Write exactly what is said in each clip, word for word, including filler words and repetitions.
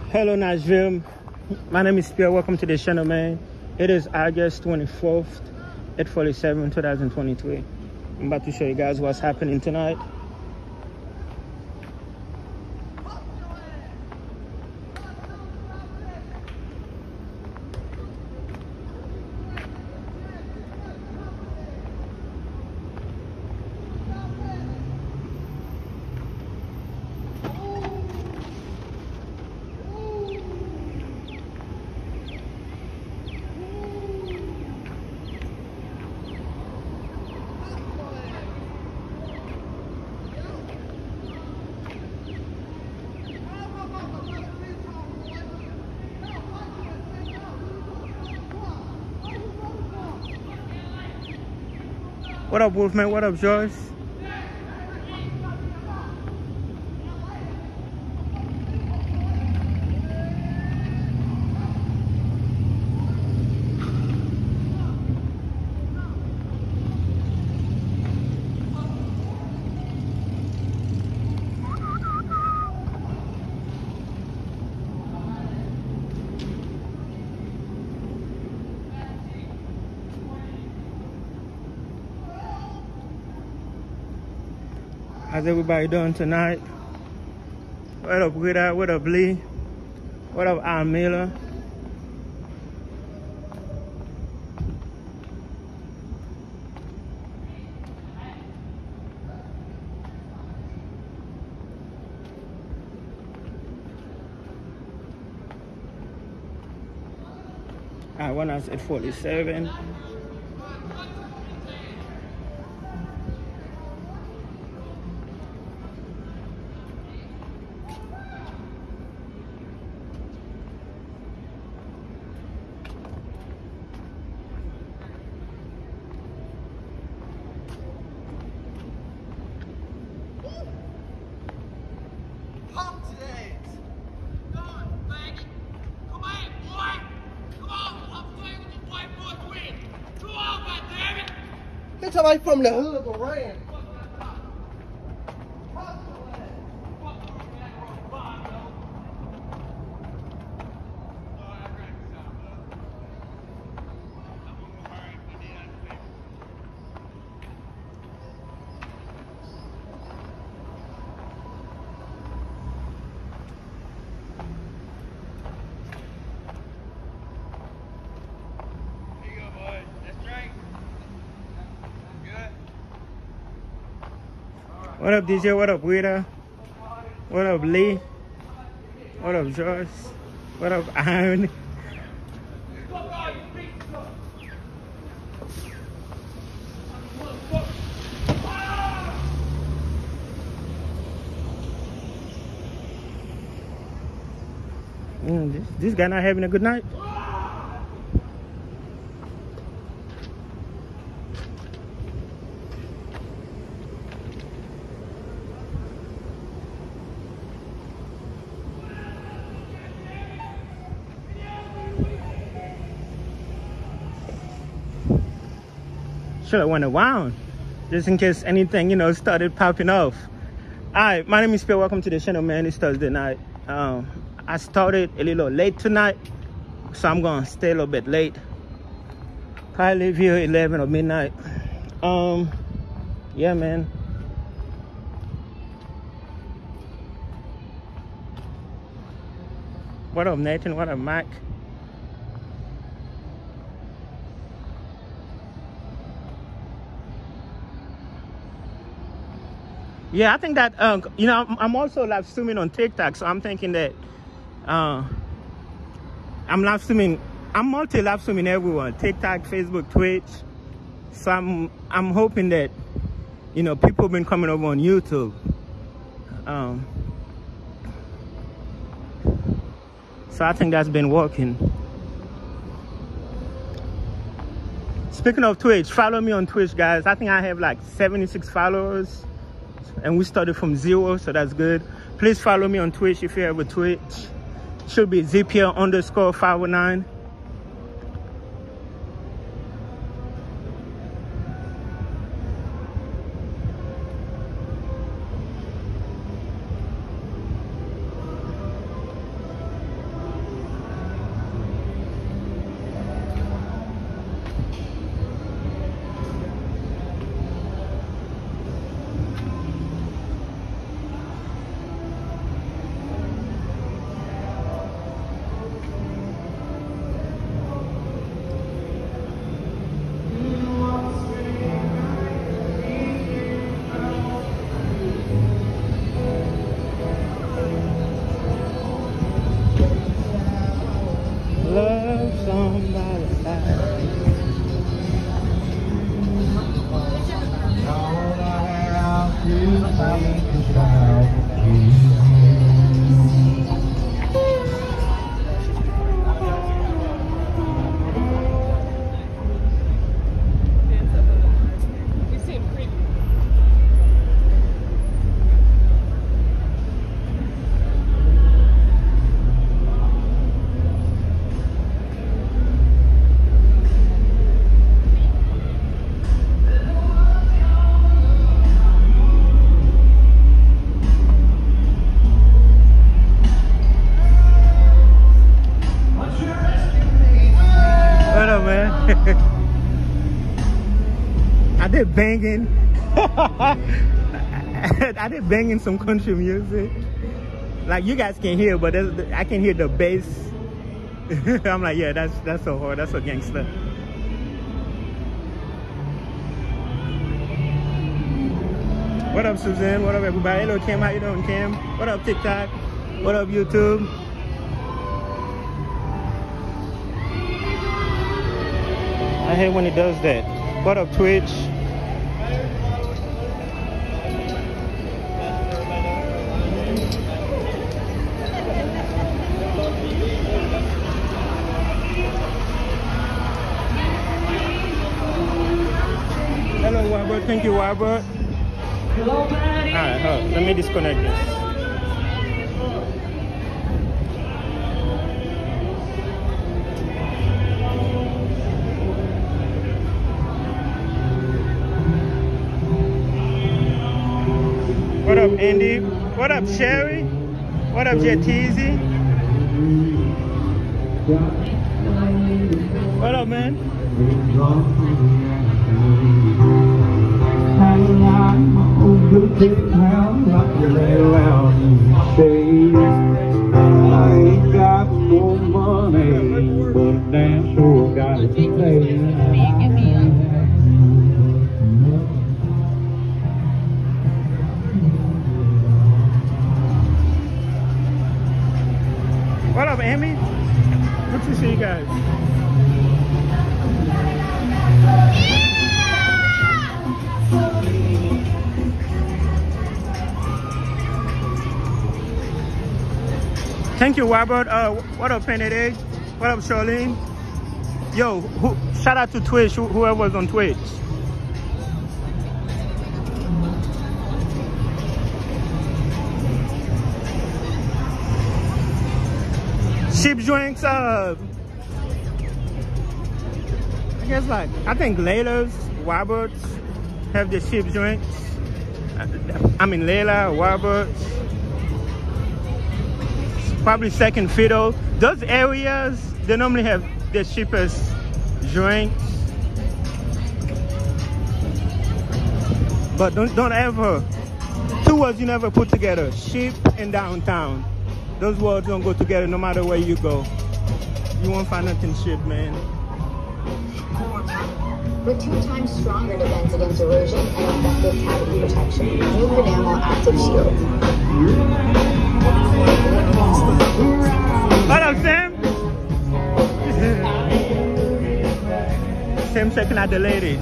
Hello Nashville, my name is Pierre. Welcome to the channel, man. It is August twenty-fourth, eight forty-seven, two thousand twenty-three. I'm about to show you guys what's happening tonight. What up, Wolfman? What up, Joyce? How's everybody doing tonight? What up, Rita? What up, Lee? What up, I'm Miller? Alright, one hour at forty-seven. Somebody from the hood but ran. What up, D J? What up, Rita? What up, Lee? What up, Joyce? What up, Iron? Mm, this, this guy not having a good night? Should have went around just in case anything, you know, started popping off. All right, my name is Pierre. Welcome to the channel, man. It's Thursday night. Um, I started a little late tonight, so I'm gonna stay a little bit late. Probably leave here eleven or midnight. Um, yeah, man. What up, Nathan? What up, Mike? Yeah, I think that, uh, you know, I'm also live streaming on TikTok, so I'm thinking that uh, I'm live streaming, I'm multi live streaming everywhere, TikTok, Facebook, Twitch. So I'm, I'm hoping that, you know, people have been coming over on YouTube. Um, so I think that's been working. Speaking of Twitch, follow me on Twitch, guys. I think I have like seventy-six followers. And we started from zero, so that's good. Please follow me on Twitch if you have a Twitch. Should be Z P L underscore five oh nine. somebody's side. I did banging. I did banging some country music. Like you guys can hear, but I can hear the bass. I'm like, yeah, that's that's so hard. That's so gangster. What up, Suzanne? What up, everybody? Hello, Kim. How you doing, Kim? What up, TikTok? What up, YouTube? I hate when it does that. What up, Twitch? Hello, Robert. Thank you, Robert. Alright, hold on. Let me disconnect this. What up, Andy? What up, Sherry? What up, Jetteezy? What up, man? I ain't got no money, but damn sure got it today. What up, Amy? Good to see you guys. Thank you, Robert. Uh, what up, Benedict? What up, Charlene? Yo, who, shout out to Twitch, who, whoever's on Twitch. Cheap drinks, uh, I guess like, I think Layla's, Roberts have the cheap drinks. I mean, Layla, Roberts. Probably Second Fiddle. Those areas, they normally have the cheapest drinks. But don't, don't ever, two words you never put together, cheap and downtown. Those words don't go together no matter where you go. You won't find nothing cheap, man. With two times stronger defense against erosion and effective cavity protection, new VENMO Active Shield. What up, Sam? Sam checking out the ladies.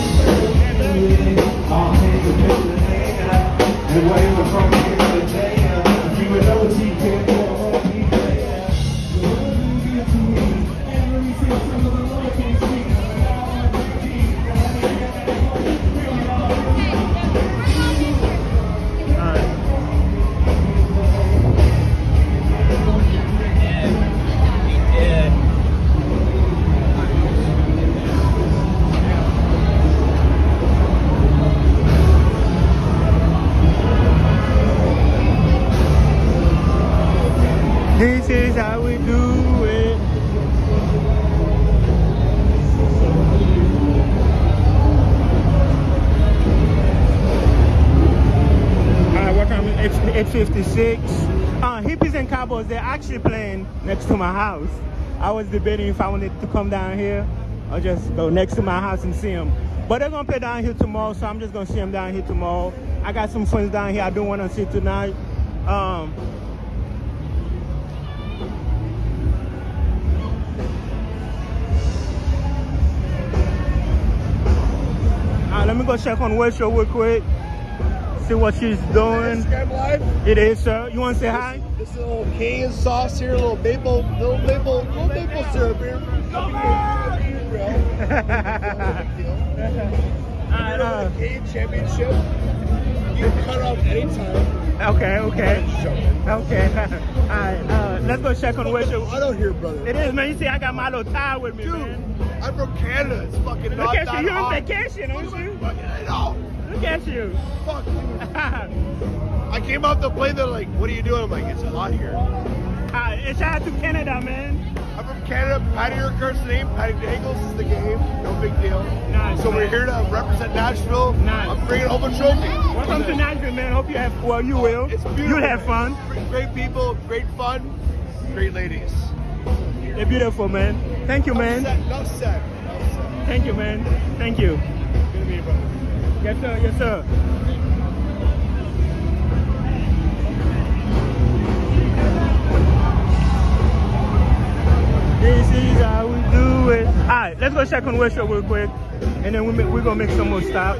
And where we're from here today. eight fifty-six. Uh, Hippies and Cowboys, they're actually playing next to my house. I was debating if I wanted to come down here or just go next to my house and see them. But they're gonna play down here tomorrow, so I'm just gonna see them down here tomorrow. I got some friends down here I do want to see tonight. Um, Alright, let me go check on West Show real quick. See what she's doing. Live? It is, sir. You want to say hi? This is a little Cajun sauce here, a little maple, little maple, little maple syrup here. Alright, uh, Cajun championship. You can cut off anytime. okay, okay. Okay. Alright, uh, let's go check on West Show. I don't hear, brother. It is, man. You see, I got my little tie with me, Dude, man. I'm from Canada. It's fucking Look not at that you. You're on hot. vacation, aren't you? Fucking, I know. Look at you. Fuck. I came off the plane. They're like, "What are you doing?" I'm like, "It's hot here." Uh, and shout out to Canada, man. I'm from Canada. Patty Urquhart's the name. Patty Dangles is the game. No big deal. Nice, So man. we're here to represent Nashville. Nice. I'm bringing home a trophy. Welcome to Nashville, man. Hope you have, well, you will. It's beautiful. You'll have fun. Great people, great fun, great ladies. They're beautiful, man. Thank you, man. Not sad. Not sad. Not sad. Thank you, man. Thank you. Good to meet you, brother. Yes, sir. Yes, sir. This is how we do it. All right, let's go check on West Show real quick, and then we make, we're gonna make some more stops.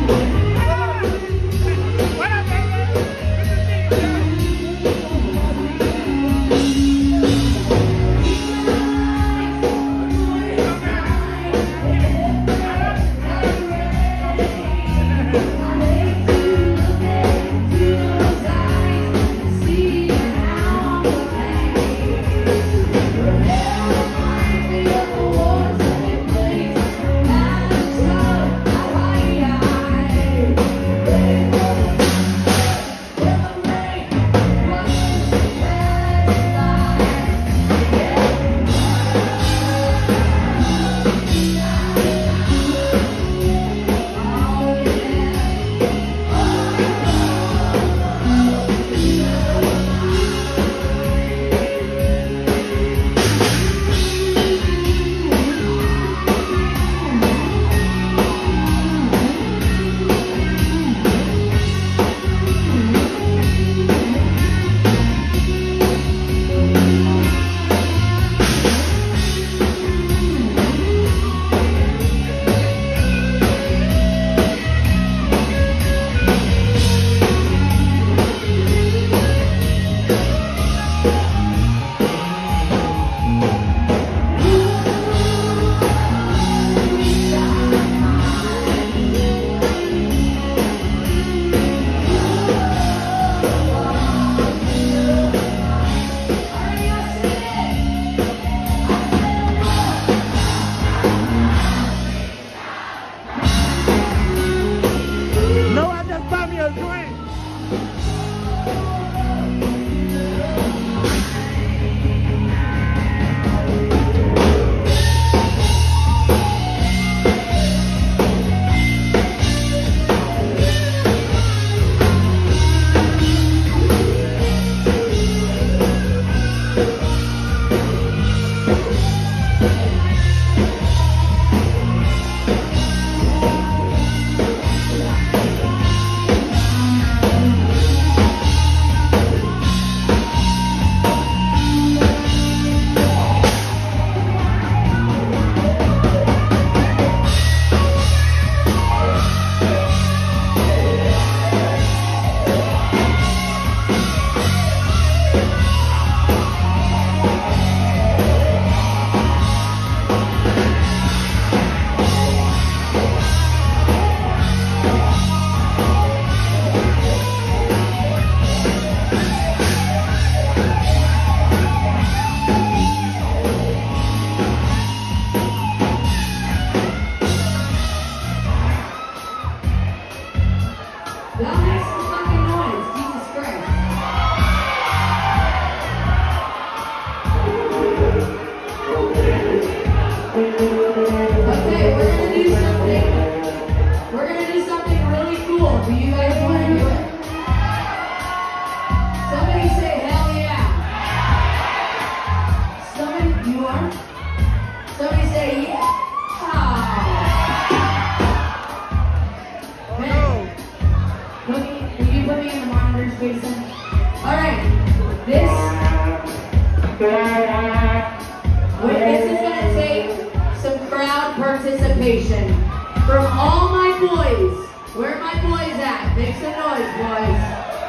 participation from all my boys. Where are my boys at? Make some noise, boys.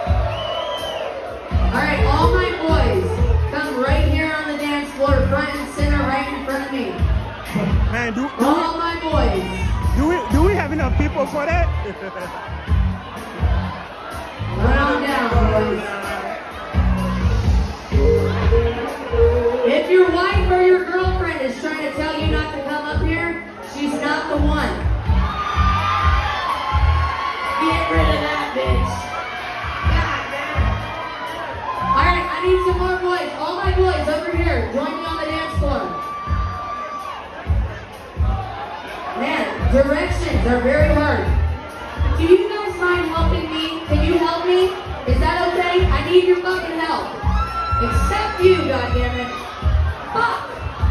All right, all my boys, come right here on the dance floor, front and center, right in front of me. Man, do, do all we, my boys. Do we do we have enough people for that? Run on down, boys. If your wife or your girlfriend is trying to tell you not to come up here, she's not the one. Get rid of that bitch. God damn. All right, I need some more boys. All my boys over here, join me on the dance floor. Man, directions are very hard. Do you guys mind helping me? Can you help me? Is that okay? I need your fucking help. Except you, goddammit. Fuck!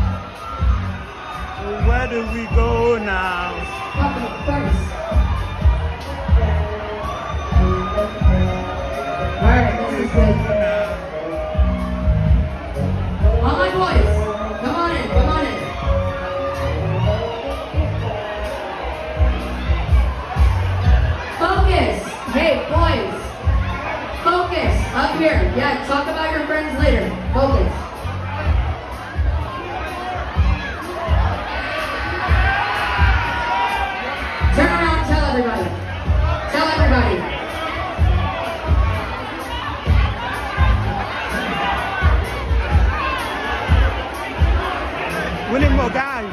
Where do we go now? Fucking first. Alright, this is good. All my boys, come on in, come on in. Up here. Yeah, talk about your friends later. Focus. Turn around and tell everybody. Tell everybody. We need more guys.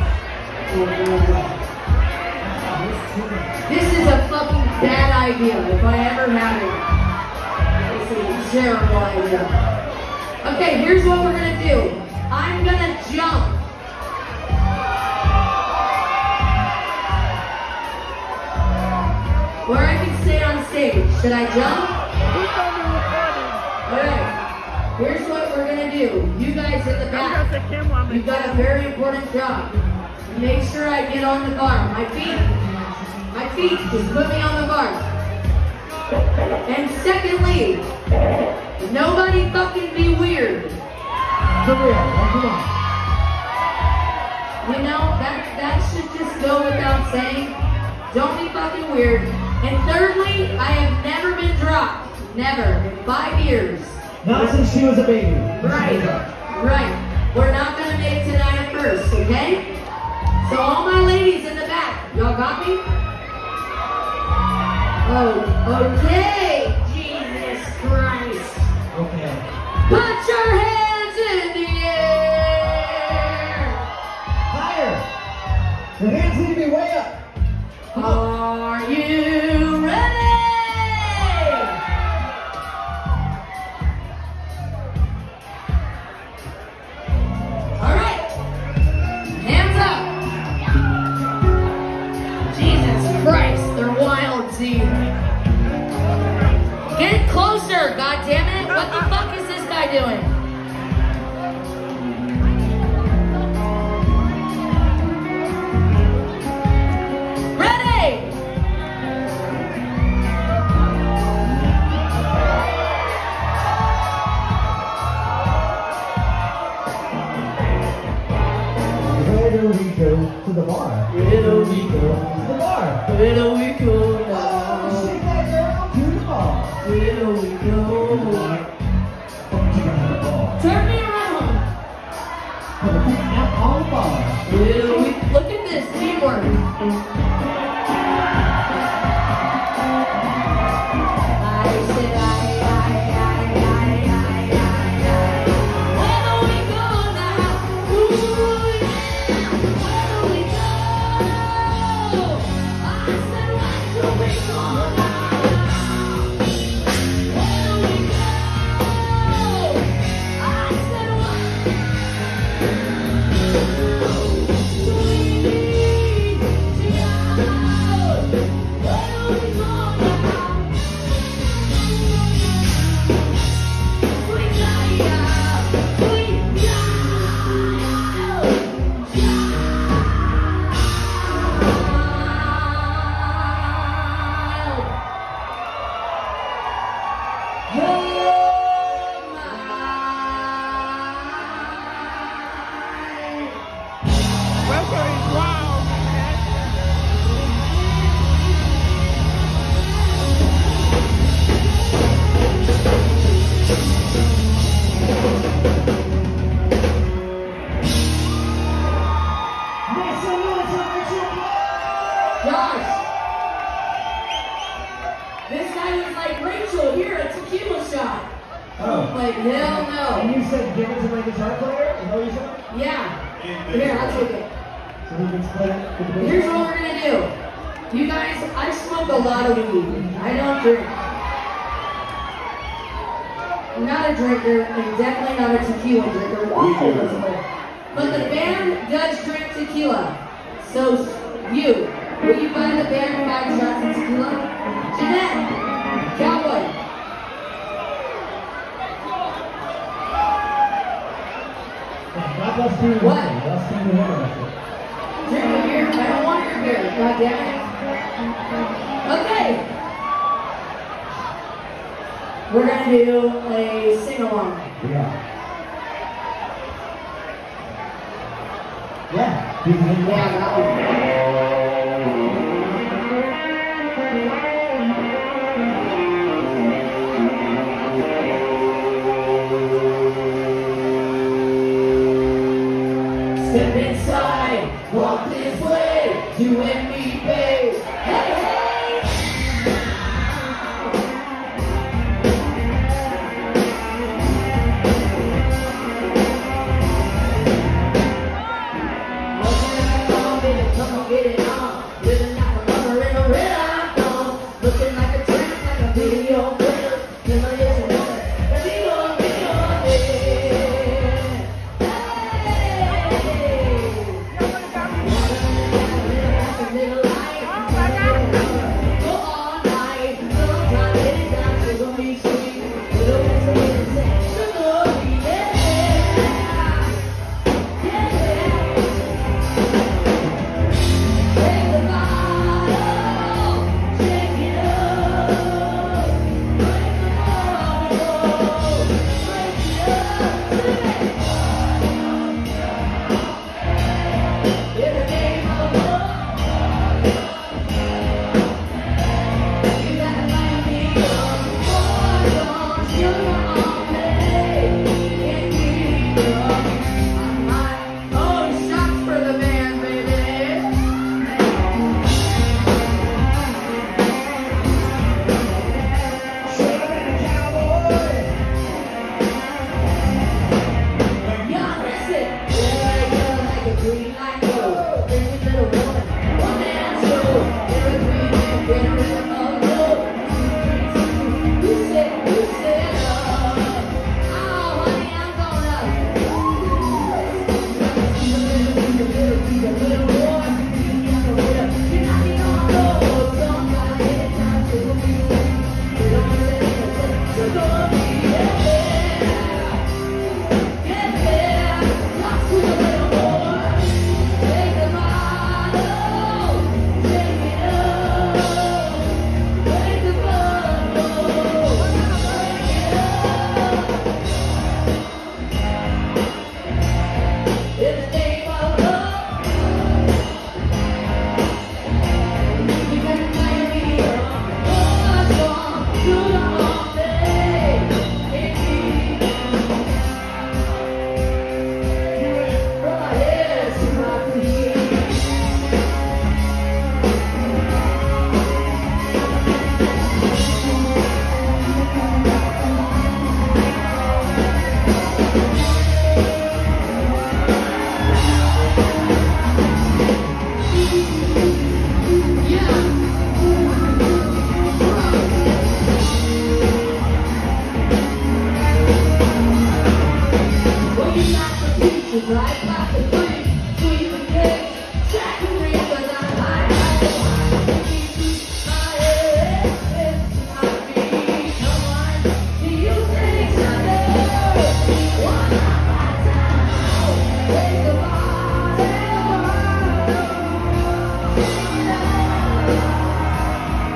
This is a fucking bad idea if I ever had it. This is a terrible idea. Okay, here's what we're gonna do. I'm gonna jump. Where I can stay on stage. Should I jump? Alright. Here's what we're gonna do. You guys in the back, you've got a very important job. Make sure I get on the bar. My feet, my feet, just put me on the bar. And secondly, nobody fucking be weird. Come here, come on. You know, that, that should just go without saying. Don't be fucking weird. And thirdly, I have never been dropped. Never. In five years. Not since she was a baby. Right, right. We're not gonna make tonight a first, okay? So all my ladies in the back, y'all got me? Oh, okay. Jesus Christ. Okay. Put your hands in the air. Higher. Your hands need to be way up. Are you ready? All right. Hands up. Jesus Christ, they're wild, see. Get closer, goddammit. What the fuck is this guy doing? Where do we go to the bar? Where do we go to the bar? Where do we go now? Sing that girl to the bar. Where do we go? Turn me around. Out on the bar. Where do we? Look at this teamwork. I said I, I, I, I, I, I, I. Where do we go now? Ooh, yeah. Where do we go? I said where do we go now? Where do we go? I said what? Like, hell no. And you said give it to my guitar player? Is that what you said? Yeah. Here, I'll take it. So we can split it with the Here's what we're gonna do. You guys, I smoke a lot of weed. I don't drink. I'm not a drinker, and definitely not a tequila drinker. But the band does drink tequila. So you, will you buy the band five shots of tequila? Jeanette, Cowboy. Let's do What? Let's do the hammer. Drink your beer. I don't want your beer. God damn it. Okay. We're gonna do a sing-along. Yeah. Yeah. Yeah, that one.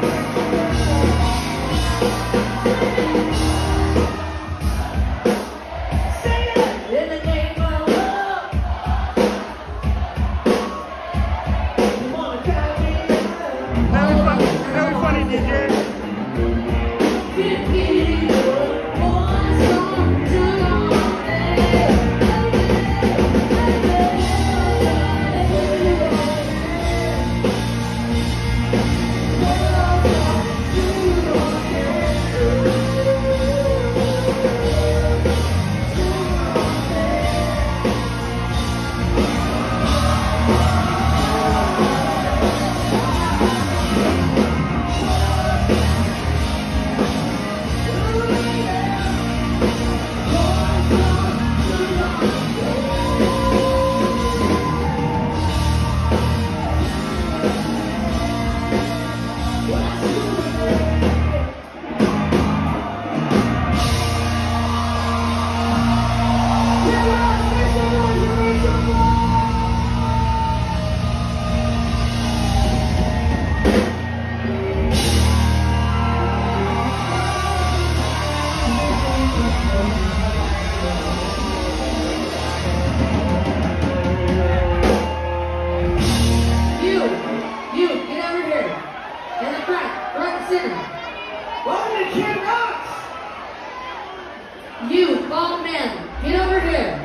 You, bald man, get over here.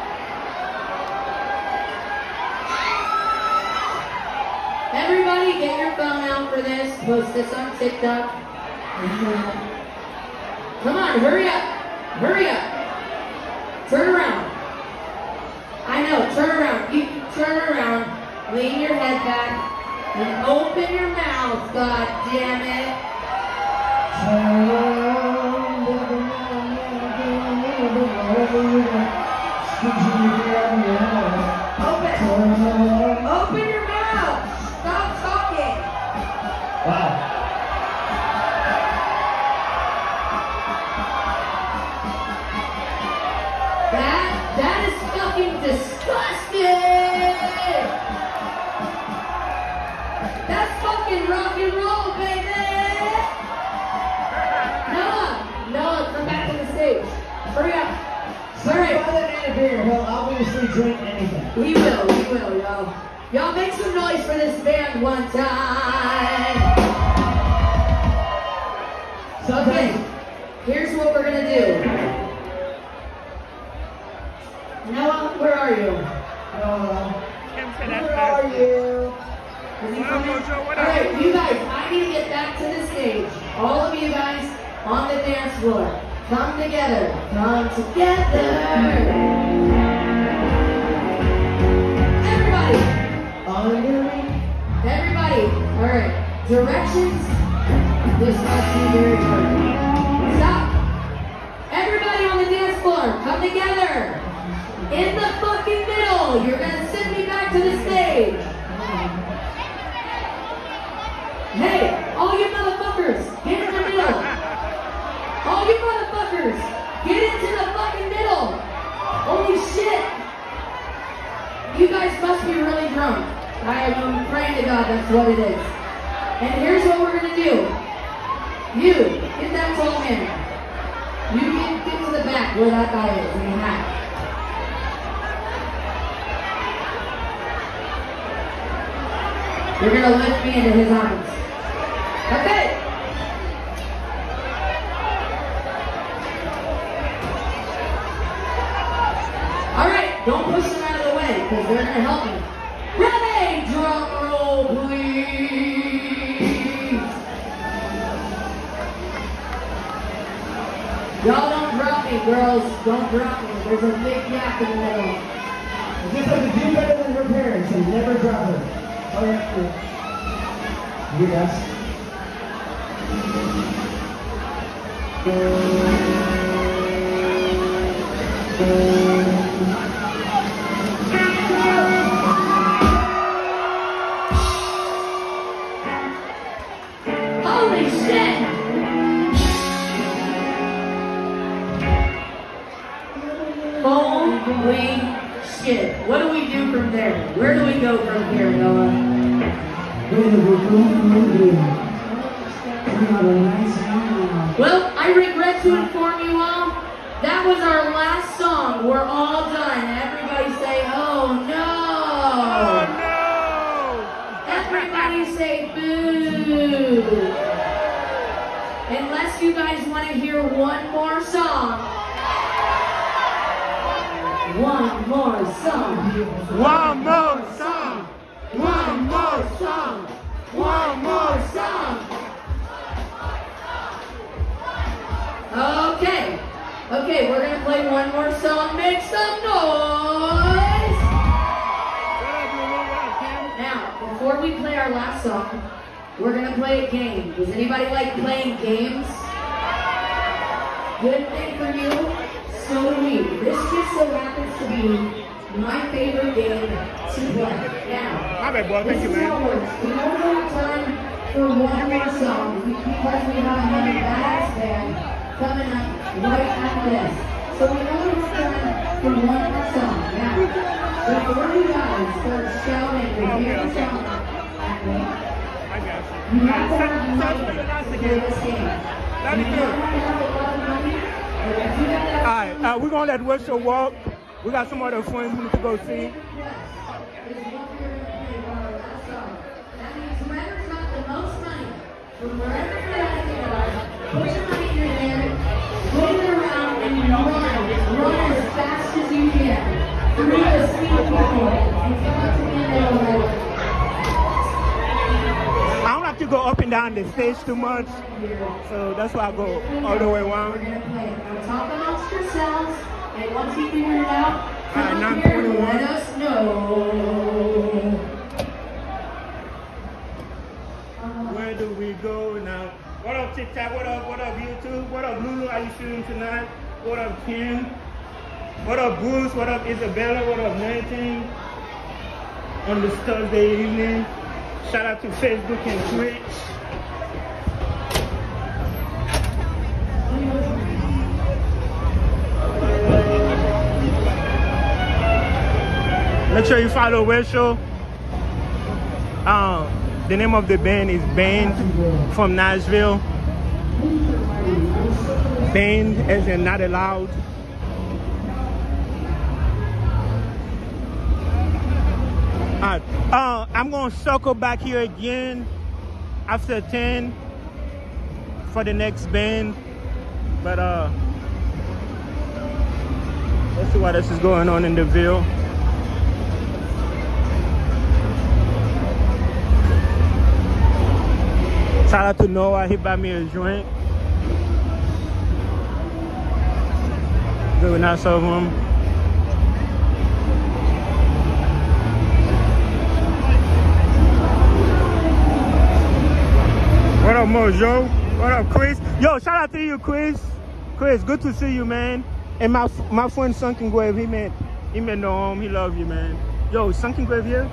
Everybody get your phone out for this. Post this on TikTok. Come on, hurry up. Hurry up. Turn around. I know, turn around. You turn around. Lean your head back. And open your mouth, god damn it. Open. Open your mouth. Stop talking. Wow. That, that is fucking disgusting. That's fucking rock and roll, baby. Noah, Noah, come back to the stage. Hurry up. Hurry. Other than a beer, he'll obviously drink anything. We will, we will, y'all. Y'all make some noise for this band one time. Okay, here's what we're gonna do. Noah, where are you? Uh, where are you? Alright, you guys, I need to get back to the stage. All of you guys on the dance floor. Come together. Come together. Everybody. Under me. Everybody. Alright. Directions. This must be very hard. Stop. Everybody on the dance floor. Come together. In the fucking middle. You're gonna send me back to the stage. Hey, all you motherfuckers, get in the middle. All you motherfuckers, get into the fucking middle. Holy shit. You guys must be really drunk. I am praying to God that's what it is. And here's what we're gonna do. You, get that tall man. You get, get to the back where that guy is in the hat. You're gonna lift me into his arms. Okay. All right, don't push them out of the way because they're gonna help me. Ready? Drum roll, please. Y'all don't drop me, girls. Don't drop me. There's a big gap in the middle. Just like to do better than her parents and never drop her. Oh, yeah, cool. You guys. Holy shit! Holy shit. What do we do from there? Where do we go from here, Noah? wanted to inform you all, that was our last song. We're all done. Everybody say, oh no. Oh no! Everybody say boo. Unless you guys want to hear one more song. One more song. One more song! One more song. One more song. Okay. Okay, we're gonna play one more song. Make some noise. Now, before we play our last song, we're gonna play a game. Does anybody like playing games? Good thing for you. So do we. This just so happens to be my favorite game to play. Now, My bad, boy. Thank this you, is how it man. works. We only have time for one more song because we have another badass band coming up right after this. So we only have time for one more song. Now, before you guys start shouting your favorite song at me, I got you. you have to have Sounds money for the last to play again. this game. That'd be You good. don't have to have a lot of money, but if you have that Alright, uh, we're gonna let West Show walk. We got some other friends we need to go see. That means whoever's got the most money from wherever you're at in the yard, put your money in your hand, put it around, and run. Run as fast as you can through the speed people and come up to me in there already. I don't like to go up and down the stage too much, so that's why I go all the way We're around. gonna play. Now talk amongst yourselves, and once you figure it out, come Alright, up nine here and twenty-one. let us know. Where do we go now? What up, TikTok? What up? What up, YouTube? What up, Lulu? How you feeling tonight? What up, Kim? What up, Bruce? What up, Isabella? What up, Nathan? On this Thursday evening. Shout out to Facebook and Twitch. Make sure you follow West Show. Um, the name of the band is Band from Nashville. Band as in not allowed. Alright, uh, I'm gonna circle back here again after ten for the next band. But uh, let's see what else is going on in the Ville. Shout out to Noah, he bought me a joint. Very nice of him. What up, Mojo? What up, Chris? Yo, shout out to you, Chris. Chris, good to see you, man. And my my friend Sunken Grave, he meant he meant no harm. He love you, man. Yo, Sunken Grave here.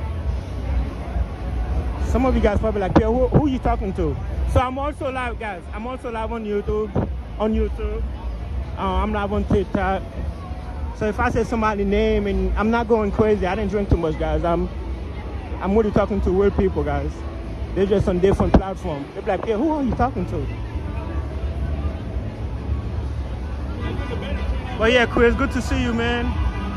Some of you guys probably like, Pierre, who, who you talking to? So I'm also live, guys. I'm also live on YouTube. On YouTube. Uh, I'm live on TikTok. So if I say somebody's name and I'm not going crazy, I didn't drink too much, guys. I'm I'm really talking to weird people, guys. They're just on different platforms. They're like, yeah, who are you talking to? But yeah, Chris, good to see you, man.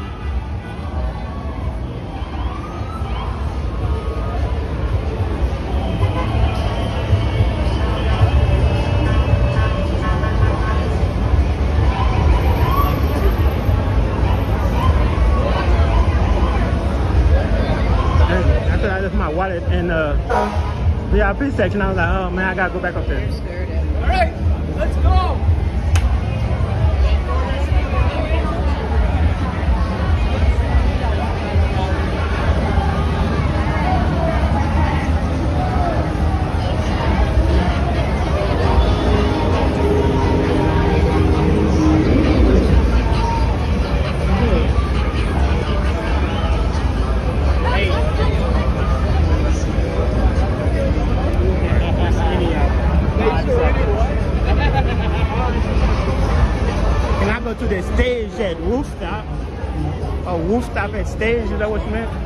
And after I left my wallet in uh, V I P section, I was like, oh man, I gotta go back up there. All right, let's go. Can I go to the stage at Rooftop? Or Rooftop at stage, is that what you meant?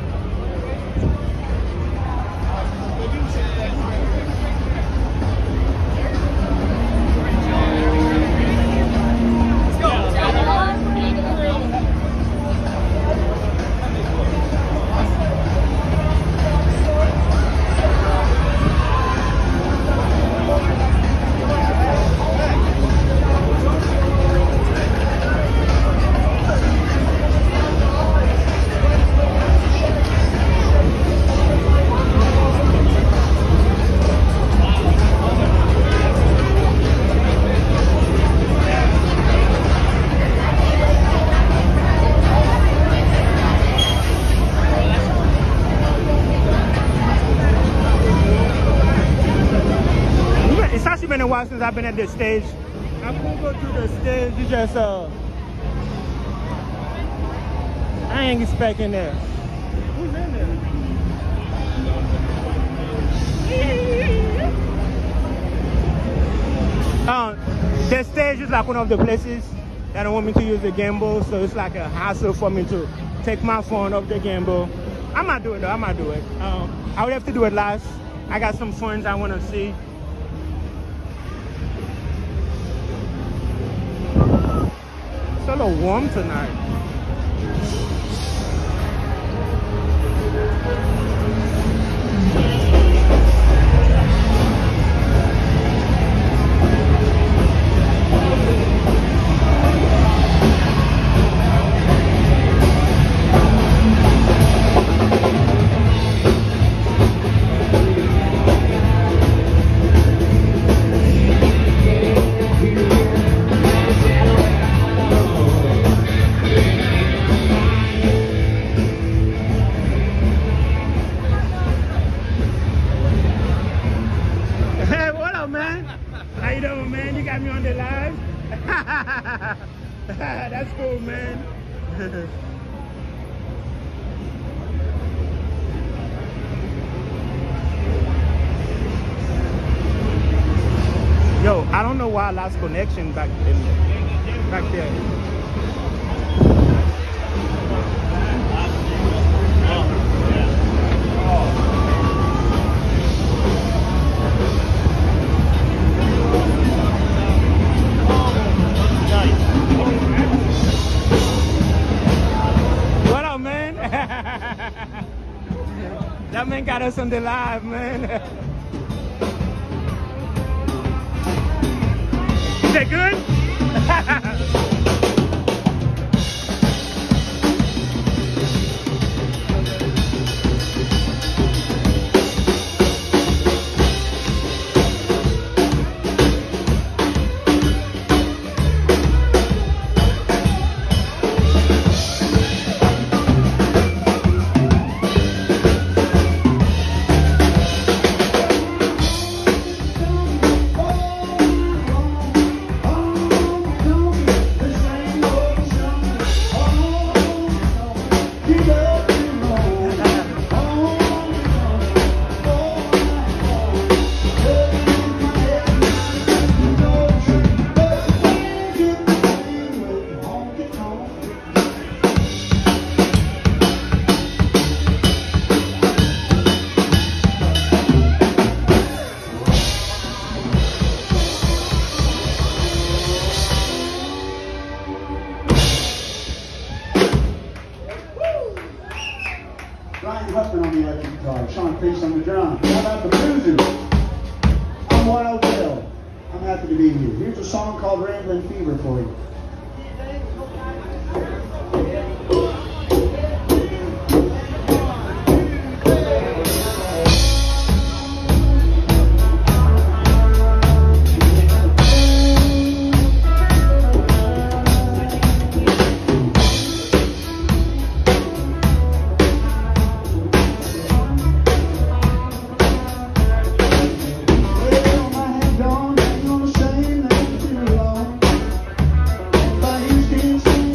while since I've been at this stage. I could go to the stage. You just uh, I ain't expecting that. Who's in there? Um, the stage is like one of the places that don't want me to use the gimbal, so it's like a hassle for me to take my phone off the gimbal. I might do it though, I might do it. Um, I would have to do it last. I got some friends I want to see. It's a little warm tonight. That's cool, man. Yo, I don't know why I lost connection back in, back there. That man got us on the live, man. Is that good? On the drum. How about the bluesers? I'm Wild Bill. I'm happy to be here. Here's a song called Rambling Fever for you. Don't hang on the same as too long. But you can see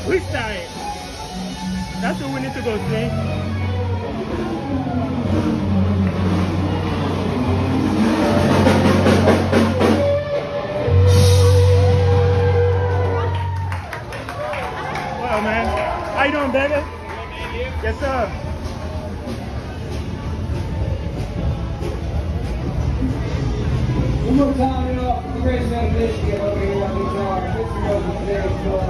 Which side? That's what we need to go see. Well, man. How you doing, baby? Yes, sir. One more time, you know, the greatest man of Michigan over here on guitar. Mister Rosen today, so, uh,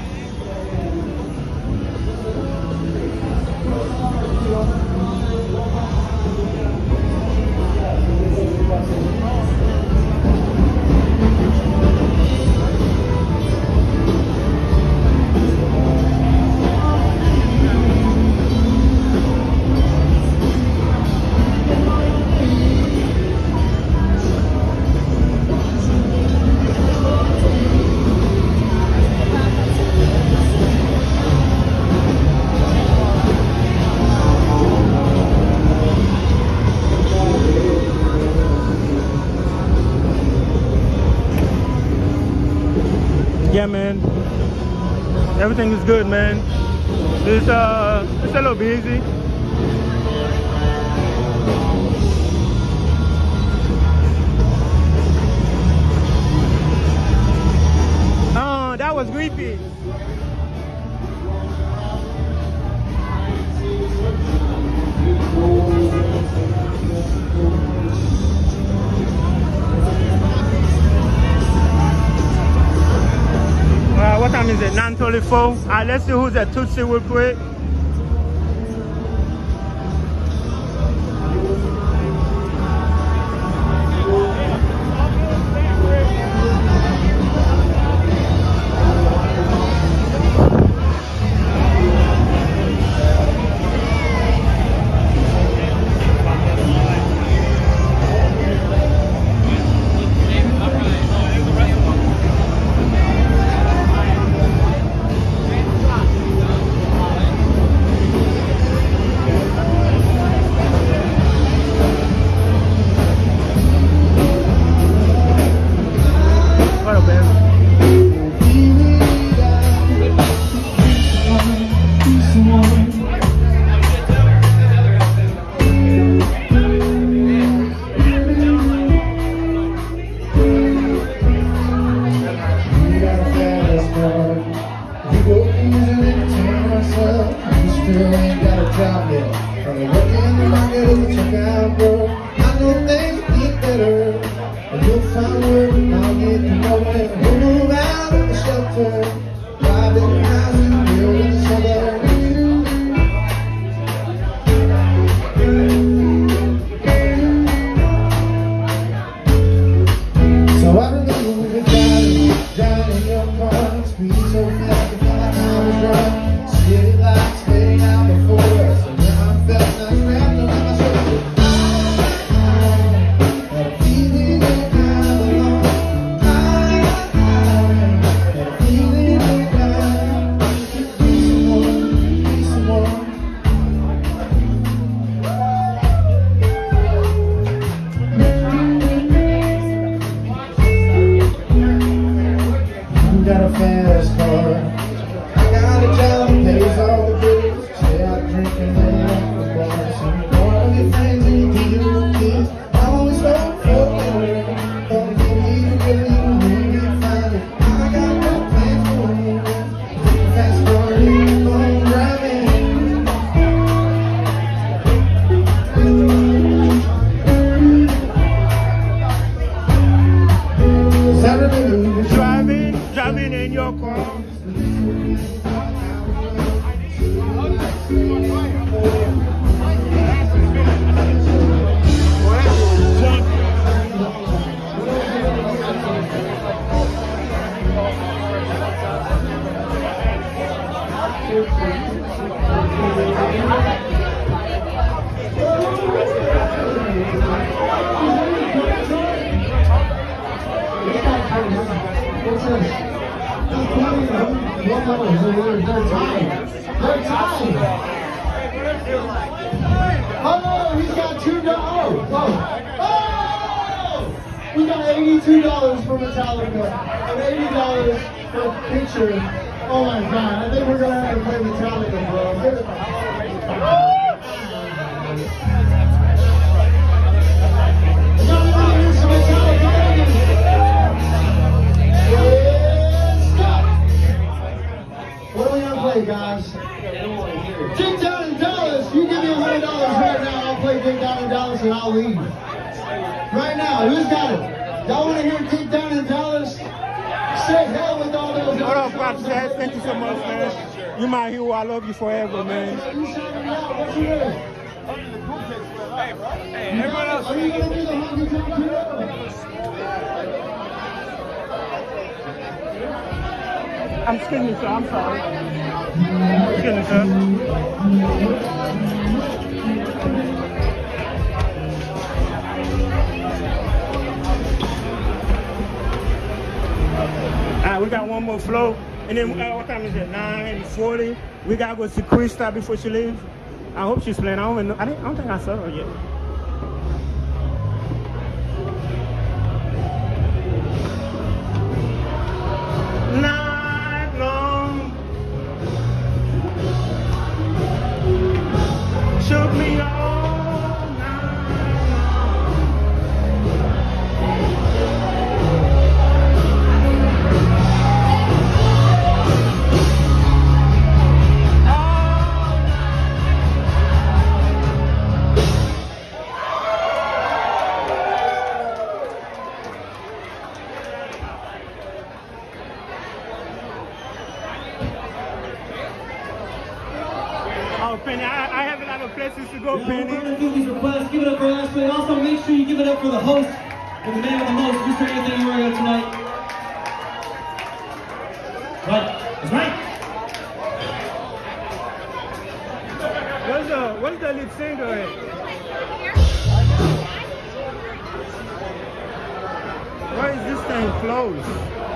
yeah, man. Everything is good, man. It's uh, it's a little busy. Oh, that was creepy. Uh, what time is it? nine twenty-four. All right, let's see who's at Tootsie real quick. Oh, he's got two dollars. Oh, oh, we got eighty-two dollars for Metallica and eighty dollars for a picture Oh my God, I think we're gonna have to play Metallica, bro. What are we gonna play, guys? Dig Down in Dallas. You give me a hundred dollars right now, I'll play Dig Down in Dallas and I'll leave. Right now, who's got it? Y'all wanna hear Dig Down in Dallas? Say hell with all those. What up, Rob Dad? Thank you so much, man. You my hero. I love you forever, man. You shouting it out. What's your name? Hey, everyone else. Are you gonna do the honky tonk too? I'm excuse me, sir. I'm sorry. Excuse me, sir. Alright, we got one more flow. And then, uh, what time is it? nine forty. We gotta go see Krista before she leaves. I hope she's playing. I don't even know. I, didn't, I don't think I saw her yet. Night long. Shook me all Penny, I, I have a lot of places to go, Yeah, Penny. we're gonna do these requests. Give it up for Nashville. Also, make sure you give it up for the host and the man with the most, Mister Anthony Mario tonight. Right, that's right. What's the what's the lead singer in? Why is this thing closed?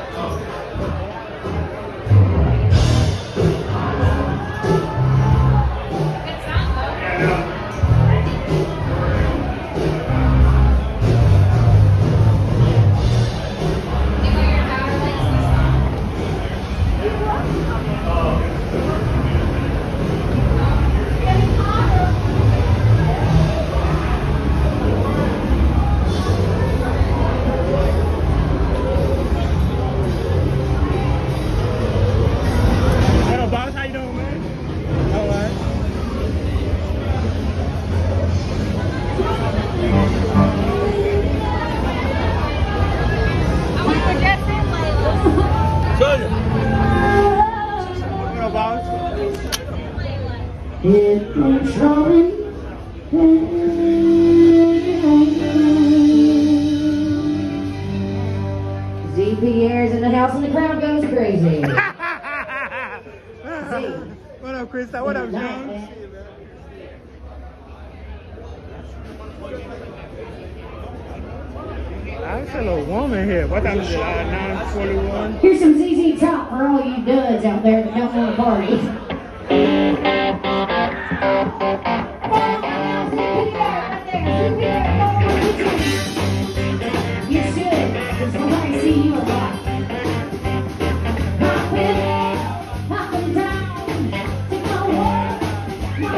Hit controlling. Z Pierre's in the house and the crowd goes crazy. What up, Krista? What up, James? I feel a woman here. What time is it? Uh, nine forty-one. Here's some Z Z Top for all you duds out there that don't want to party. You should, because when I see you a lot. Hopping, hopping down, take my walk, my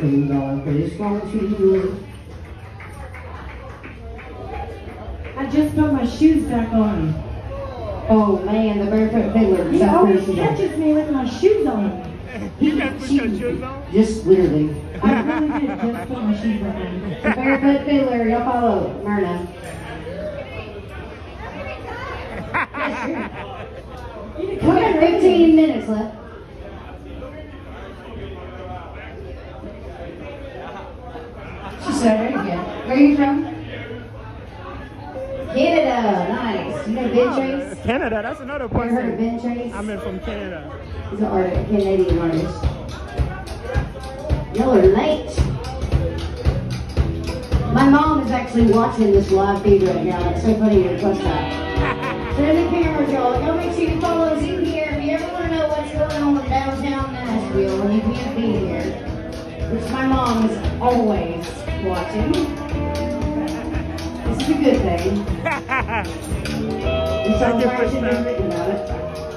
thing going for this long too. I just put my shoes back on. Oh man, the barefoot fiddler. He always catches me with my shoes on. You can't put your shoes on? Just literally. I really did just put my shoes back on. The barefoot fiddler, y'all follow Myrna. We got fifteen minutes left. She said, there you go. Where are you from? Canada, nice. You know Ben Trace? Canada, that's another You ever heard of person. Ben Trace? I'm in from Canada. He's an artist, a Canadian artist. Y'all are late. My mom is actually watching this live feed right now. It's so funny you request that. Turn the cameras, y'all. Y'all make sure you follow us in here. If you ever want to know what's going on in downtown Nashville when you can't be here, which my mom is always watching. This is a good thing. It's all writing and written about it.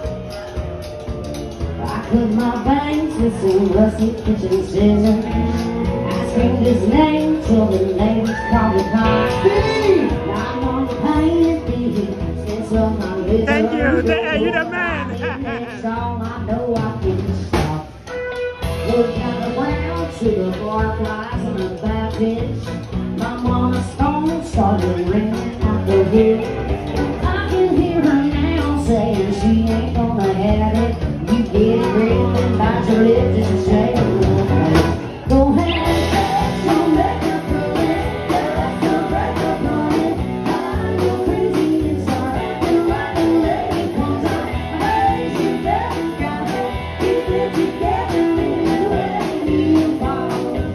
I cut my bangs with some rusty kitchen scissors. I screamed his name till the neighbors called me Steve! I'm on the pain since of my little Thank you. Hey, you the man. That's all I know I can stop. Look down the ground to the fireflies on the Baptist. My mama's phone started ringing out the hill. I can hear her now saying she ain't gonna have it. You get it real and bite your lip just to say it. Go ahead, don't make her prove it. Let's go break up on it. I'm go crazy and start acting like a lady. Cause I heard you better got it. Keep it together in the way you fall.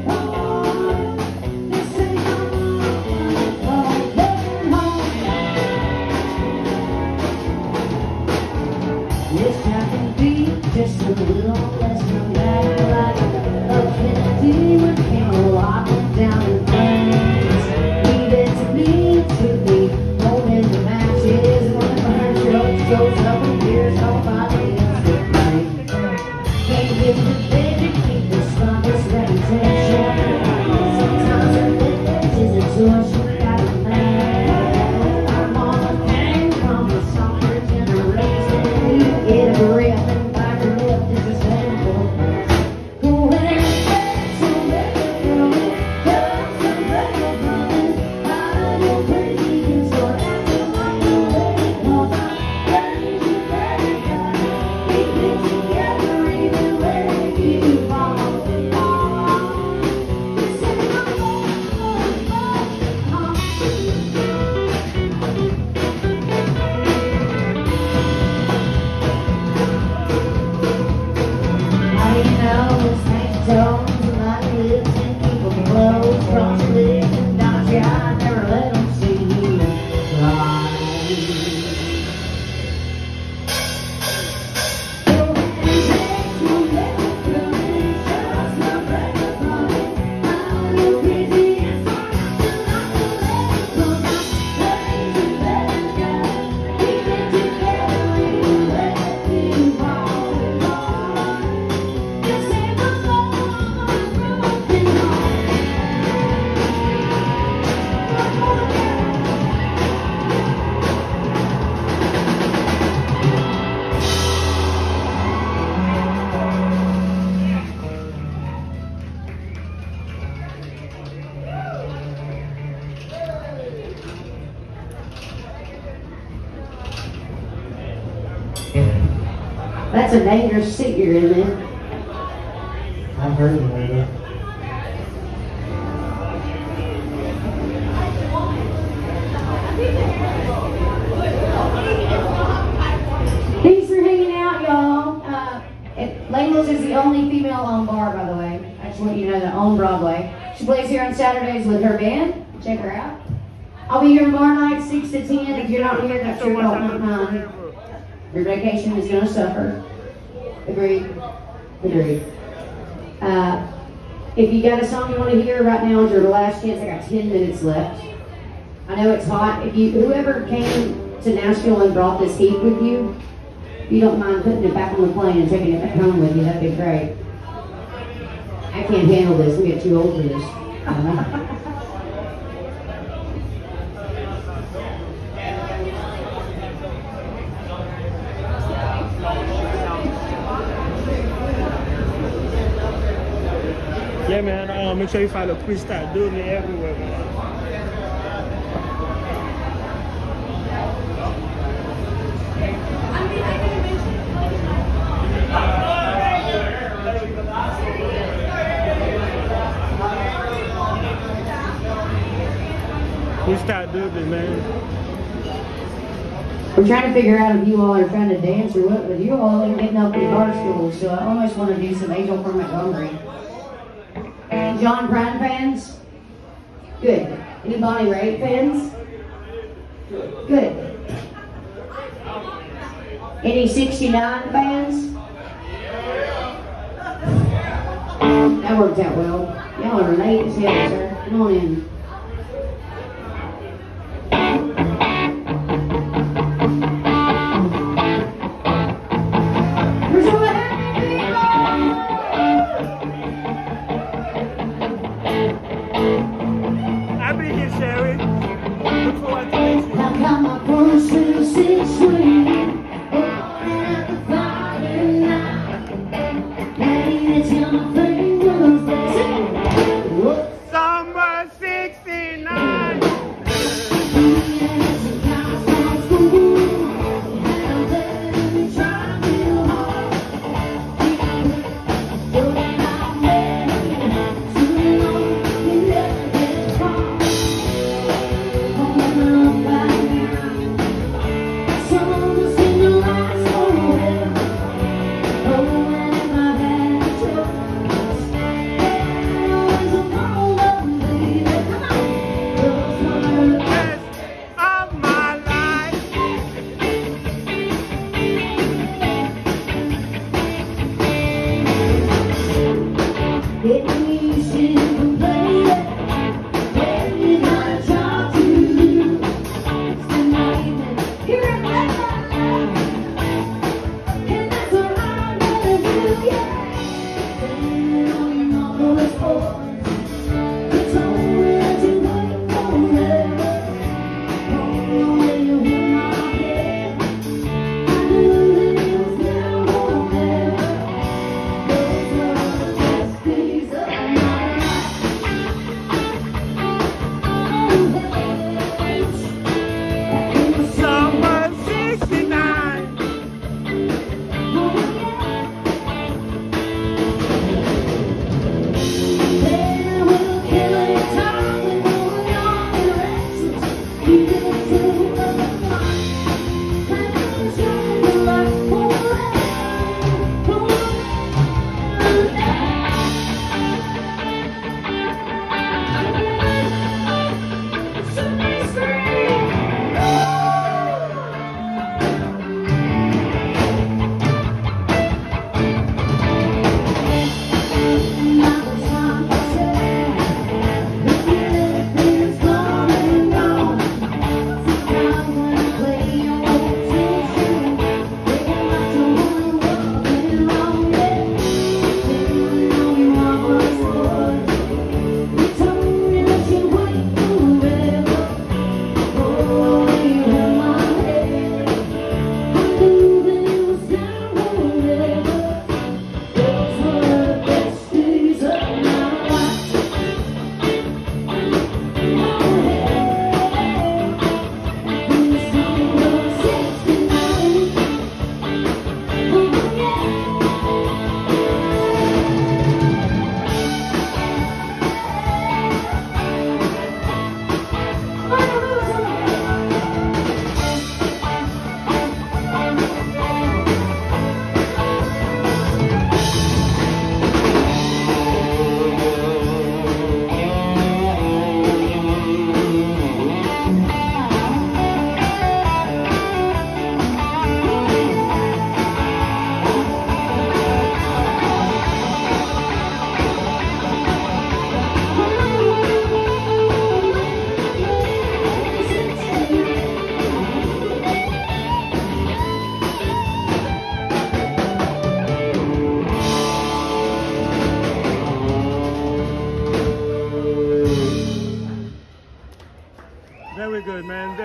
This ain't Yes, I can be just a little less dramatic, like a Kennedy with camel walking down in flames. Leave it to me, to me, holding the matches. When the fire truck goes up and here's nobody else to blame. Can't get the baby, keep the strongest reputation. Sometimes a little is a choice you gotta make. I'm on a thing from the softer generation. Get a grip and back her up, this is simple. Go ahead, so let it go. Got some breath from it. I know crazy and start acting like a lady. Cause I'm crazy, crazy, crazy. Keep it together even when you fall. This ain't my I know it's nice tones and my lips and keep them closed. Cross your legs and dodge your eye, never let them see you cry. Go ahead, don't let it go. Just no break from it. I'm go crazy and start acting like a lady. Cause I'm crazy, better go. Keep it together even when you fall. This ain't my broken heart. That's a dangerous seat you're in, man. I've heard of it. Thanks for hanging out, y'all. Uh, it, Layla's is the only female-owned bar, by the way. I just want you to know that on Broadway. She plays here on Saturdays with her band. Check her out. I'll be here tomorrow night, six to ten. If you're not here, that's your fault, not mine. Your vacation is going to suffer. Agreed. Agreed. Uh, if you got a song you want to hear, right now is your last chance. I got ten minutes left. I know it's hot. If you, whoever came to Nashville and brought this heat with you, if you don't mind putting it back on the plane and taking it back home with you, that'd be great. I can't handle this. I'm getting too old for this. Uh-huh. Yeah, man. Uh, make sure you follow Krista Dooley everywhere, man. Krista Dooley, man. We're trying to figure out if you all are trying to dance or what, but you all ain't getting up in bar school, so I almost want to do some Angel from Montgomery. Any John Prine fans? Good. Any Bonnie Raitt fans? Good. Any sixty-nine fans? That worked out well. Y'all are late as hell, sir. Come on in.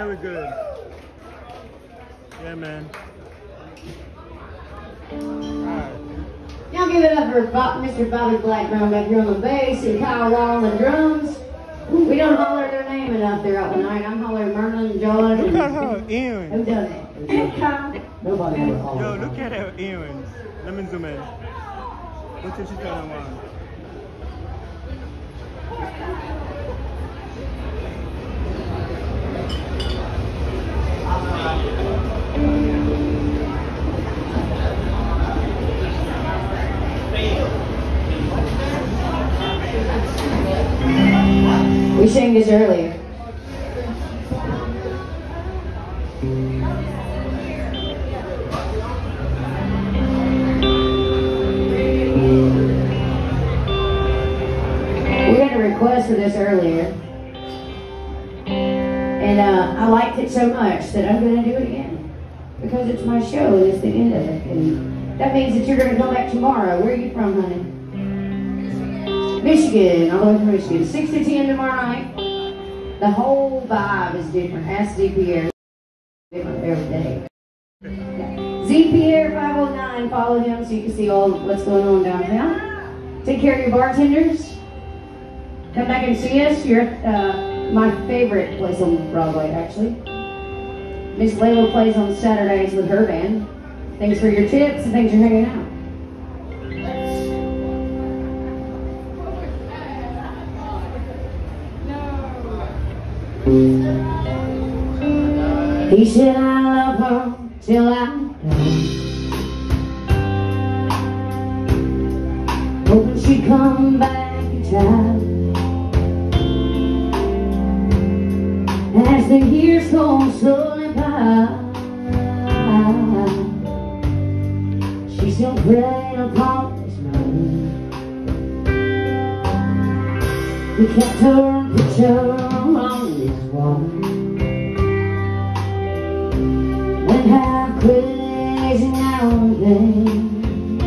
Very good. Yeah, man. Alright. Y'all give it up for Bob, Mister Bobby Blackburn back here on the bass and Kyle Wall on the drums. We don't holler their name enough there out tonight. I'm hollering Merlin and John. Look at her earrings. Who does it? Hey, Kyle. Nobody ever hollers. Yo, look at her earrings. Let me zoom in. What did she tell them on? We sang this earlier. We had a request for this earlier. And uh, I liked it so much that I'm going to do it again. Because it's my show and it's the end of it. And that means that you're going to come back tomorrow. Where are you from, honey? Michigan, all the way from Michigan. six to ten tomorrow night. The whole vibe is different. Ask Z Pierre. Different every day. Yeah. Z Pierre five oh nine, follow him so you can see all what's going on downtown. Take care of your bartenders. Come back and see us. You're at uh, my favorite place on Broadway, actually. Miss Layla plays on Saturdays with her band. Thanks for your tips and thanks for hanging out. He said I love her till I'm gone, hoping she'd come back in time. As the years go slowly by, she's still preying upon his mind. He kept her picture on his wall, and half crazy now and then,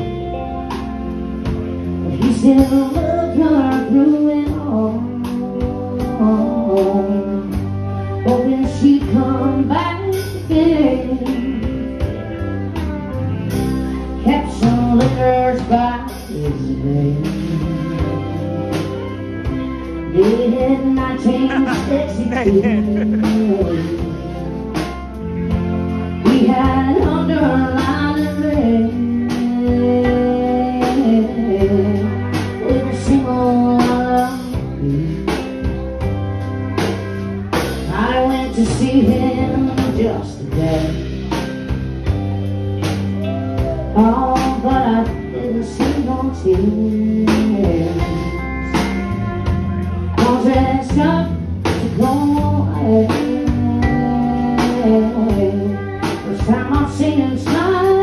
but he still loved her through it all, hoping she'd come back again. Kept some liquors by his bed, did not change sexy feelings. He had underlined red every single one. I went to see him just today. Oh, but I didn't see no tears. All dressed up to go away. First time I've seen him smiling.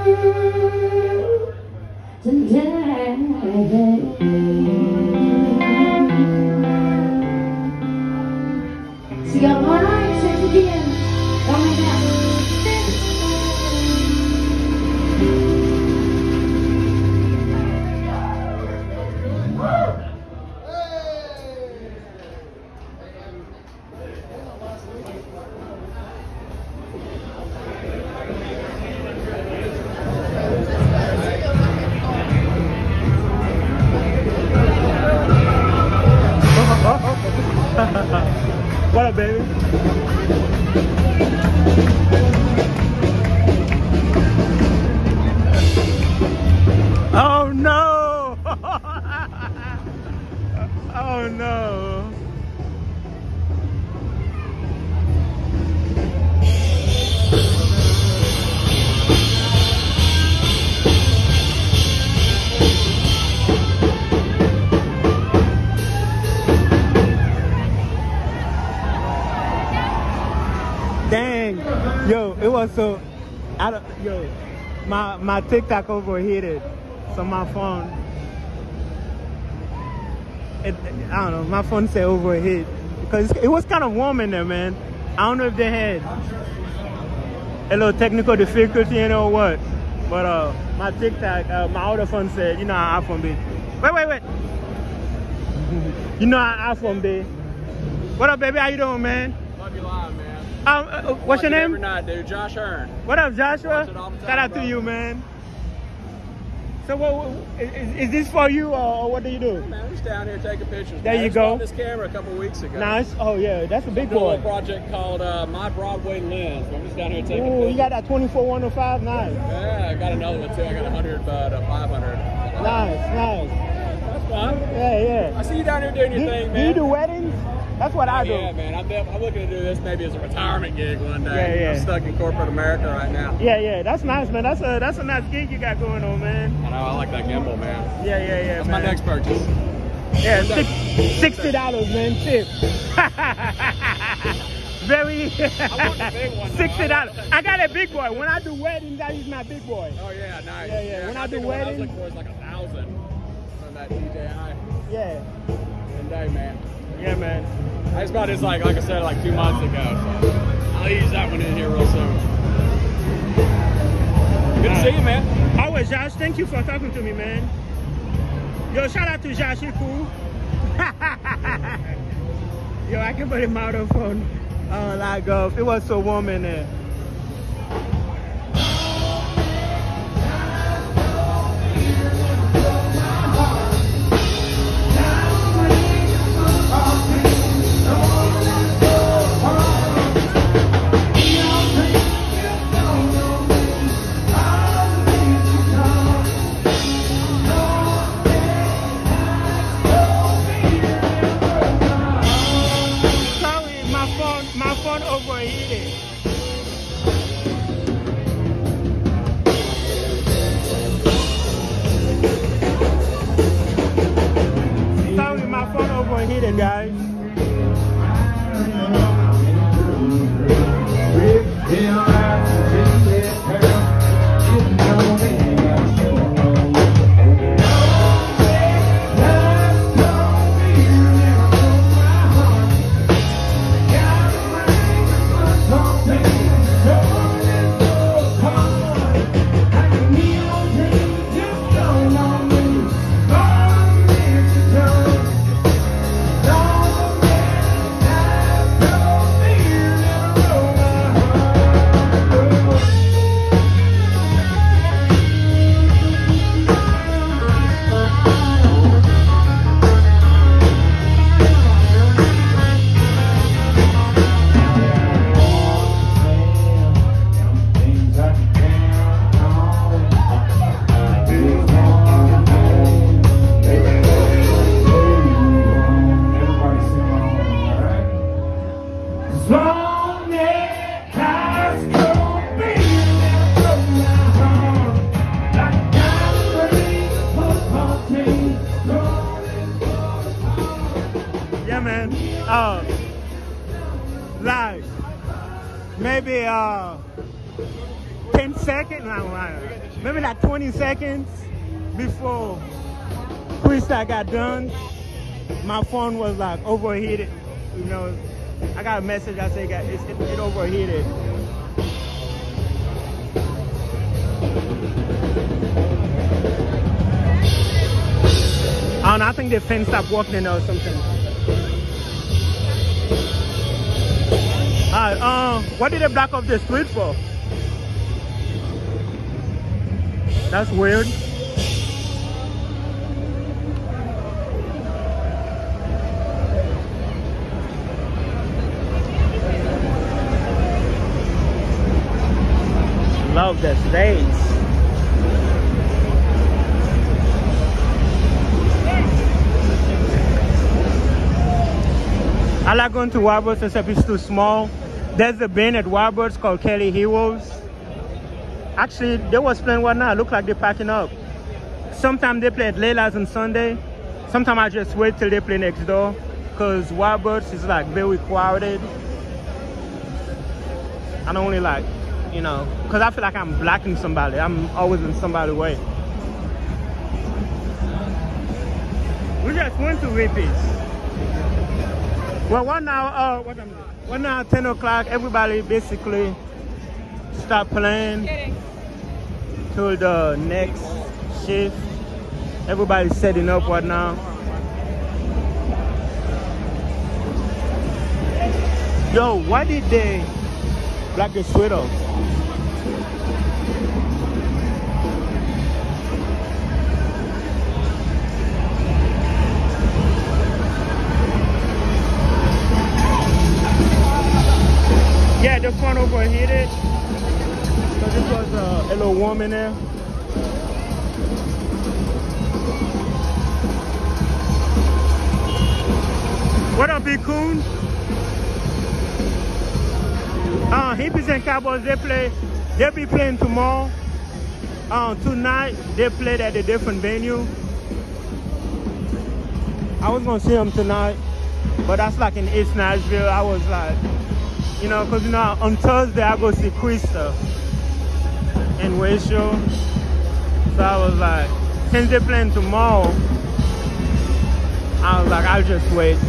tonight. See y'all tomorrow night, six again. Don't miss out. What up, baby? Oh no! Oh no! Dang, yo, it was so, I don't, yo, my, my TikTok overheated, so my phone, it, I don't know, my phone said overheat, because it was kind of warm in there, man. I don't know if they had a little technical difficulty, you know what, but uh, my TikTok, uh, my other phone said, you know how iPhone be. Wait, wait, wait. You know how iPhone be. What up, baby, how you doing, man? Love you live, man. Um, uh, what's your name? Every night, dude. Josh Hearn. What up, Joshua? Time, Shout out bro. to you, man. So, what, what is, is this for you, or, or what do you do? Hey, man, I'm just down here taking pictures. There man. you I just go. bought this camera a couple weeks ago. Nice. Oh yeah, that's a big I'm doing boy. a little project called uh, My Broadway Lens. I'm just down here taking Ooh, pictures. you got that twenty-four one oh five. Nice. Yeah, I got another one too. I got a hundred, but a five hundred. Nice, nice. That's fun. Yeah, yeah. I see you down here doing your Do, thing, do man. you do weddings? That's what I do. Yeah, man. I'm, I'm looking to do this maybe as a retirement gig one day. Yeah, yeah. I'm stuck in corporate America right now. Yeah, yeah. That's nice, man. That's a that's a nice gig you got going on, man. I know. I like that gimbal, man. Yeah, yeah, yeah. That's man. my next purchase. Yeah, six, sixty dollars, man. Tip. Very. I want the big one. Sixty dollars. I got a big boy. When I do weddings, I use my big boy. Oh yeah, nice. Yeah, yeah. When I do think the one I was weddings- looking for is like a thousand on that D J I. Yeah. One day, man. Yeah, man. I just bought this like like I said like two months ago, so I'll use that one in here real soon. Good to see you, man. Always, Josh. Thank you for talking to me, man. Yo, shout out to Josh. You cool? Yo, I can put him out of phone. Oh, like uh, it was so warm in there. Overheated. Sorry, my phone overheated, guys. Yeah, man. Uh, like maybe uh, ten seconds. No, maybe like twenty seconds before Krista got done, my phone was like overheated. You know, I got a message. I say, it, it, it overheated. I don't know, I think the fan stopped working or something. Alright, uh, what did they block off the street for? That's weird. Love the stage. I like going to Warburg's except it's too small. There's a band at Warburg's called Kelly Heroes. Actually, they was playing one now. Look like they're packing up. Sometimes they play at Leila's on Sunday. Sometimes I just wait till they play next door because Warburg's is like very crowded. I don't really like, you know, because I feel like I'm blocking somebody. I'm always in somebody's way. We just went to Repeats. Well, one now, uh, what I'm one now, ten o'clock. Everybody basically start playing till the next shift. Everybody's setting up right now. Yo, why did they block the street off? Yeah, the front overheated. So this was uh, a little warm in there. What up, Big Coon? Uh, Hippies and Cowboys, they play. They'll be playing tomorrow. Uh, tonight, they played at a different venue. I was gonna see them tonight, but that's like in East Nashville. I was like, you know, because, you know, on Thursday, I go see Krista and Rachel. So I was like, since they're playing tomorrow, I was like, I'll just wait.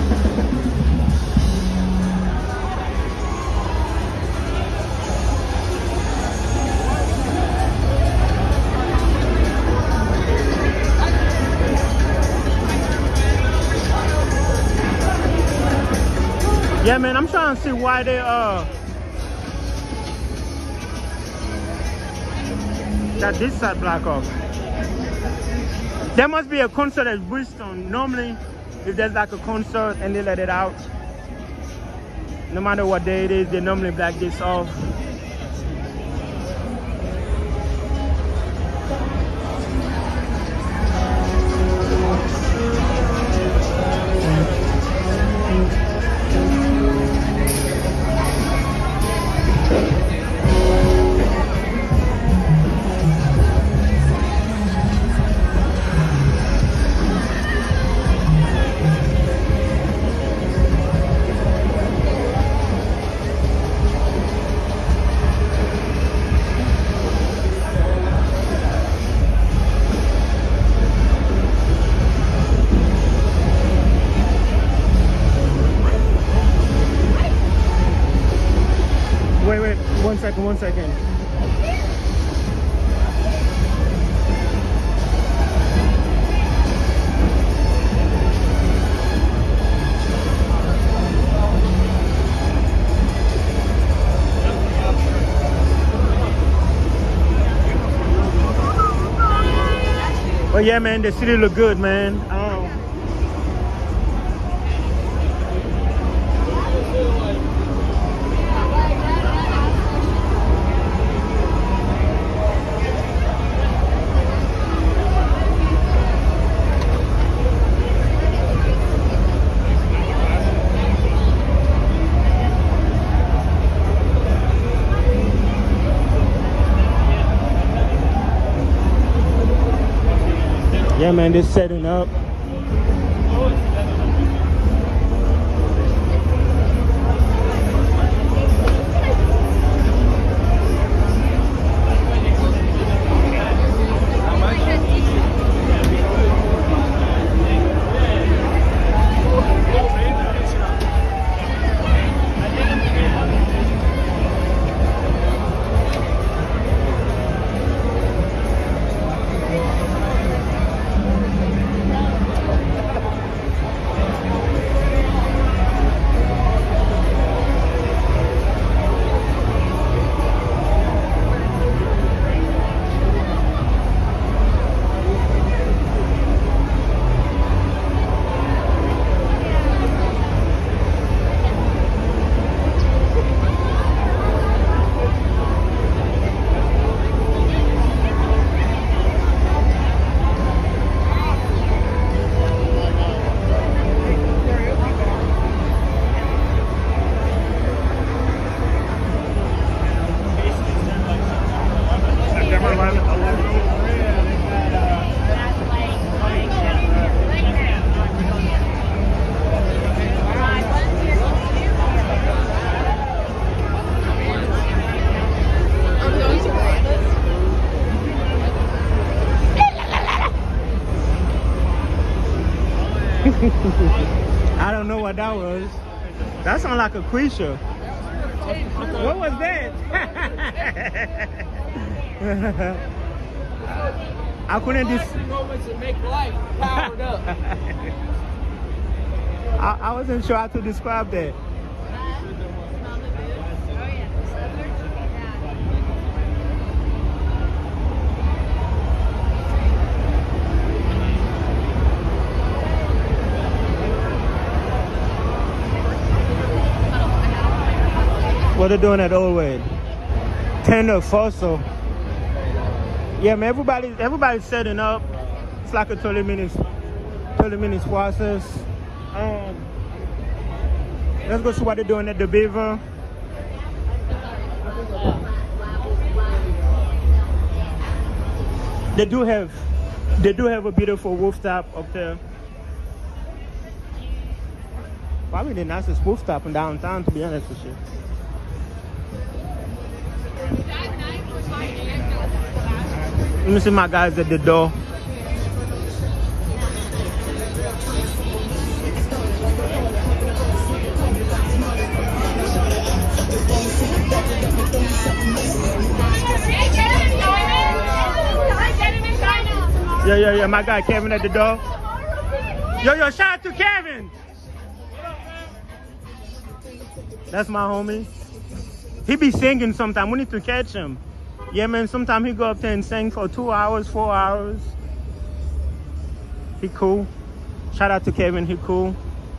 Yeah, man, I'm trying to see why they uh that this side block off. There must be a concert at Bristol. Normally, if there's like a concert and they let it out, no matter what day it is, they normally block this off. Wait, wait, one second, one second. Well, yeah, man, the city look good, man. Um, Yeah, man, just setting up. I don't know what that was. That sounds like a quiz show. What was that? I couldn't dis- moments that make life powered up. I, I wasn't sure how to describe that. What are they doing at Old Way? Tender fossil. Yeah, man, everybody, everybody's setting up. It's like a thirty minutes, thirty minutes process. Um, let's go see what they're doing at the Beaver. They do have, they do have a beautiful rooftop up there. Probably the nicest rooftop in downtown, to be honest with you. Let me see my guys at the door. Yeah, yeah, yeah, my guy Kevin at the door. Yo, yo, shout out to Kevin. That's my homie. He be singing sometime. We need to catch him. Yeah, man, sometimes he go up there and sing for two hours, four hours. He cool. Shout out to Kevin, he cool.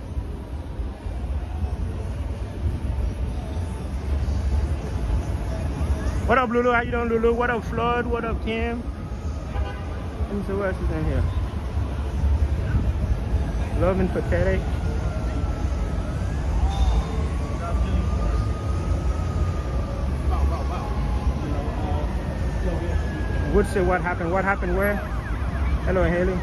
What up, Lulu? How you doing, Lulu? What up, Floyd? What up, Kim? Let me see what else is in here. Love and pathetic. Would say what happened? What happened where? Hello, Haley.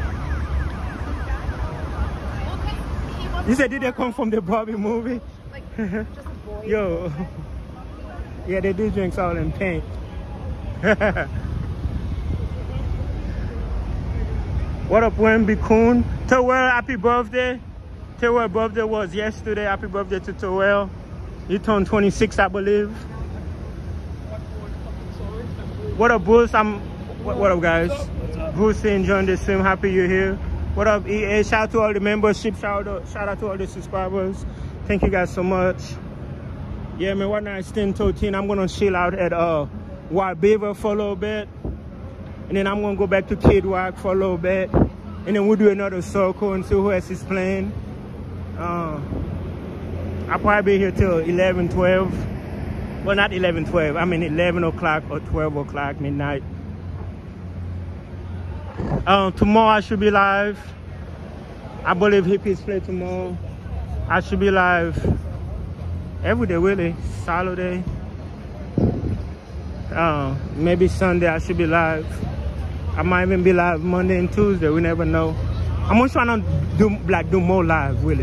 You said did they come from the Broadway movie? Like just a boy. Yo. Yeah, they do drinks all in pink. What up, Wemby Coon? Terrell, happy birthday. Terrell birthday was yesterday. Happy birthday to Terrell. He turned twenty-six, I believe. What up, Bruce? I'm What, what up, guys? What's up? Bruce enjoying the stream. Happy you're here. What up, E A? Shout out to all the membership. Shout out, shout out to all the subscribers. Thank you guys so much. Yeah, man, what night ten thirteen. I'm gonna chill out at uh White Beaver for a little bit, and then I'm gonna go back to Kid Rock for a little bit, and then we'll do another circle and see who else is playing. Uh, I'll probably be here till eleven, twelve. Well, not eleven, twelve. I mean eleven o'clock or twelve o'clock midnight. Um, tomorrow I should be live. I believe Hippies play tomorrow. I should be live every day, really. Saturday. Uh, maybe Sunday I should be live. I might even be live Monday and Tuesday. We never know. I'm just trying to do like do more live, really.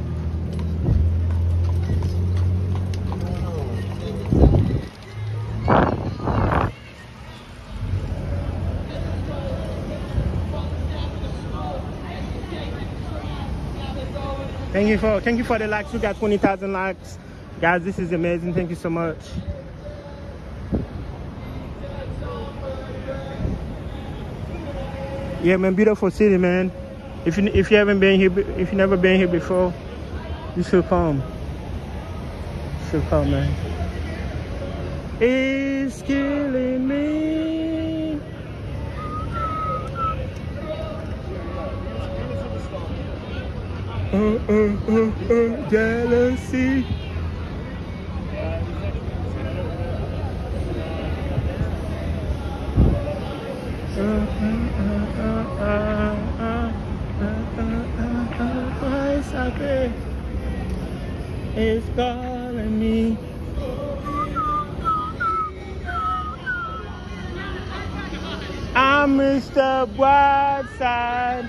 Thank you for thank you for the likes. We got twenty thousand likes, guys. This is amazing. Thank you so much. Yeah, man, beautiful city, man. If you if you haven't been here, if you never been here before, you should come. You should come, man. It's killing me. Oh, oh, oh, oh, jealousy. It's calling me. I'm Mister Brightside.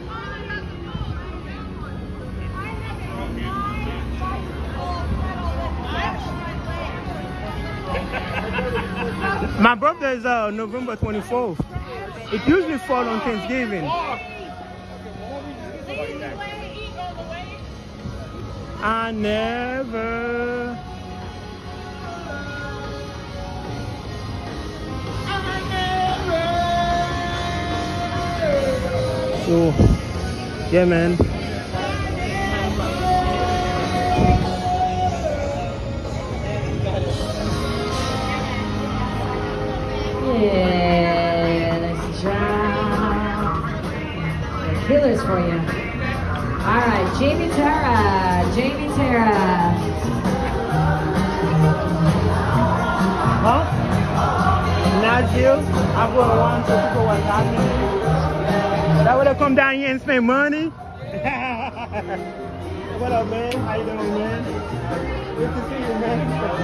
My birthday is uh, November twenty-fourth. It usually falls on Thanksgiving. I never. I never. So, yeah, man. Yeah, nice job. The killers for you. All right, Jamie Tara, Jamie Tara. Huh? Nashville, I'm going one so people were talking. That would have come down here and spend money. What up, man? How you doing, man? Good to see you, man.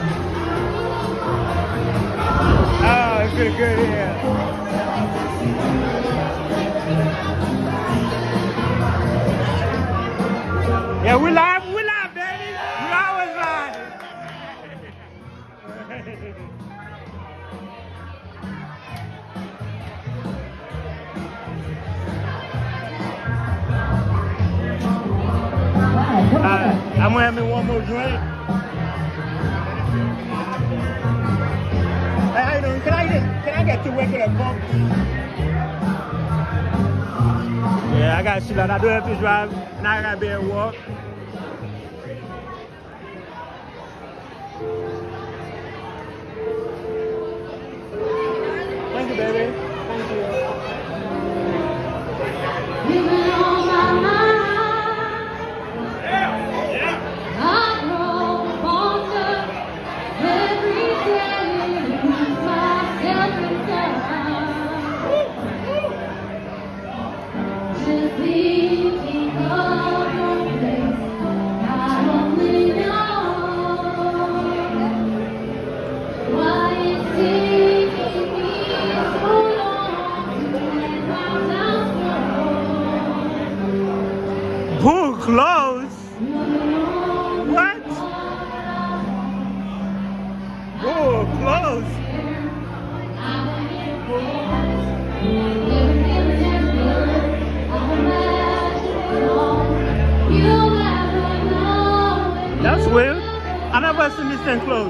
Oh, it's pretty good here. Yeah, we live, we live, baby. We always live. uh, I'm gonna have me one more drink. Hey, how you doing? Can I get, can I get to work with a pump? Yeah, I got shit out. I do have to drive. Now I gotta be at work. Thank you, baby. Thank you. You've been on my mind. Yeah. Yeah. I grow fonder every day. Lose myself inside. Just thinking of your face. I only know why it's taking me so long to let my doubts go. Pool clothes? What? Pool clothes? That's weird. I never seen this thing close.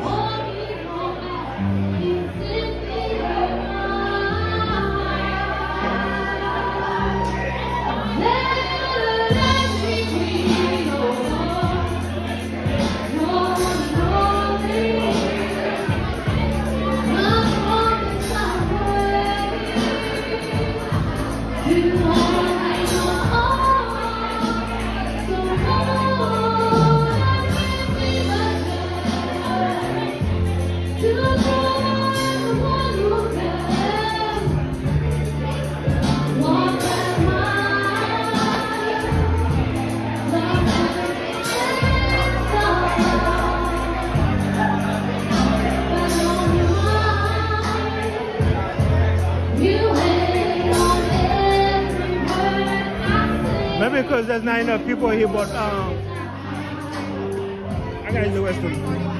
Maybe because there's not enough people here, but um, I gotta use the restroom.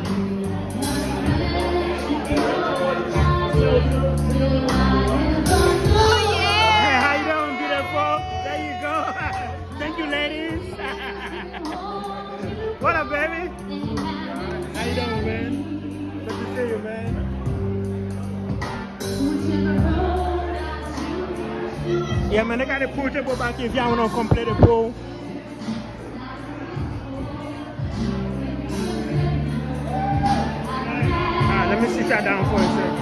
Oh yeah! Hey, how you doing, beautiful? There you go. Thank you, ladies. What up, baby? How you doing, man? Good to see you, man. Yeah, man, they got the pool table back here if y'all want to come play the pool. Alright, let me sit that down for a second.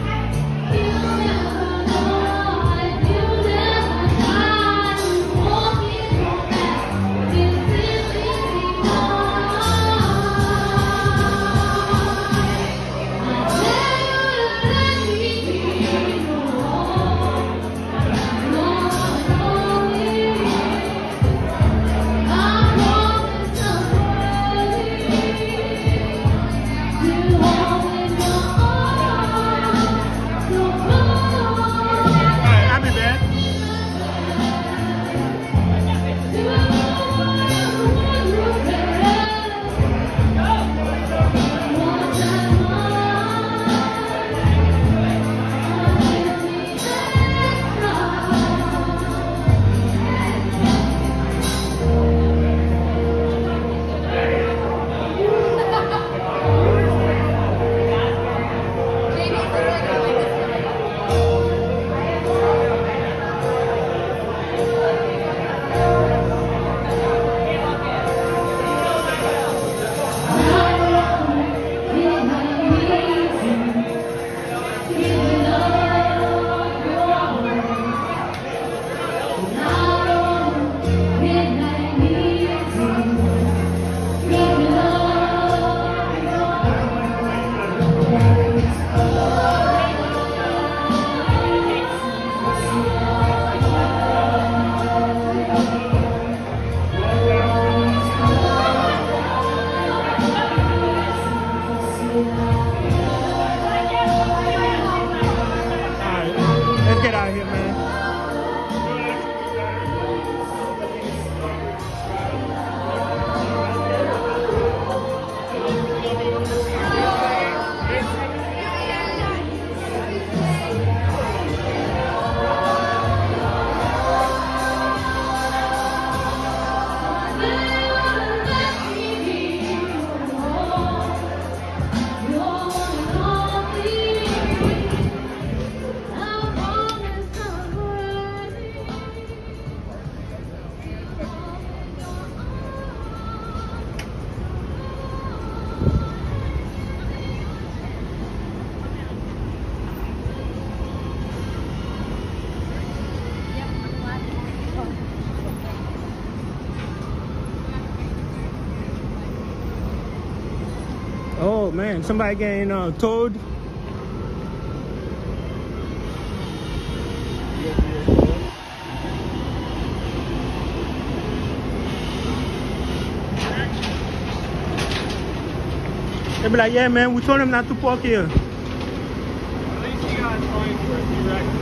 Oh man, somebody getting uh, towed. They be like, yeah man, we told him not to park here. At least you got fines for a few records.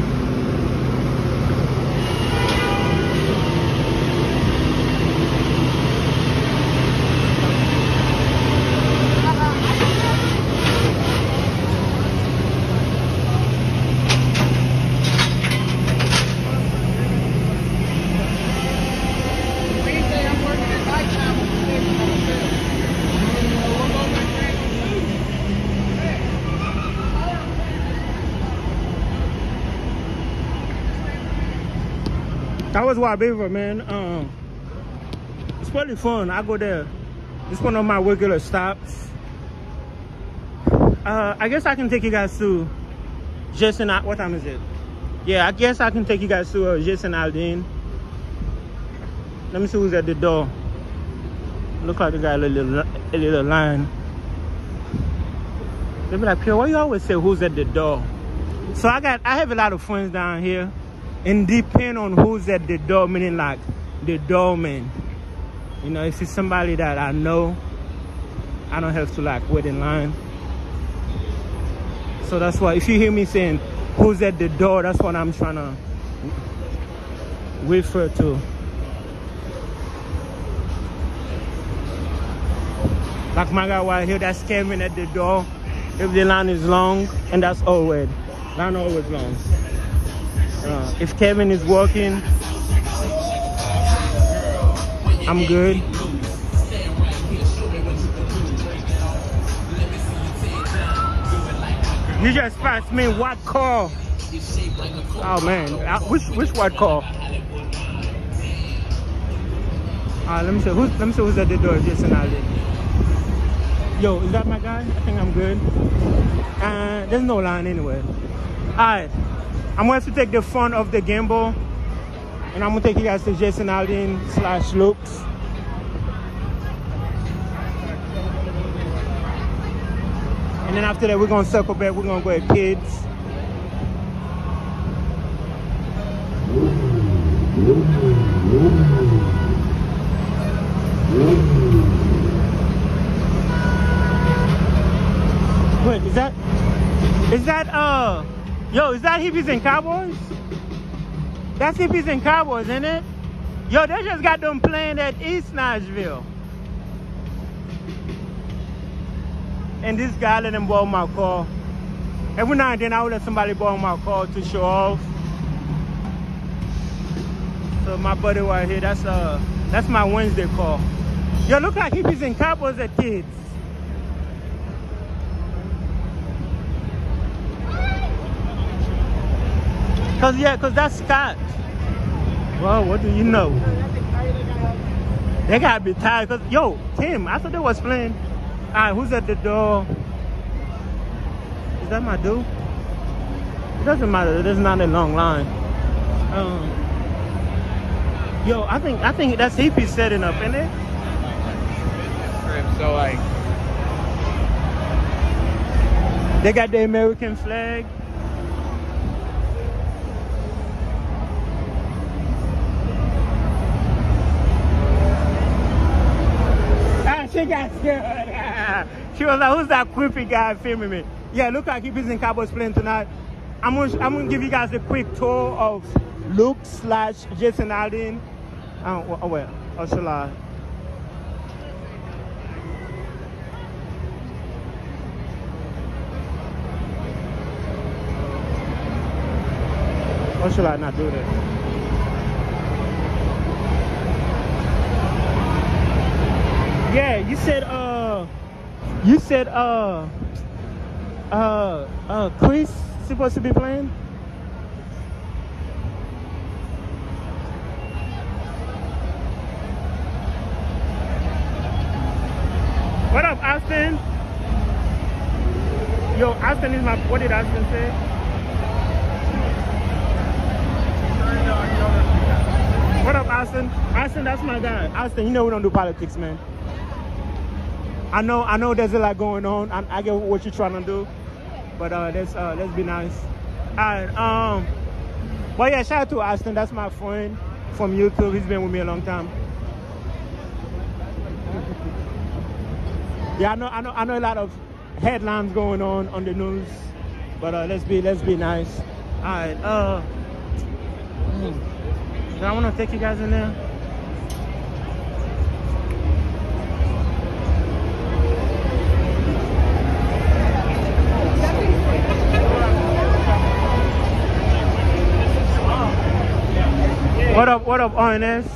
That was Wild Beaver, man. Um, it's pretty fun. I go there. It's one of my regular stops. Uh, I guess I can take you guys to Jason. What time is it? Yeah, I guess I can take you guys to uh, Jason Aldean. Let me see who's at the door. Look like they got a little, a little line. They be like, Pierre, why you always say who's at the door? So I got, I have a lot of friends down here. And depend on who's at the door, meaning like the doorman. You know, if it's somebody that I know, I don't have to like wait in line. So that's why if you hear me saying who's at the door, that's what I'm trying to refer to. Like my guy right here, that's Kevin at the door. If the line is long, and that's always, line always long. Uh, if Kevin is working, I'm good. You just passed me what car? Oh man, uh, which which what car? Uh, let me see who's let me see who's at the door. Jason Allen. Yo, is that my guy? I think I'm good. Uh, there's no line anyway. All right. I'm going to take the front of the gimbal and I'm going to take you guys to Jason Aldean slash Loops. And then after that, we're going to circle back. We're going to go at Kids. Wait, is that, is that, uh, yo, is that Hippies and Cowboys? That's Hippies and Cowboys, isn't it? Yo, they just got them playing at East Nashville. And this guy let them borrow my car. Every now and then I would let somebody borrow my car to show off. So my buddy right here, that's uh that's my Wednesday car. Yo, look like Hippies and Cowboys at Kids. Cause yeah, cause that's Scott. Well, what do you know? They gotta be tired. Cause yo, Tim, I thought they was playing. All right, who's at the door? Is that my dude? It doesn't matter. There's not a long line. Um, yo, I think I think that's Hippie setting up, isn't it? So like, they got the American flag. She got scared. She was like, who's that creepy guy filming me? Yeah, look like Hippies and Cowboys playing tonight. I'm gonna, I'm gonna give you guys a quick tour of Luke slash Jason Aldean. Oh, oh wait, or shall I? Or should I not do that? Yeah, you said, uh, you said, uh, uh, uh, Chris supposed to be playing? What up, Austin? Yo, Austin is my, what did Austin say? What up, Austin? Austin, that's my guy. Austin, you know we don't do politics, man. I know, I know there's a lot going on. I, I get what you're trying to do, but uh, let's uh, let's be nice. All right. Um. But yeah, shout out to Austin. That's my friend from YouTube. He's been with me a long time. Yeah, I know, I know, I know a lot of headlines going on on the news, but uh, let's be let's be nice. All right. Uh. Do I want to take you guys in there? What up, what up, O N S?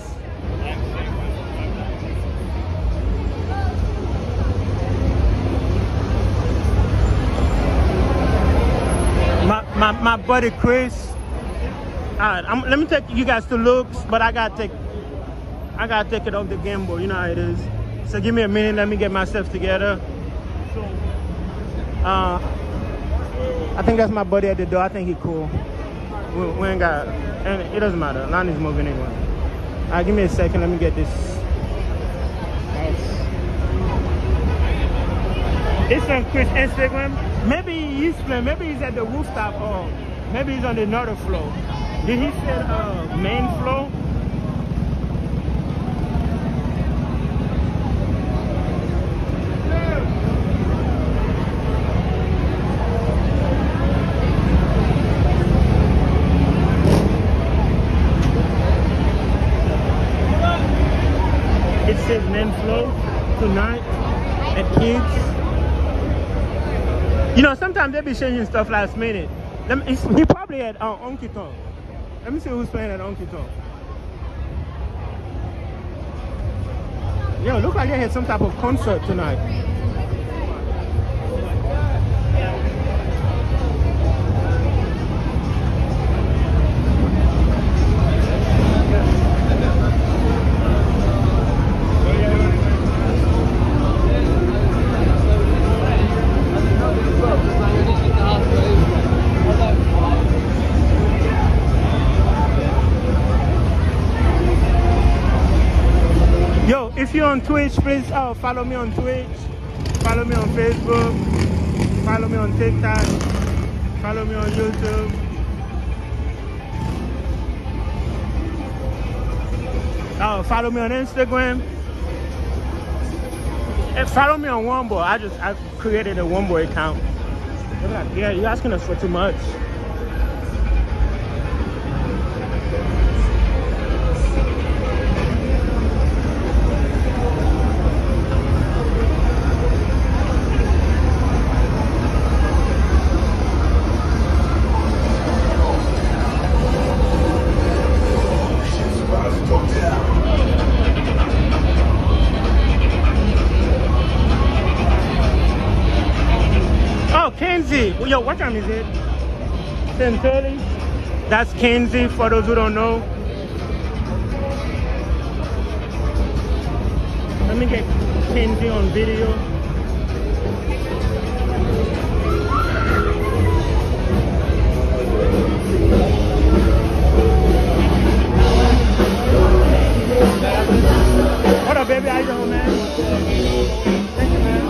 My, my, my buddy Chris. All right, I'm, let me take you guys to looks, but I gotta take, I gotta take it off the gimbal. You know how it is. So give me a minute. Let me get myself together. Uh, I think that's my buddy at the door. I think he cool. We, we ain't got, and it doesn't matter. Lonnie's moving anyway. All right, give me a second. Let me get this. It's on Chris' Instagram. Maybe he's playing. Maybe he's at the rooftop, or maybe he's on the northern floor. Did he say uh, main floor? It says main floor tonight at Kids. You know, sometimes they be changing stuff last minute. Let me, he probably had uh, Honky Tonk. Let me see who's playing at Honky Tonk. Yo, look like they had some type of concert tonight. Yo, if you're on Twitch, please uh, follow me on Twitch, follow me on Facebook, follow me on TikTok, follow me on YouTube. Uh, follow me on Instagram. And follow me on Wombo. I just I created a Wombo account. Yeah, you're asking us for too much. Kenzie, well, yo, what time is it? ten thirty. That's Kenzie, for those who don't know. Let me get Kenzie on video. What up, baby? How you doing, man? Thank you, man.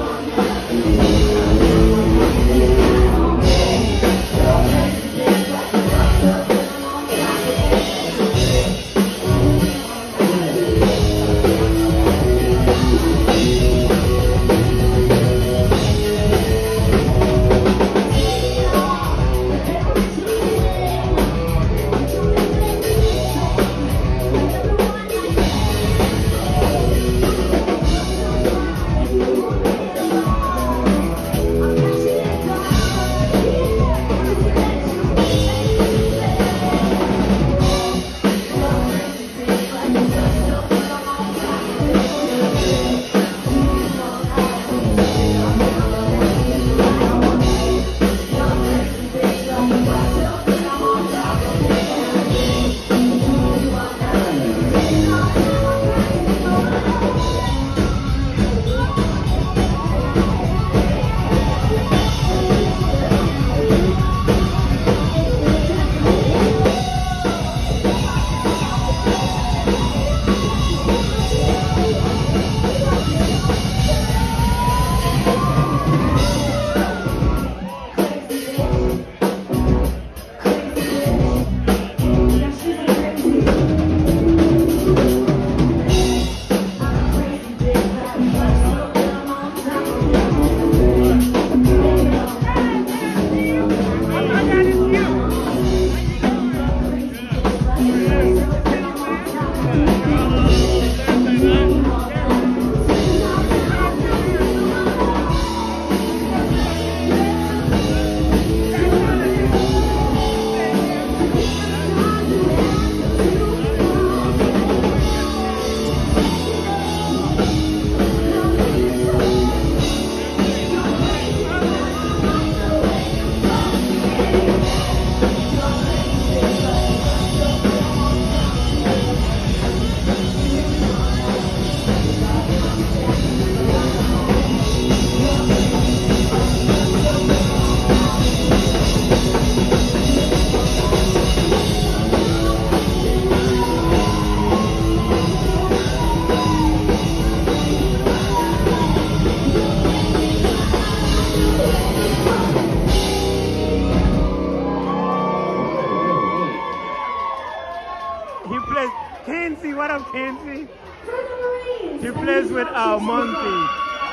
He plays with uh, Monkey.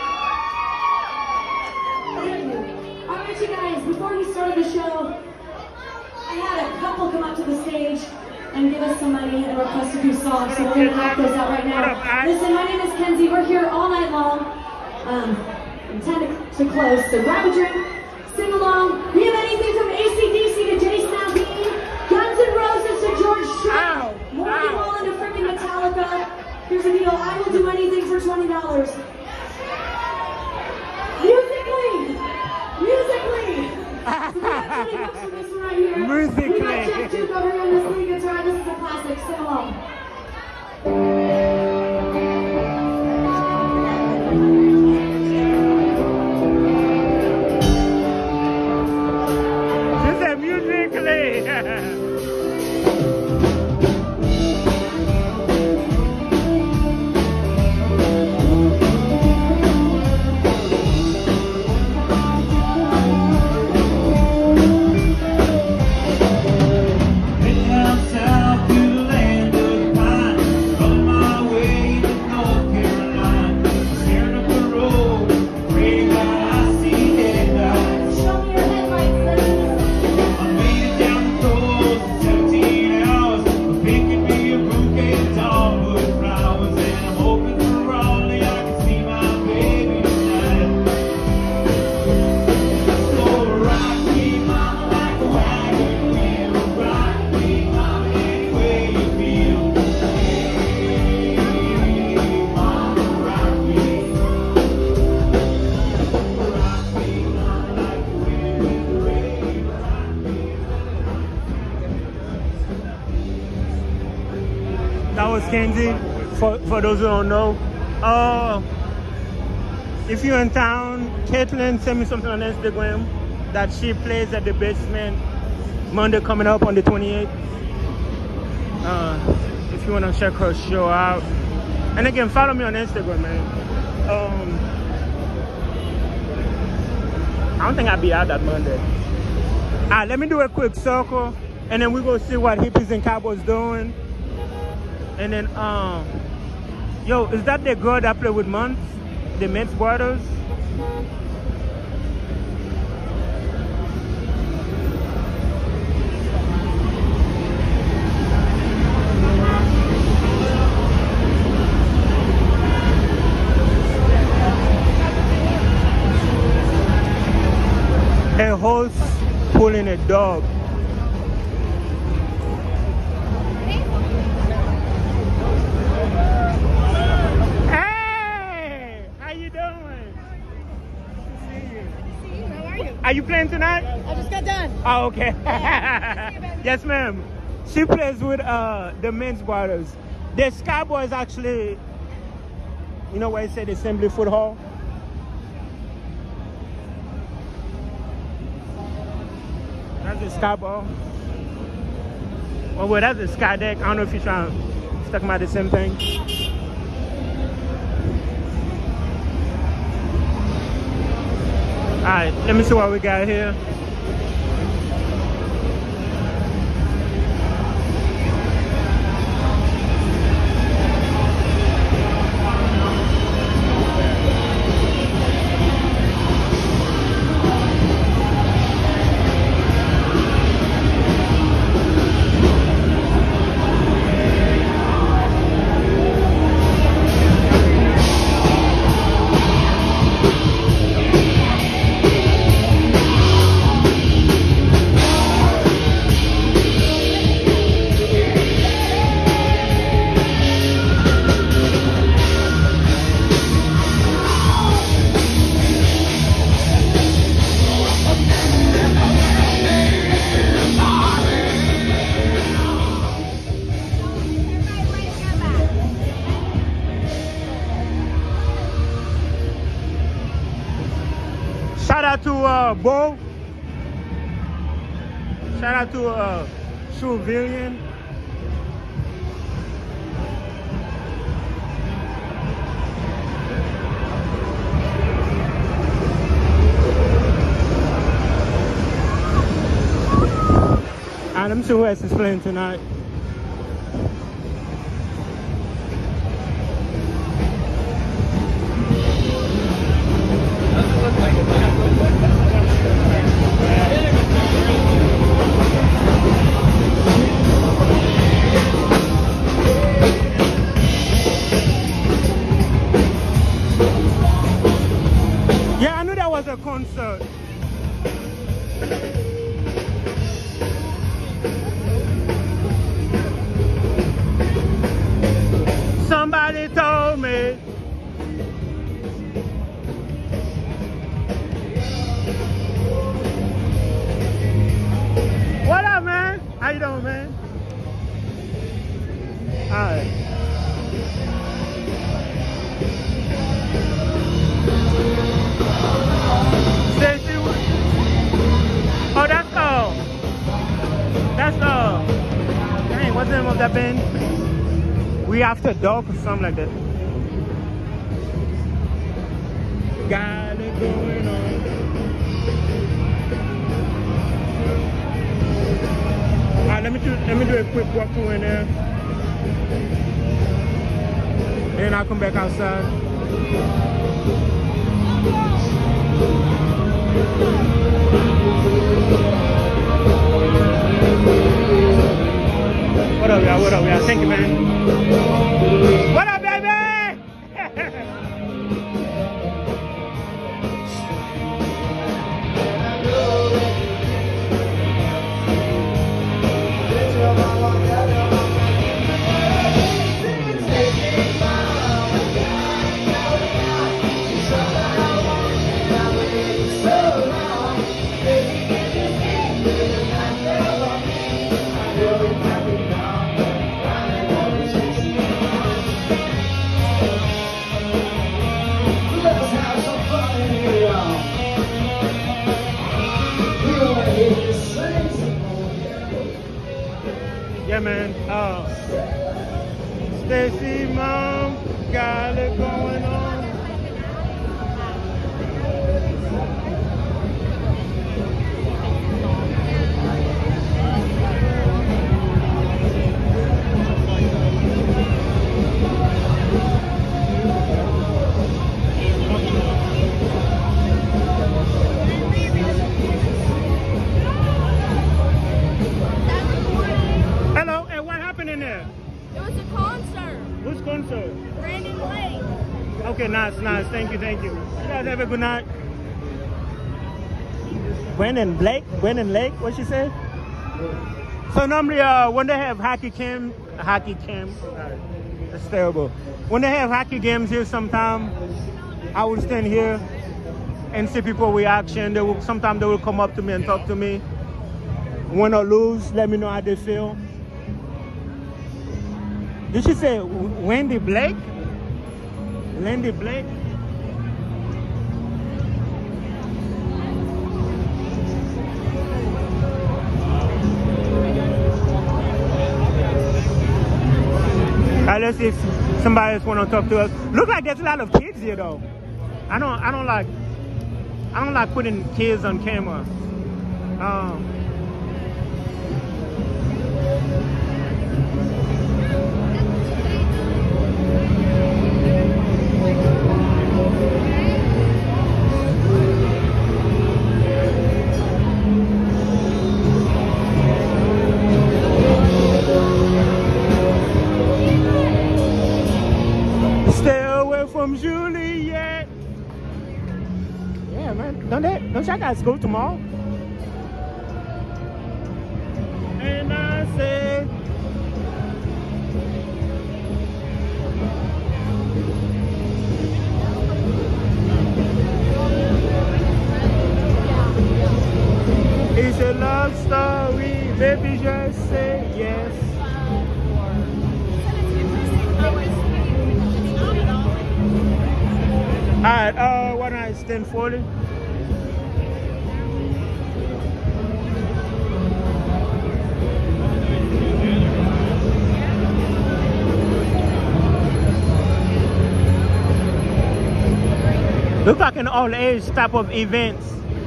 Alright, you guys, before we started the show, I had a couple come up to the stage and give us some money and request a few songs, so we're going to knock those out right now. Listen, my name is Kenzie. We're here all night long. Um, ten to, to close, so grab a drink, sing along. We have anything from A C D C to Jason Aldean, Guns N' Roses to George Strait, Morgan Wallen to freaking Metallica. Here's the deal, I will do anything for twenty dollars. Musically! Musically! So we got twenty bucks for this one right here. Musically! We got Jack Duke over here on this lead guitar. This is a classic. Sing along. This is musically! That was Kenzie, for, for those who don't know. Uh, if you're in town, Caitlin sent me something on Instagram that she plays at the Basement Monday coming up on the twenty-eighth. Uh, if you want to check her show out. And again, follow me on Instagram, man. Um, I don't think I'll be out that Monday. All right, let me do a quick circle, and then we go see what Hippies and Cowboys doing. And then, um, yo, is that the girl that played with Months? The Mintz Brothers? A horse pulling a dog. Are you playing tonight? I just got done. Oh, okay. Yeah. Yes, ma'am. She plays with uh, the Mintz Brothers. The Skyboys actually, you know where it said Assembly Foot Hall? That's the Skyboy. Oh, well, that's the Sky Deck. I don't know if you're trying to talk about the same thing. All right, let me see what we got here. Shout out to uh, Bo. Shout out to uh, Shuvillian. Alright, let me see who else is playing tonight. concert. Somebody told me what up, man? How you doing, man? All right. Stacy, oh, that's uh, that's uh, dang, what's the name of that band? We After Dark or something like that. Got it going on. Alright, let me do let me do a quick walkthrough in there. Then I'll come back outside. What up, y'all? What up, y'all? Thank you, man. What up, baby? Yeah, man. Uh, Stacy, mom, got it going on. Okay, nice, nice. Thank you, thank you. You guys have a good night. Brandon Blake? Brandon Lake? What she say? So normally uh, when they have hockey camp, hockey camp, sorry, that's terrible. When they have hockey games here sometime, I will stand here and see people reaction. They will, sometimes they will come up to me and talk to me. Win or lose, let me know how they feel. Did she say Wendy Blake? Wendy Blake? Alright, let's see if somebody else want to talk to us. Look like there's a lot of kids here though. I don't I don't like I don't like putting kids on camera. Um From Juliet. Yeah, man. Don't they, don't y'all guys go tomorrow? And I said, it's a love story, baby, just say yes. Alright, uh, why don't I stand forward? Look like an all age type of events.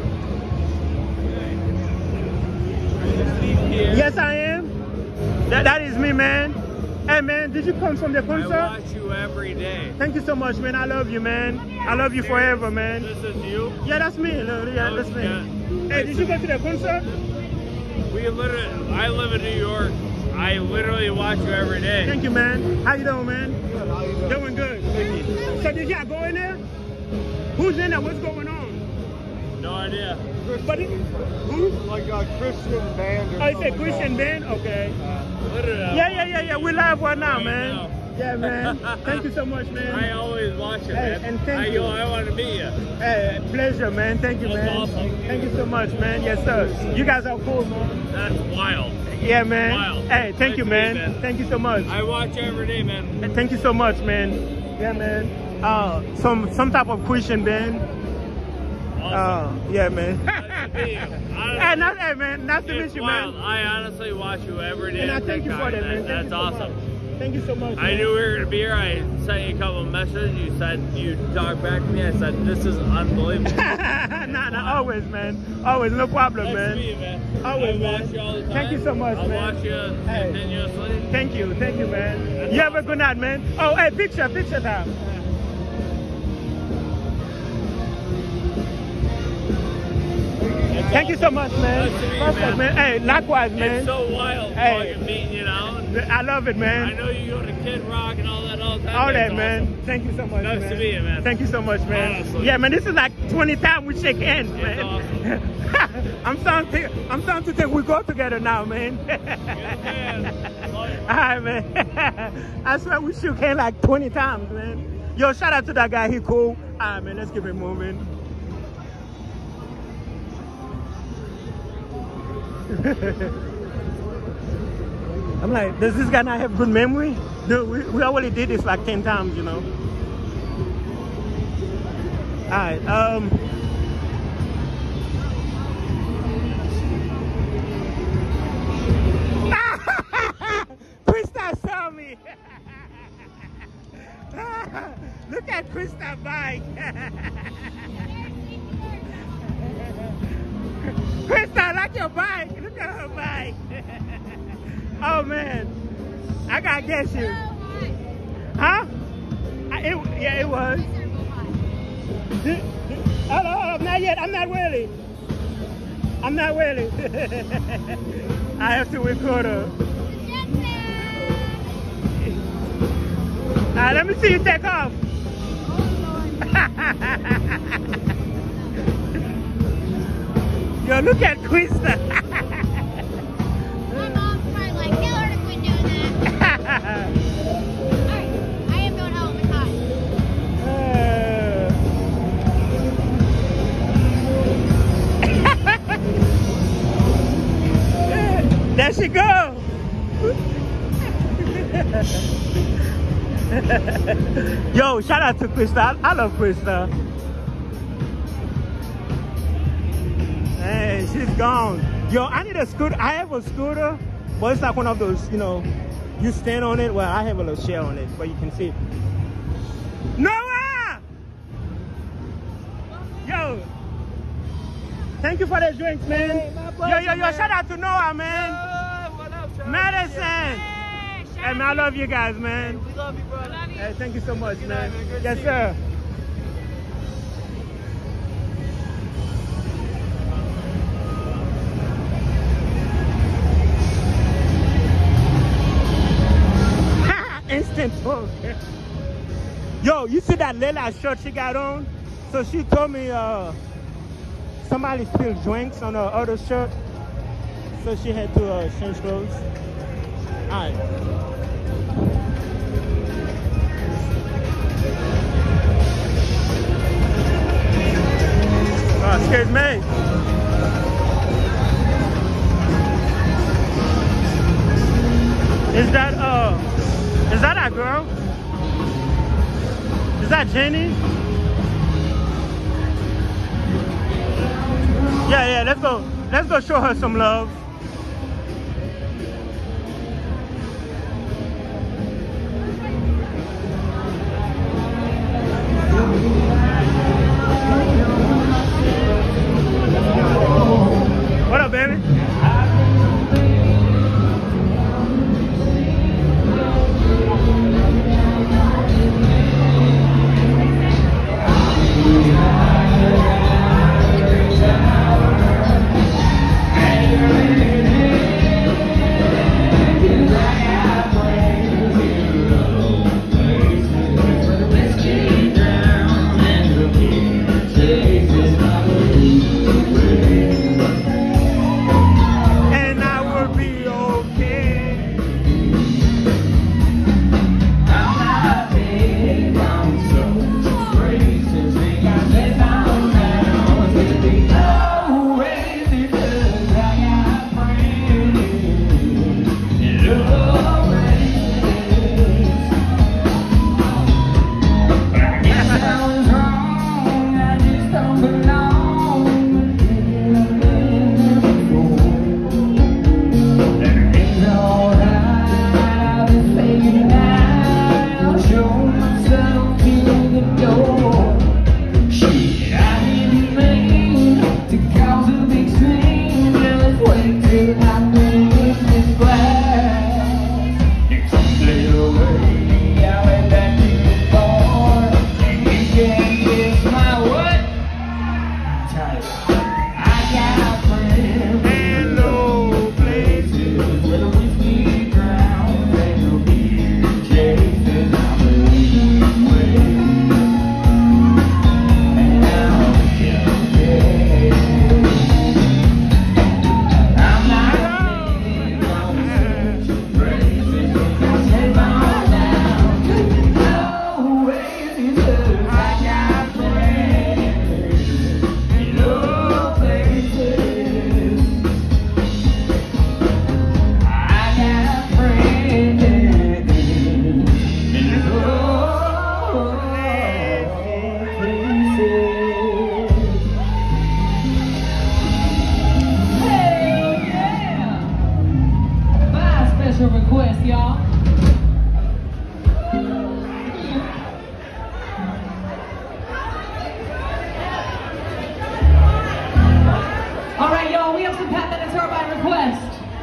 Yes, I am. That, that is me, man. Hey, man, did you come from the concert? I watch you every day. Thank you so much, man. I love you, man. I love you forever, man. This is you? Yeah, that's me. Yeah, that's me. Yeah. Hey, did you go to the concert? We literally, I live in New York. I literally watch you every day. Thank you, man. How you doing, man? Good. How you doing? Doing good. Thank you. So did y'all go in there? Who's in there? What's going on? No idea. But it, who? Like a Christian band or Oh, it's a something. Christian band? Okay. Put it up. Yeah, yeah, yeah, yeah. We live one now, Right man. now. Yeah, man. Thank you so much, man. I always watch it, Hey, man. and thank I, you. I want to meet you. Hey, pleasure, man. Thank you, That's man. awesome. Thank you so much, man. Yes, sir. You guys are cool, man. That's wild. Yeah, man. Wild. Hey, thank Nice you, to man. meet you, man. Thank you so much. I watch you every day, man. Hey, thank you so much, man. Yeah, man. Uh, some some type of Christian band. Awesome. Uh, yeah, man. Nice to meet you. Honestly, Hey, not, hey, man. Nice to it's meet you, wild. man. I honestly watch you every day. And I on thank you TikTok. for that, man. Thank That's you so awesome. much. Thank you so much. I man. knew we were going to be here. I sent you a couple of messages. You said, you talked back to me. I said, this is unbelievable. nah, nah, always, man. Always, no problem, Nice man. to meet you, man. Always, I man. watch you all the time. Thank you so much, I'll man. watch you Hey. continuously. Thank you, thank you, man. That's You have a good night, man. Oh, hey, picture, picture time. Thank you so much, man. Nice to meet you, Perfect, man. Hey, likewise, man. It's so wild Hey. fucking meeting you now. I love it, man. I know you go to Kid Rock and all that all the time. All That's that, man. awesome. Thank you so much, Nice man. to meet you, man. Thank you so much, man. Honestly. Yeah, man, this is like twenty times we shake hands, It's man. awesome. I'm starting to, I'm starting to think we go together now, man. Yes, man. Love you. All right, man. I swear we shook hands like twenty times, man. Yo, shout out to that guy. He cool. All right, man. Let's keep it moving. I'm like, does this guy not have good memory? No, we, we already did this like ten times, you know. All right. Um. Krista saw me. Look at Krista bike. Krista, I like your bike. Look at her bike. Oh man, I gotta guess you. Huh? I, it, yeah, it was. Hold on, hold on, not yet. I'm not ready. I'm not ready. I have to record her. All right, let me see you take off. Yo, look at Krista. My mom's probably like, tell her to quit doing that. Alright, I am going home. It's hot. Uh... There she go. Yo, shout out to Krista. I, I love Krista. Hey, she's gone. Yo, I need a scooter. I have a scooter, but it's like one of those, you know, you stand on it. Well, I have a little shell on it, but you can see. Noah! Yo, thank you for the drinks, man. Hey, yo, yo, yo, shout out to Noah, man. Uh, what up, shout Madison. Hey, Hey, man, I love you guys, man. We love you, brother. love you. Hey, thank you so much, Good man. night, man. Good Yes, to see sir. Instant talk. Yo, you see that Layla shirt she got on? So she told me uh, somebody spilled drinks on her other shirt. So she had to uh, change clothes. All right. Oh, excuse me. Is that uh is that a girl? Is that Jenny? Yeah, yeah, let's go. Let's go show her some love. What up, baby?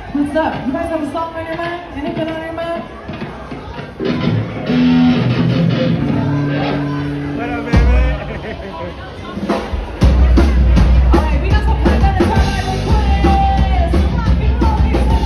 What's up? You guys have a song on your mind? Anything on your mind? What up, baby? Alright, we got some fun down the Broadway request. Rock and roll,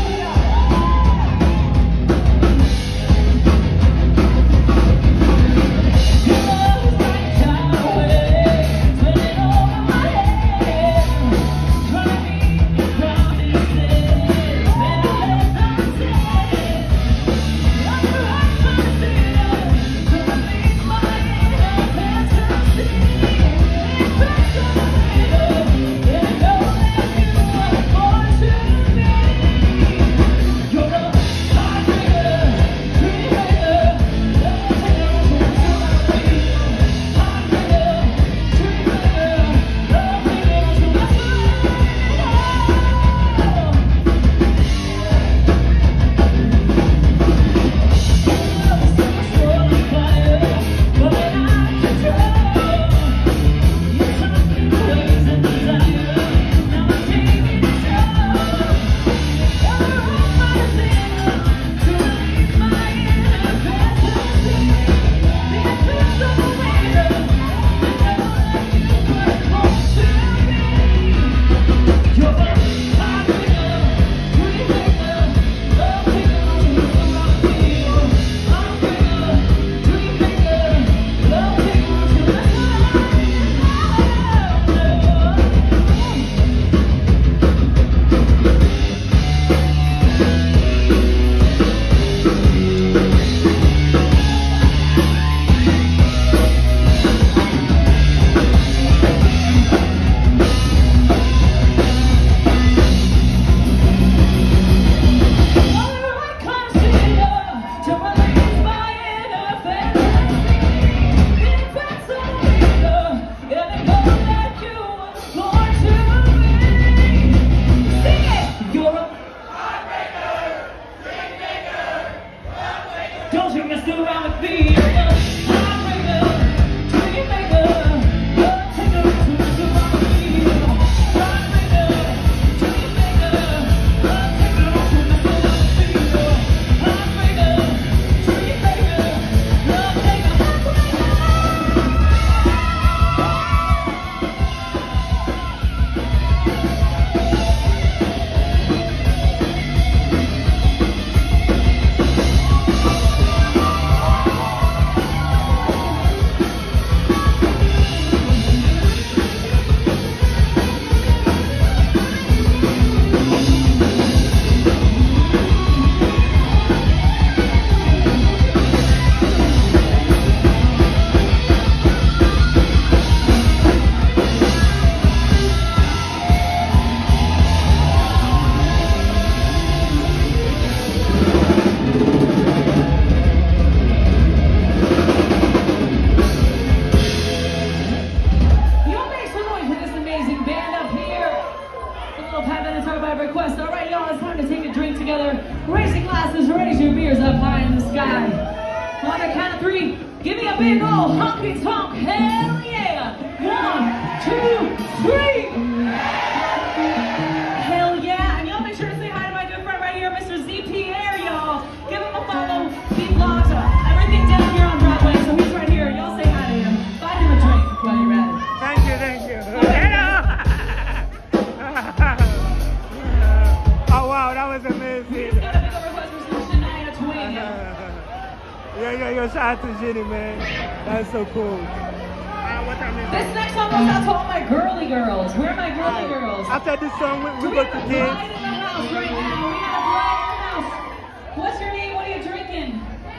So cool. Uh, what time is this next song goes out to all my girly girls. Where are my girly right. girls? After this song, we, we, we go have to a dance. bride in the house right now. We have a bride in the house. What's your name? What are you drinking?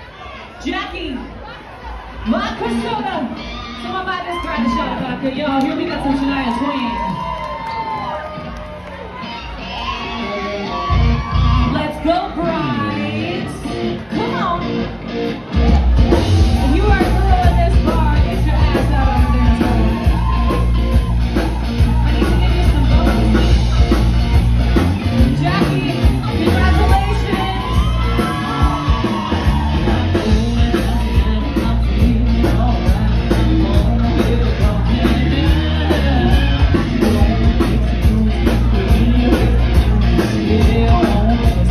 Jackie. Vodka soda. Someone buy this bride a shot of vodka. Yo, here we got some Shania Twain. Let's go, brides. Come on. If you are a girl in this bar, get your ass out on the dance floor. I need to give you some votes. Jackie, congratulations. Yeah.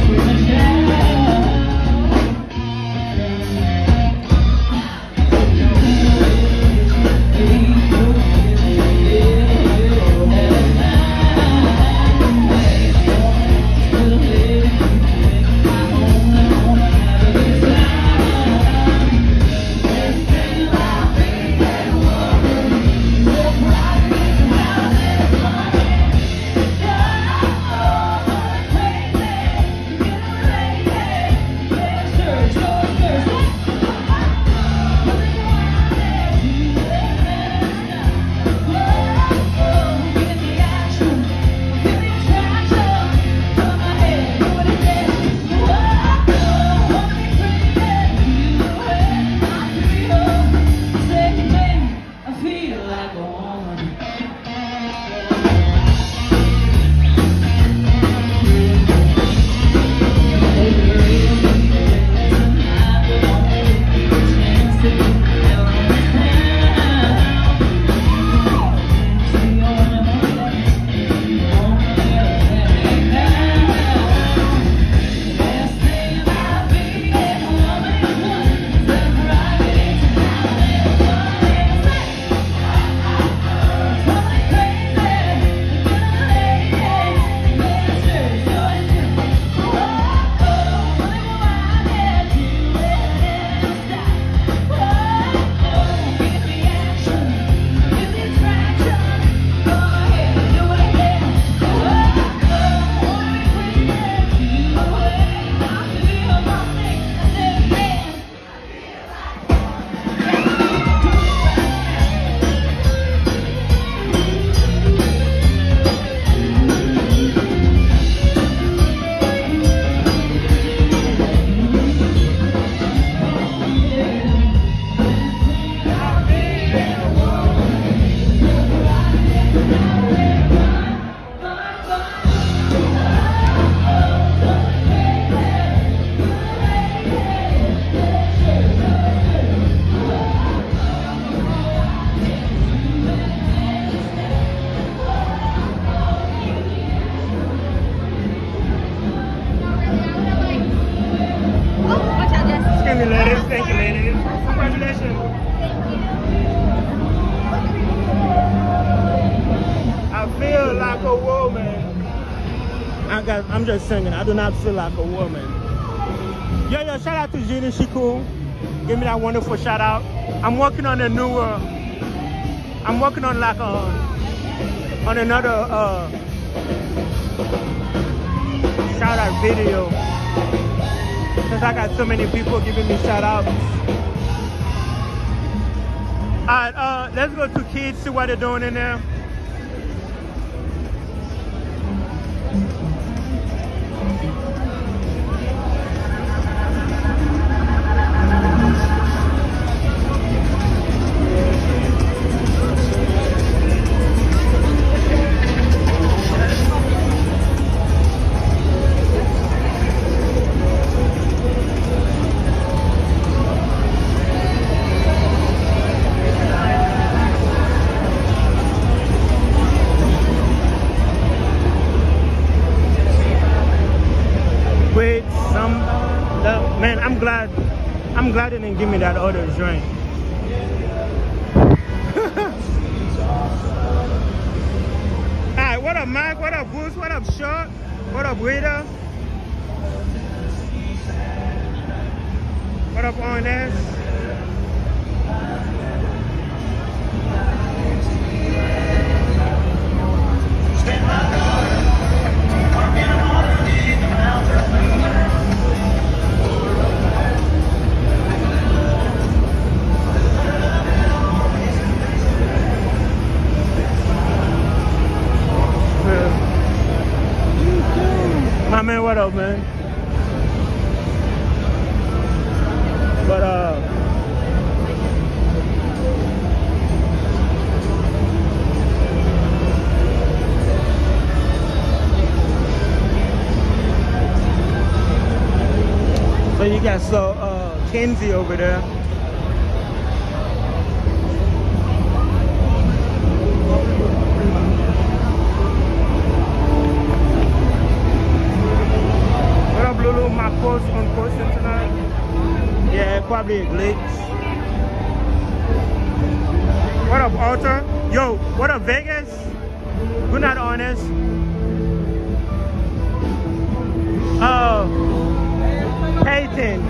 I got, I'm just singing. I do not feel like a woman. Yo, yo, shout out to Jeannie. She cool. Give me that wonderful shout out. I'm working on a new, uh, I'm working on like a, on another uh, shout out video. Because I got so many people giving me shout outs. Alright, uh, let's go to kids, see what they're doing in there. Man, I'm glad, I'm glad they didn't give me that other drink. Alright, what up Mike, what up Boost, what up Short, what up Waiter, what up Honest? My man, what up, man? But uh, so you got so uh Kenzie over there. Lulu, my course on course tonight. Yeah, probably a glitch. What up, Alter? Yo, what up, Vegas? We're not honest. Oh, Peyton.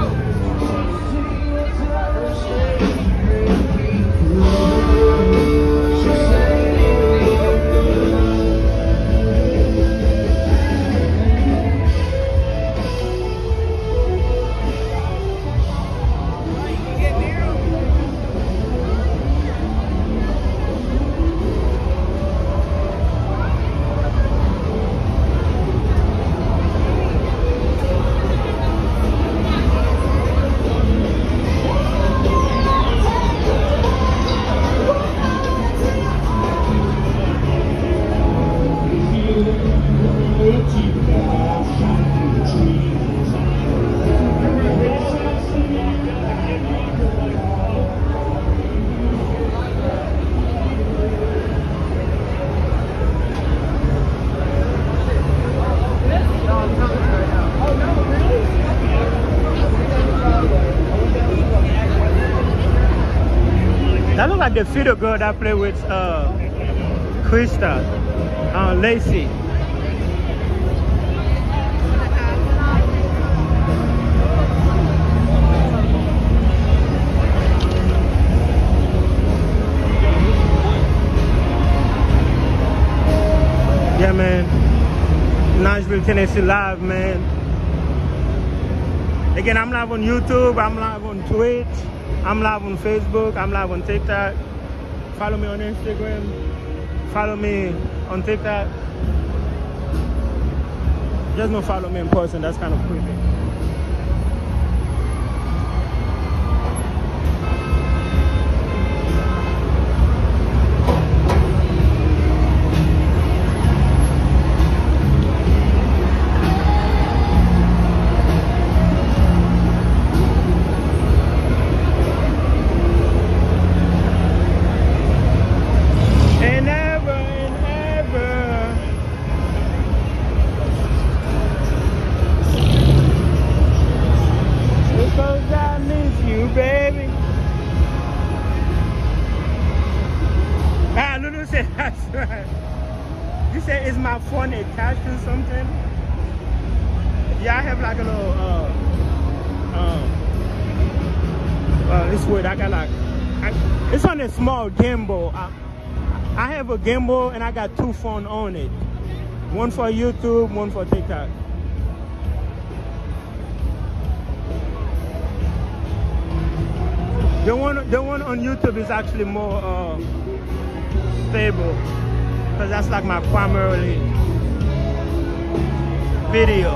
That look like the fiddle girl that play with uh, Krista, uh, Lacey. Yeah, man. Nashville, Tennessee live, man. Again, I'm live on YouTube, I'm live on Twitch. I'm live on Facebook, I'm live on TikTok. Follow me on Instagram. Follow me on TikTok. Just don't follow me in person, that's kind of creepy. You said, is my phone attached to something? Yeah, I have like a little, uh, um, uh, this wood, I got like, I, it's on a small gimbal. I, I have a gimbal and I got two phones on it. One for YouTube, one for TikTok. The one, the one on YouTube is actually more uh, stable, because that's like my primarily video.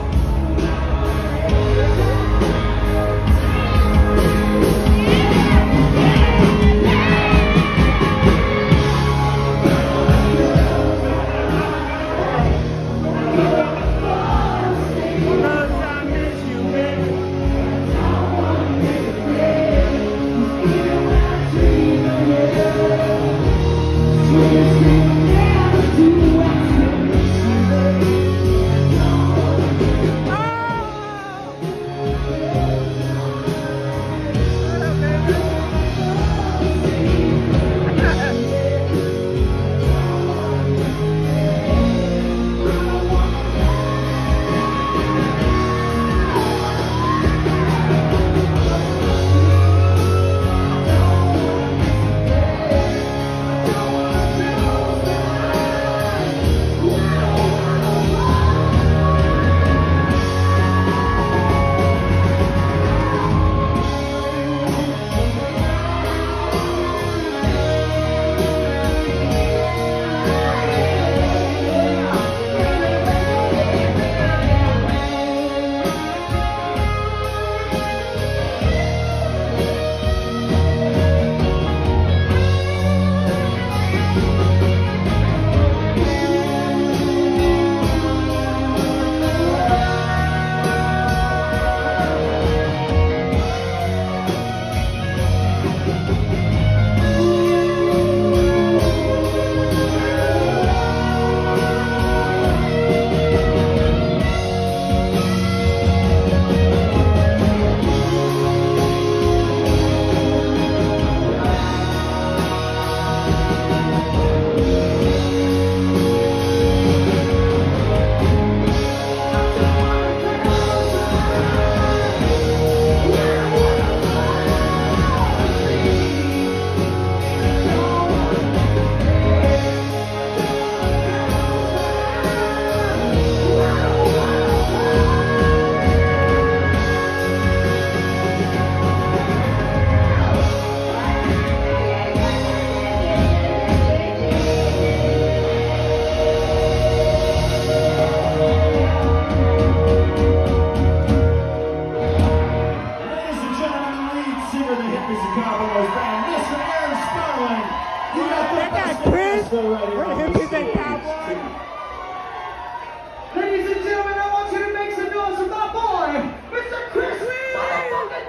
Ladies and gentlemen, I want you to make some noise for my boy, Mister Chris motherfucking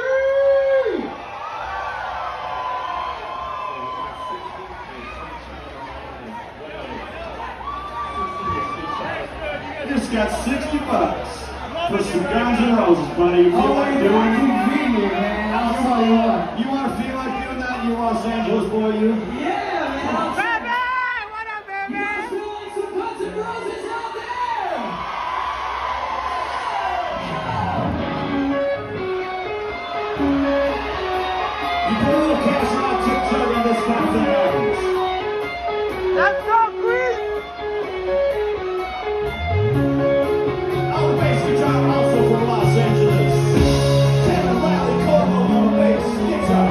Cooley! I just got sixty bucks for some Guns N' Roses, buddy. You feel oh, like doing it? Man. I'll tell you what. You want to feel like doing that, you Los Angeles boy, you? Yeah, man. Baby! What up, baby? You guys feel like some Guns N' Roses out there? You put a little cash on TikTok and this kind of thing happens. That's so great! On the bass guitar, also from Los Angeles. Tanner Valley Corvo on the bass guitar.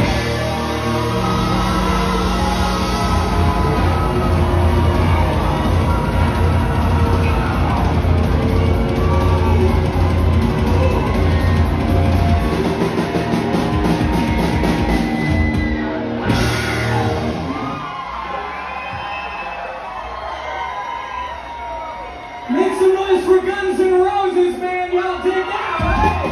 Make some noise for Guns N' Roses, man. Y'all dig that, right?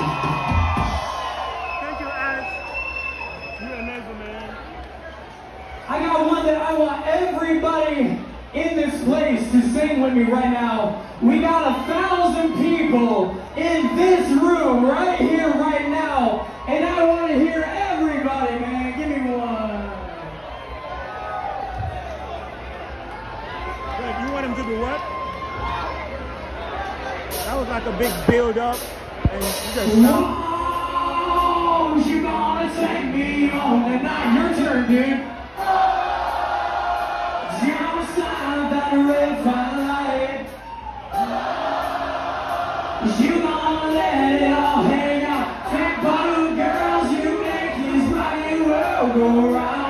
Thank you, Alex. You're amazing, man. I got one that I want everybody in this place to sing with me right now. We got a thousand people in this room right here, right now. And I want to hear everybody, man. Give me one. Wait, you want him to do what? That was like a big build up, and you just stopped. Oh, you gonna take me home tonight? Your turn, dude. Zero sign that red fire light. You gonna let it all hang out? Fat bottle girls, you make this mighty world go round.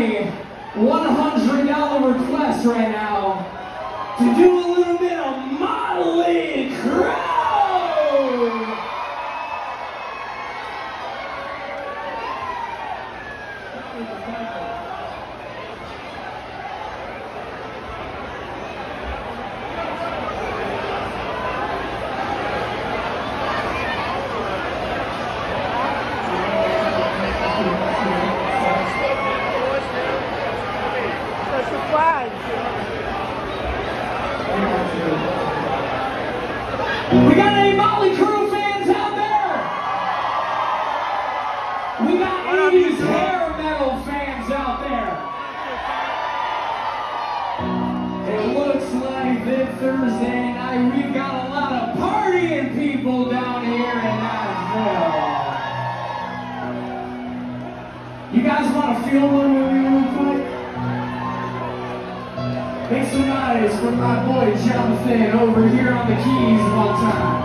only one hundred dollar request right now to do a little bit of Motley Crue. We got any Motley Crue fans out there? We got eighties hair metal fans out there. It looks like that Thursday night we've got a lot of partying people down here in Nashville. You guys want to feel one with me real quick? Make some noise for my boy Jonathan over here on the keys one time.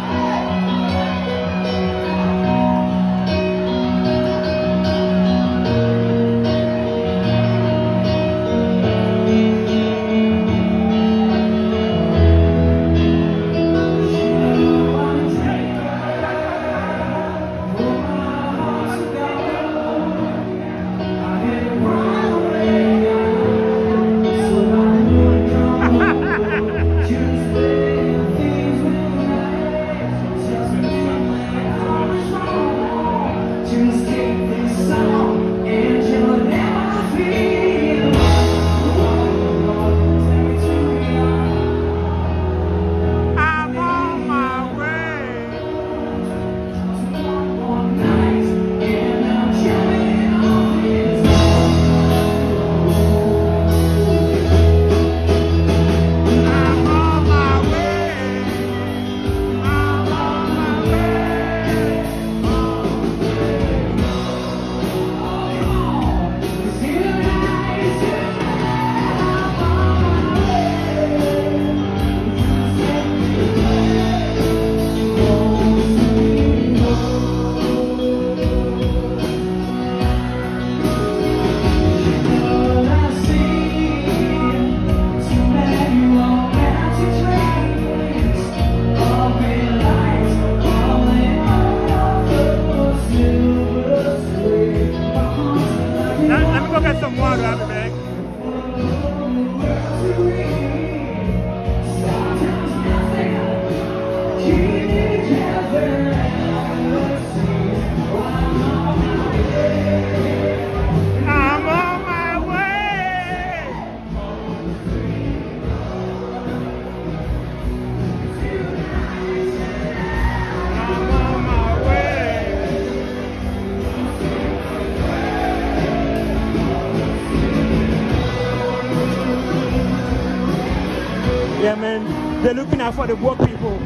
Yeah, man, they're looking out for the poor people.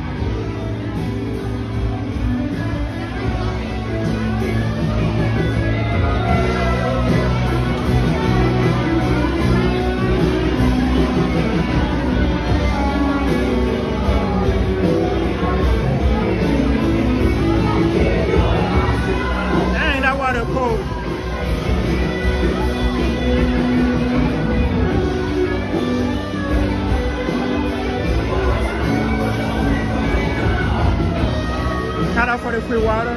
Dang, that water cold. Shout out for the free water.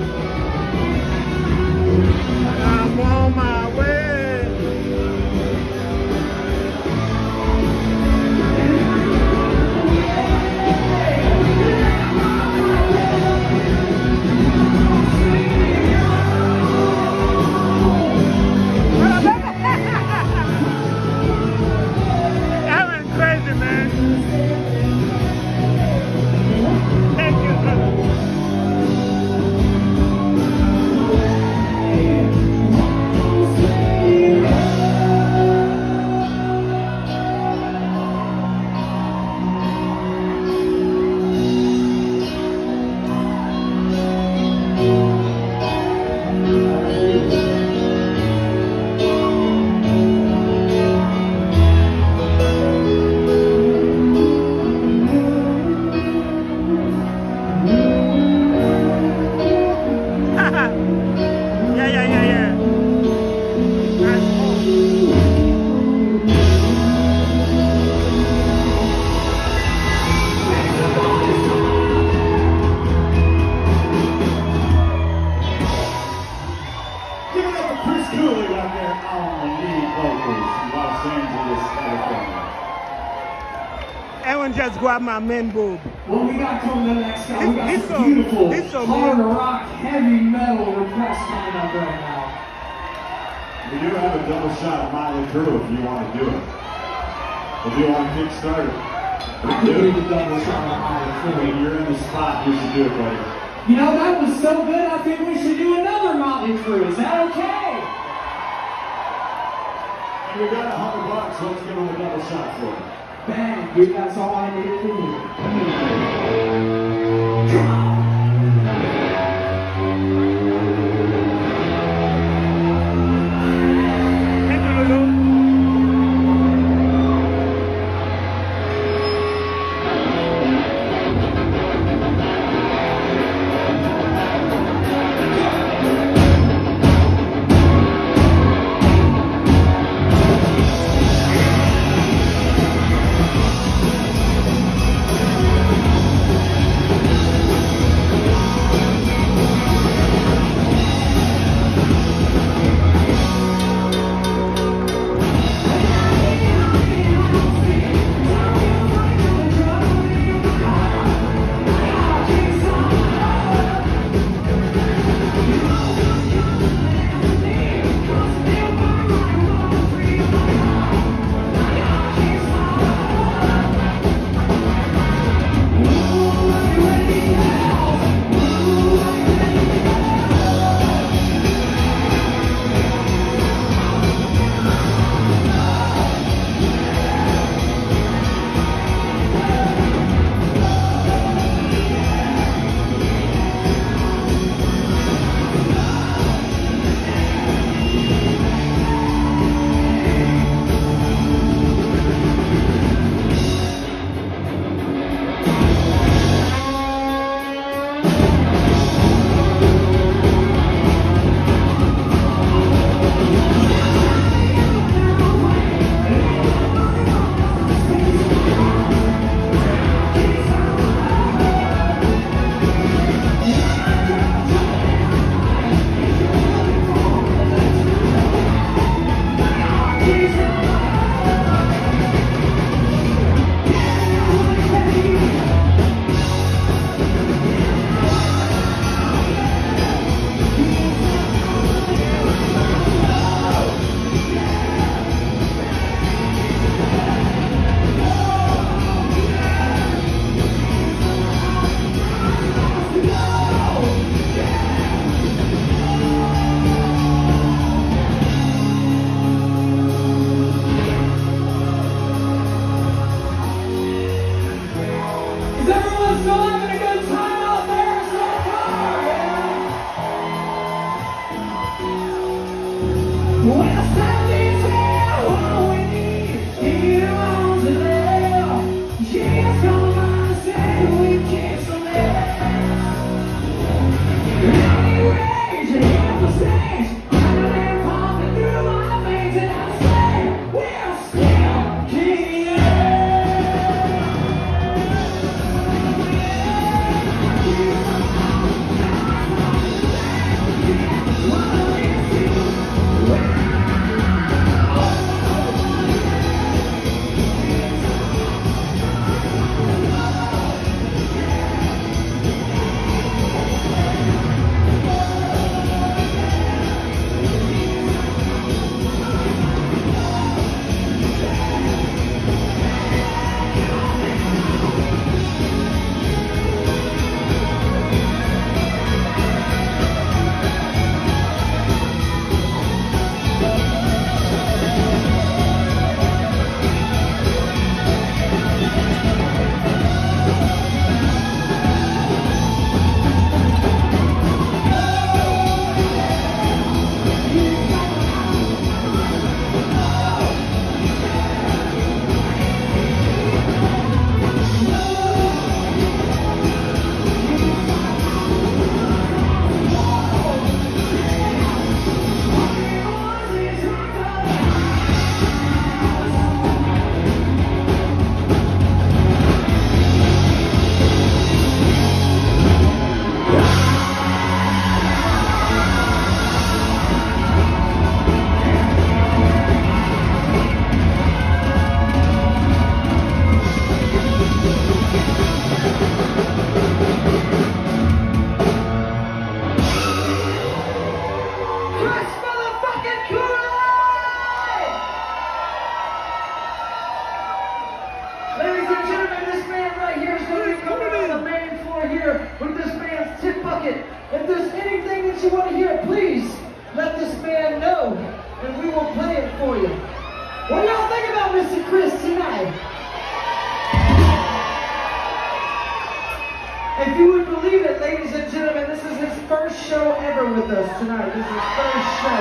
I'm on my way. That went crazy, man. Thank you, brother. just grab my main boob. What we got coming up next, guys, we got It's some so- beautiful it's so hard good. rock, heavy metal requests coming up right now. We do have a double shot of Motley Crue if you want to do it. If you want to kick start it. I could do the double shot of Motley I mean, Crue. you're in the spot, you should do it, buddy. You know, that was so good, I think we should do another Motley Crue. Is that okay? And we got a hundred bucks, so let's give him a double shot for it. Bang, dude, that's all I needed from you. this man's tip bucket. If there's anything that you want to hear, please let this man know, and we will play it for you. What do y'all think about Mister Chris tonight? If you would believe it, ladies and gentlemen, this is his first show ever with us tonight. This is his first show.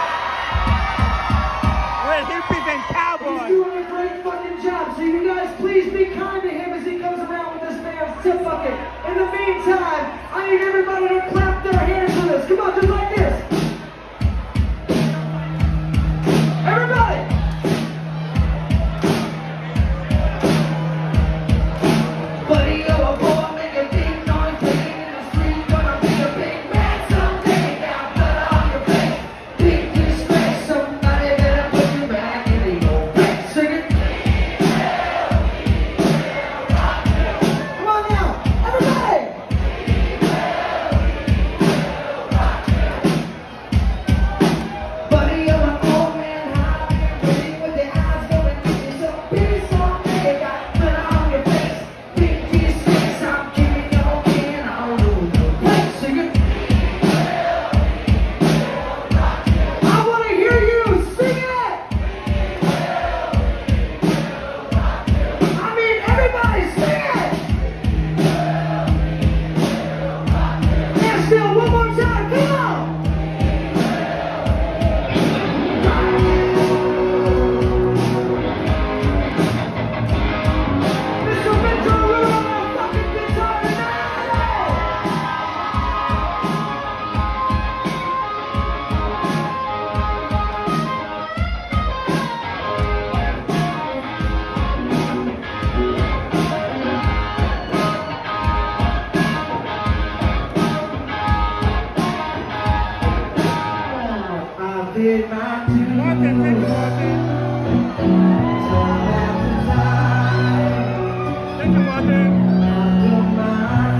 Well, hippies and cowboys. He's doing a great fucking job. So you guys please be kind to him as he comes around with this man's tip bucket. In the meantime, I need everybody to clap their hands for this. Come on, just like this. Everybody. Buddy, you're a boy, make a big noise, playing in the street, gonna be a big man someday. Got blood on your face, big disgrace. Somebody better put you back in the old place. Sing it. Come on now, everybody. Buddy, you're an old man, hiding, waiting with the eyes going, get you some peace someday. Got blood on your face, big disgrace. I'm keeping your kin all over the place. Sing it. I want to hear you sing it. I mean, everybody sing it. Nashville, one more time, come on. Mister Mentor, we're on our fucking guitar tonight. I did my dues. Time after time. Thank you, Martin. After my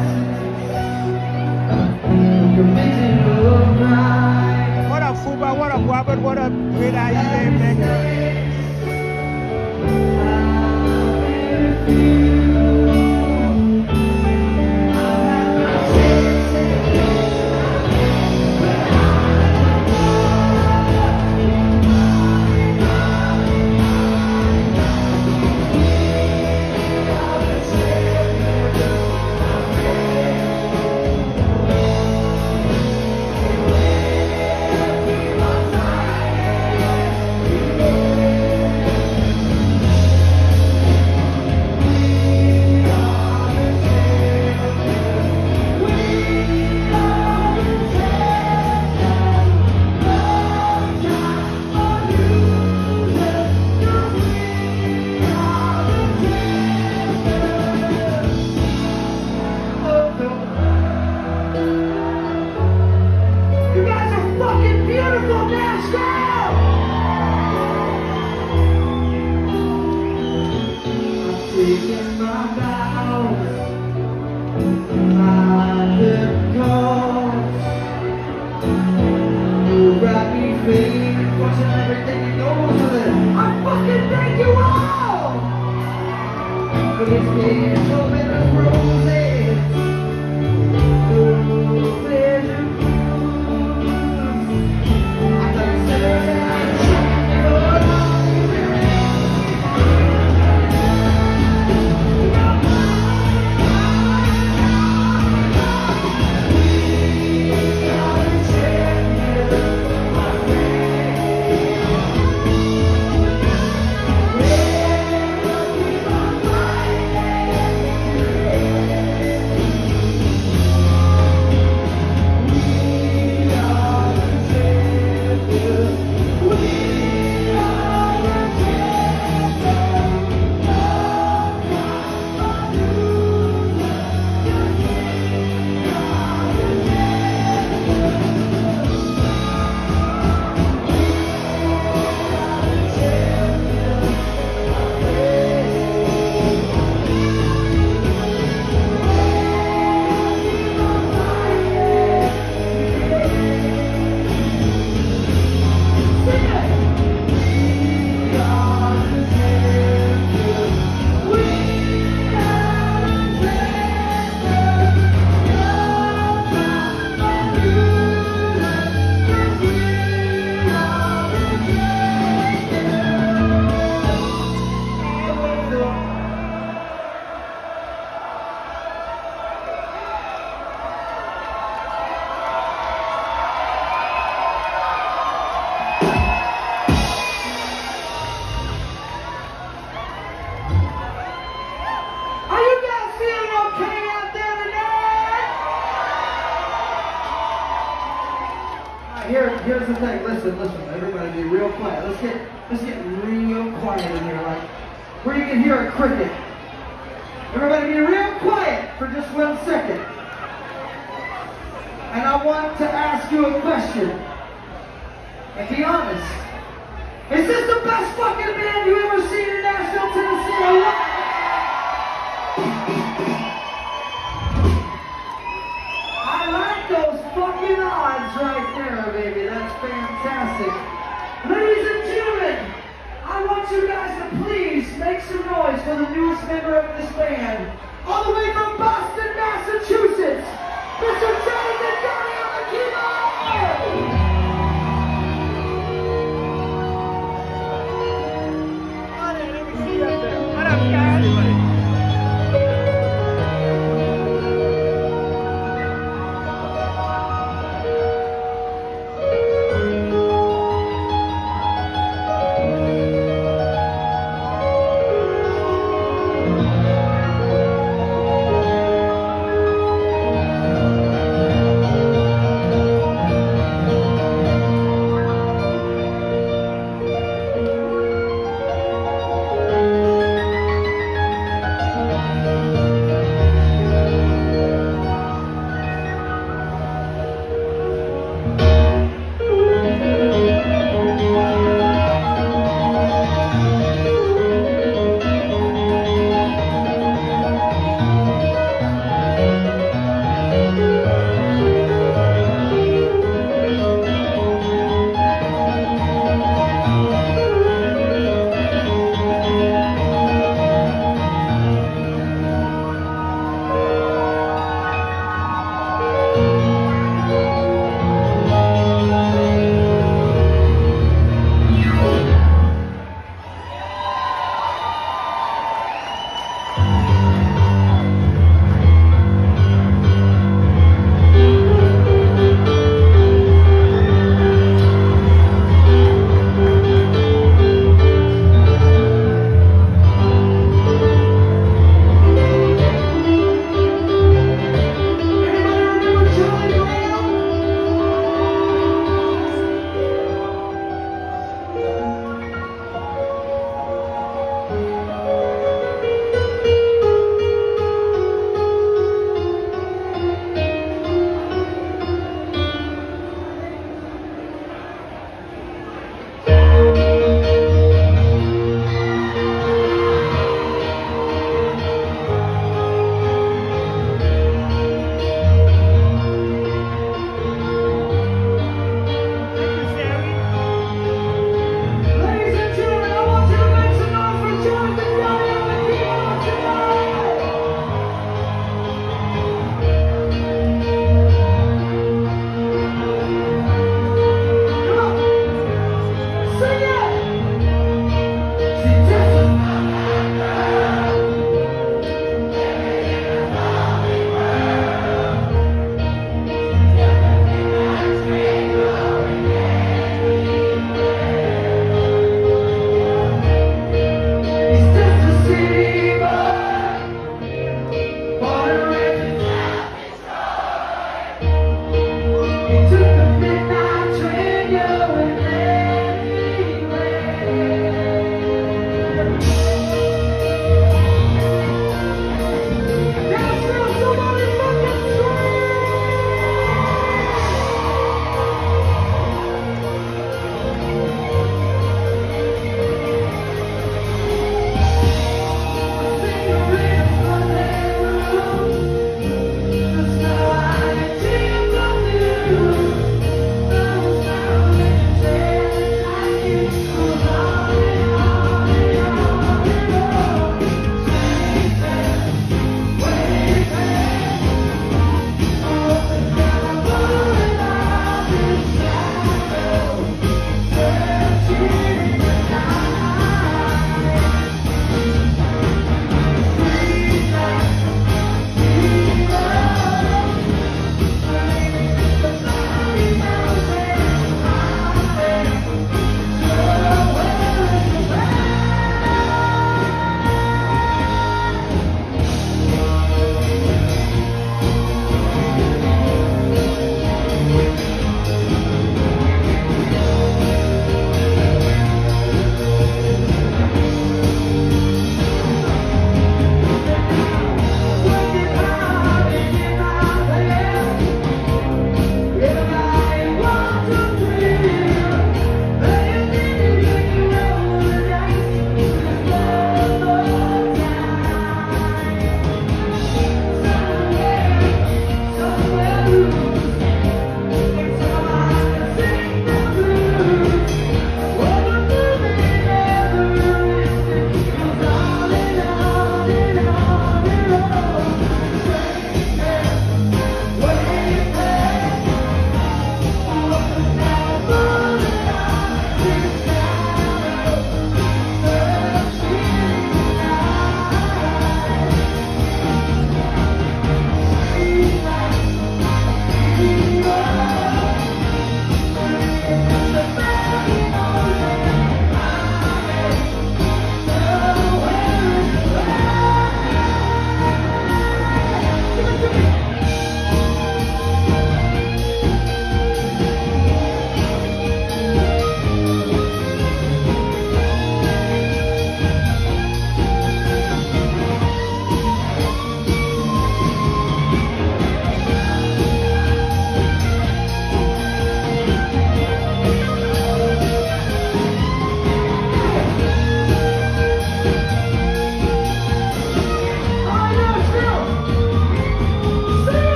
committed love right. What up, Fuba? What up, Robert? What up, Great Eye? Nigga? You guys are fucking beautiful, Nashville! I'm taking my vows, my good cause. You got me fading, watching everything that goes with it. I fucking thank you all! But it's been so many roses, no pleasure. here, here's the thing. Listen, listen. Everybody, be real quiet. Let's get, let's get real quiet in here, like where you can hear a cricket. Everybody, be real quiet for just one second. And I want to ask you a question. And be honest. Is this the best fucking band you ever seen in Nashville, Tennessee? Or what? I like those fucking odds right there, baby. That's fantastic. Ladies and gentlemen, I want you guys to please make some noise for the newest member of this band. All the way from Boston, Massachusetts, Mister Jonathan Downey on the keyboard! What up, guys?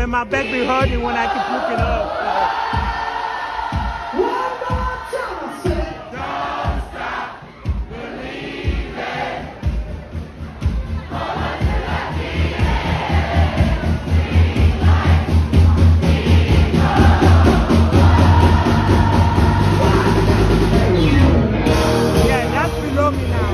man, my back be hurting when I keep looking up. One more time, I said. Don't stop believing. All until I see it. Yeah, that's below me now.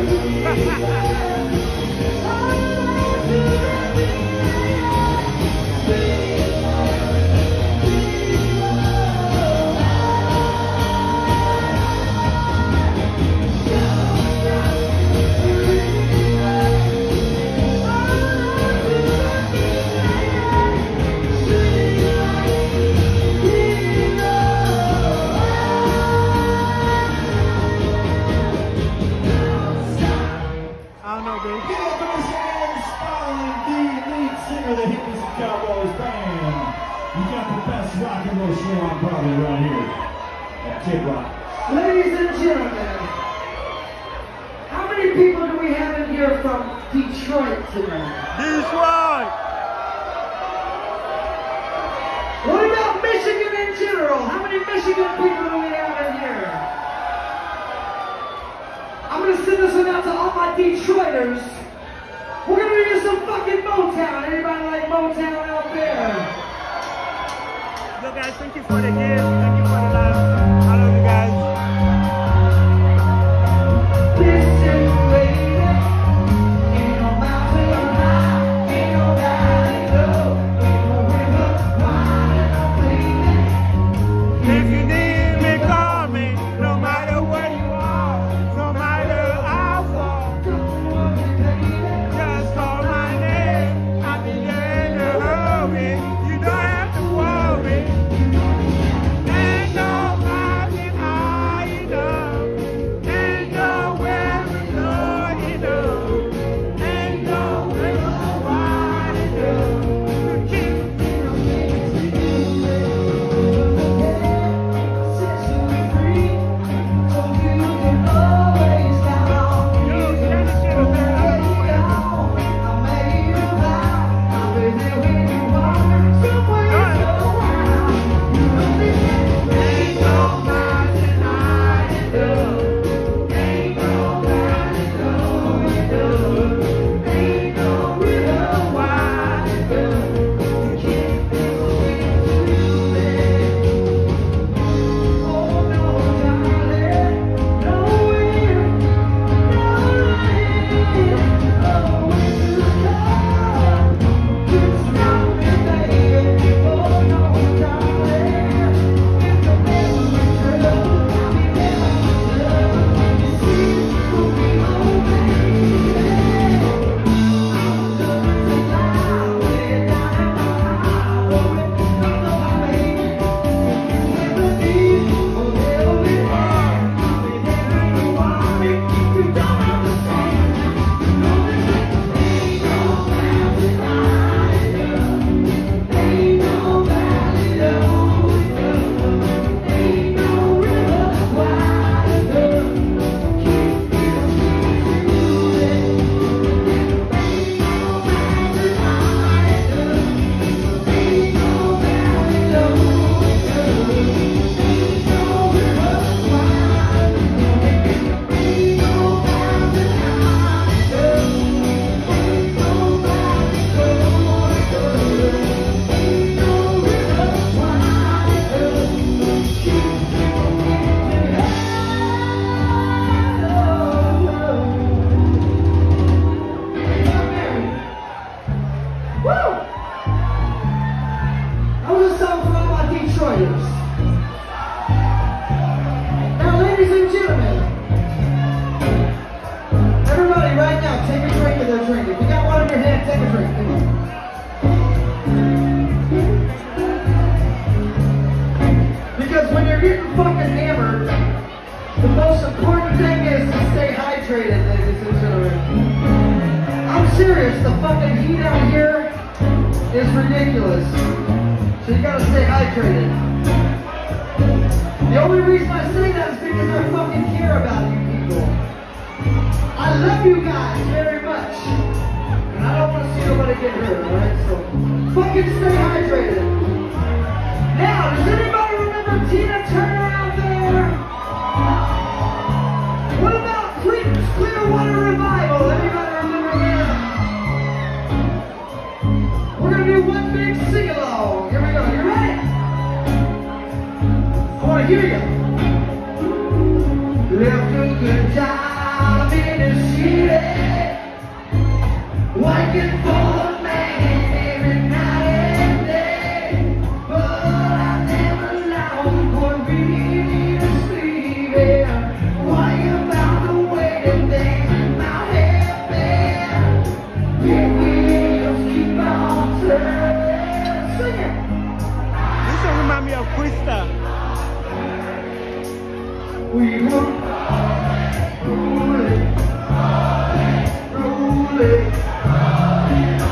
Ladies and gentlemen, how many people do we have in here from Detroit tonight? Detroit! What about Michigan in general? How many Michigan people do we have in here? I'm gonna send this one out to all my Detroiters. We're gonna do some fucking Motown. Anybody like Motown out there? Yo guys, thank you for the gift. Thank you for the love. I love you guys. Listen, baby, ain't no mountain high, ain't no valley low, ain't no river wide enough, baby. If you need me, call me. No matter where you are, no matter how far. Just call my name. I'll be there in a hurry. You don't have to worry. Ain't no mountain high enough. Ain't nowhere low enough. Ain't no river wide enough to keep me free. So you can always count on me. I made you proud. I'll be there when you are. Somewhere around. You know this ain't no mountain high enough. Ain't no valley low enough. Ain't no river wide enough to keep me oh no, darling, no way, no way. Oh, when you come, you stop me, baby. Oh no, darling, if the memory true, I'll be there with love. You see, you'll be my baby. I'm going to lie way down in my heart. Oh, if you don't know my baby, never leave, oh, never be far. I'll be there when you want me. You don't understand. You know this ain't no mountain high enough. Ain't no valley low enough. Ain't no river wide enough to keep me from moving. Ain't no mountain high enough. Ain't no valley low enough. Ain't no river wide enough. Ain't no mountain high enough. Ain't no valley low enough. Ain't no river wide enough to keep me from getting high. Woo! That was a song for all my Detroiters. Now, ladies and gentlemen, everybody right now, take a drink of their drink. If you got one in your hand, take a drink. Come on. Because when you're getting fucking hammered, the most important thing is to stay hydrated, ladies and gentlemen. I'm serious, the fucking heat out here is ridiculous. So you gotta stay hydrated. The only reason I say that is because I fucking care about you people. I love you guys very much. And I don't want to see nobody get hurt, alright? So, fucking stay hydrated. Now, does anybody remember Tina Turner out there? What about Creedence Clearwater Revival? Anybody remember that? We're gonna do one big sing-along. Here we go. You ready? I wanna hear you. Left a good time in the city, working for the man every night and day. But I never allowed for me to sleep here. Why about the way that things in my head there? If we just keep on turning, sing it. This song reminds me of Krista. We were rolling, rolling, rolling.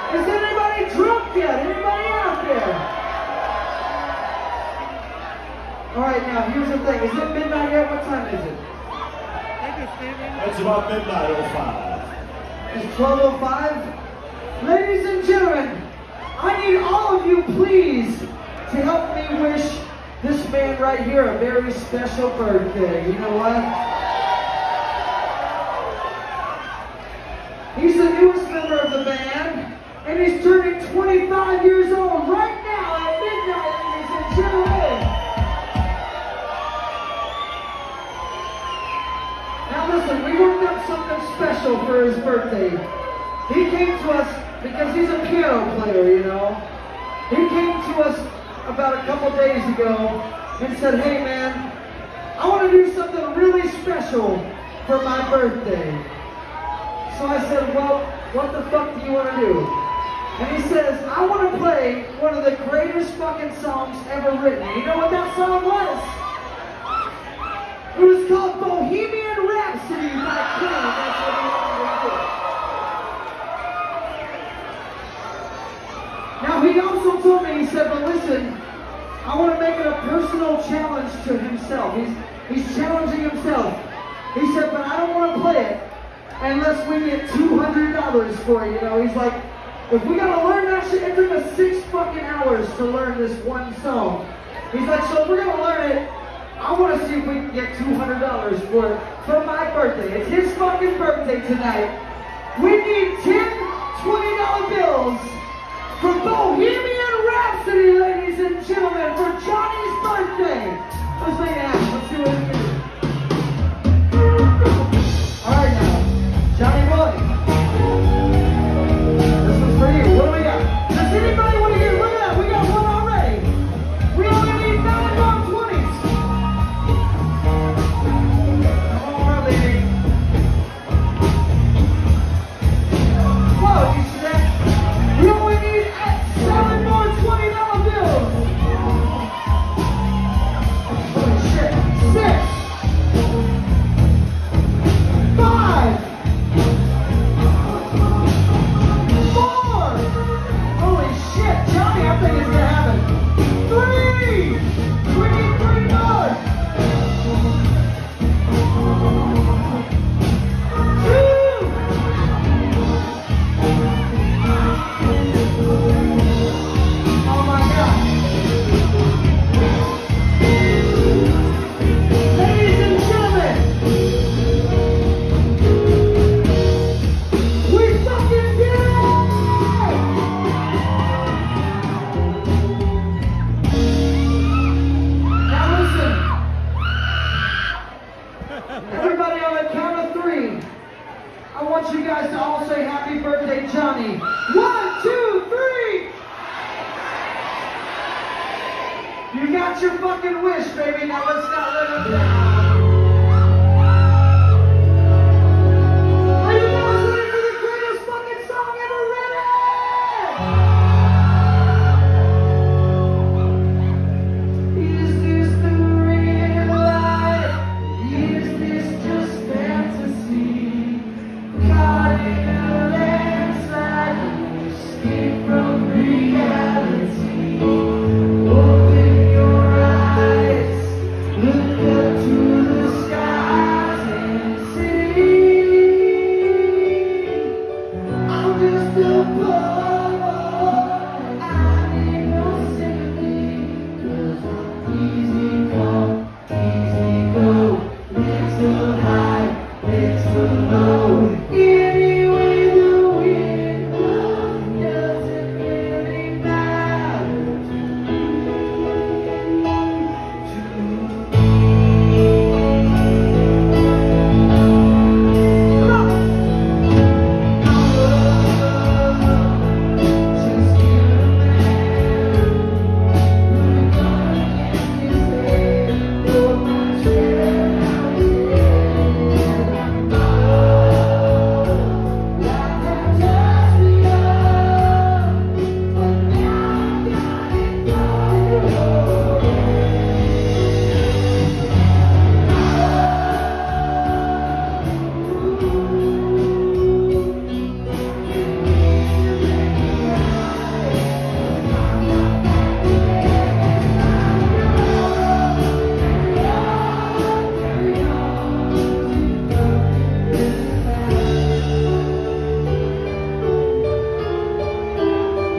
Is anybody drunk yet? Anybody out there? All right, now here's the thing. Is it midnight yet? What time is it? It's about midnight oh five. It's twelve oh five. Ladies and gentlemen, I need all of you, please, to help me wish this man right here a very special birthday. You know what? He's the newest member of the band, and he's turning twenty-five years old right now at midnight, ladies and gentlemen. Now listen, we worked up something special for his birthday. He came to us because he's a piano player, you know. He came to us about a couple days ago and said, hey man, I want to do something really special for my birthday. So I said, well, what the fuck do you want to do? And he says, I want to play one of the greatest fucking songs ever written. You know what that song was? It was called Bohemian Rhapsody by Queen. That's what he wanted to do. Now he also told me, he said, but listen, I want to make it a personal challenge to himself. He's, he's challenging himself. He said, but I don't want to play it unless we get two hundred dollars for it. You know, he's like, if we got to learn that shit, it took us six fucking hours to learn this one song. He's like, so if we're going to learn it, I want to see if we can get two hundred dollars for it for my birthday. It's his fucking birthday tonight. We need ten twenty dollar bills for Bohemian Rhapsody, ladies and gentlemen, for Johnny's birthday. Let's make it happen. Let's see what we can do. All right now, Johnny boy. This one's for you. What do we got? Does anybody want to get, look at that, we got one already. We only need nine more twenties. Come on, baby. Whoa, did you see that? We only need seven more twenty dollar bills. Holy shit. Six. Five. Four. Holy shit. Johnny, I think it's gonna happen. Three. We need three more. Two. Oh my God. Ladies and gentlemen, we fucking did it! Now listen. Everybody on the count of three, I want you guys to all say happy birthday, Johnny. One, two, three! You got your fucking wish, baby. Now let's not let it down. Are you guys ready for the greatest fucking song ever written? Is this the real life? Is this just fantasy? Caught in a landslide, escape from reality. Open your eyes, look up to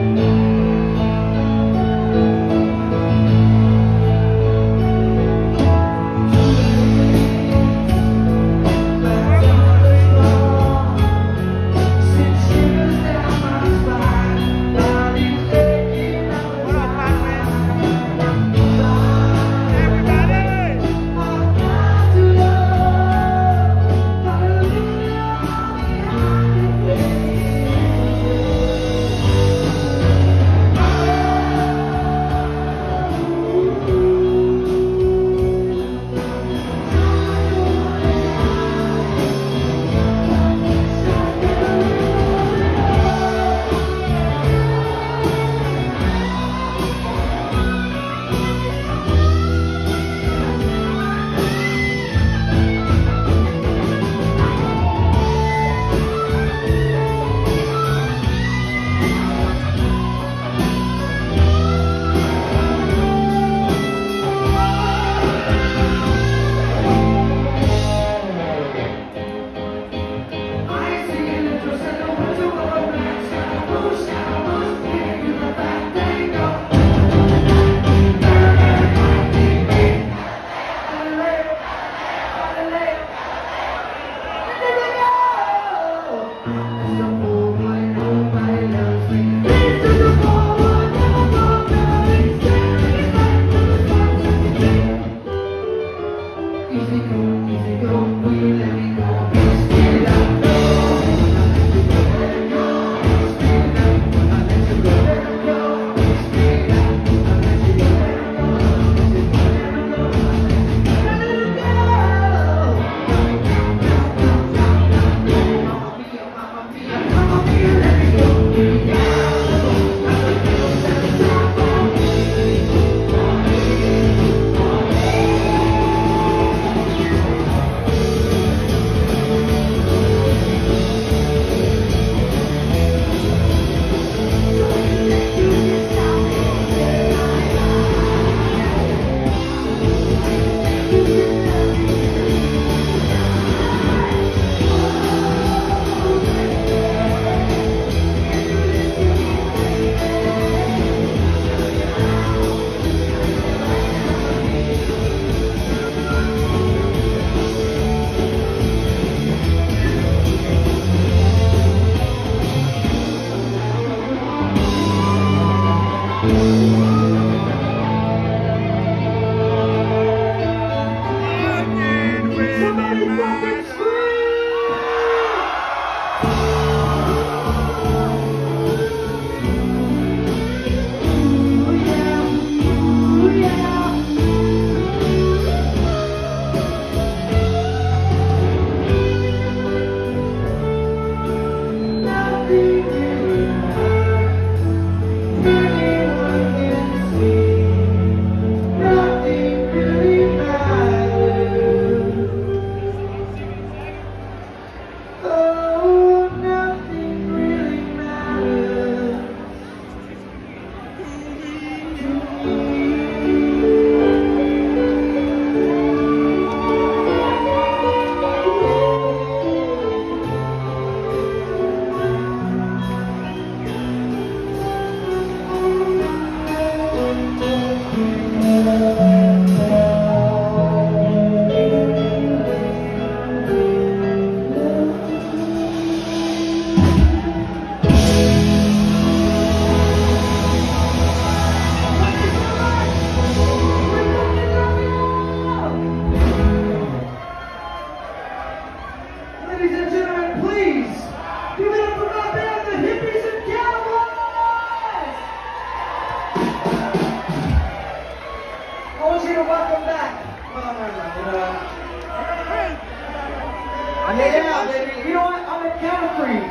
Yeah, baby. You know what? On the count of three,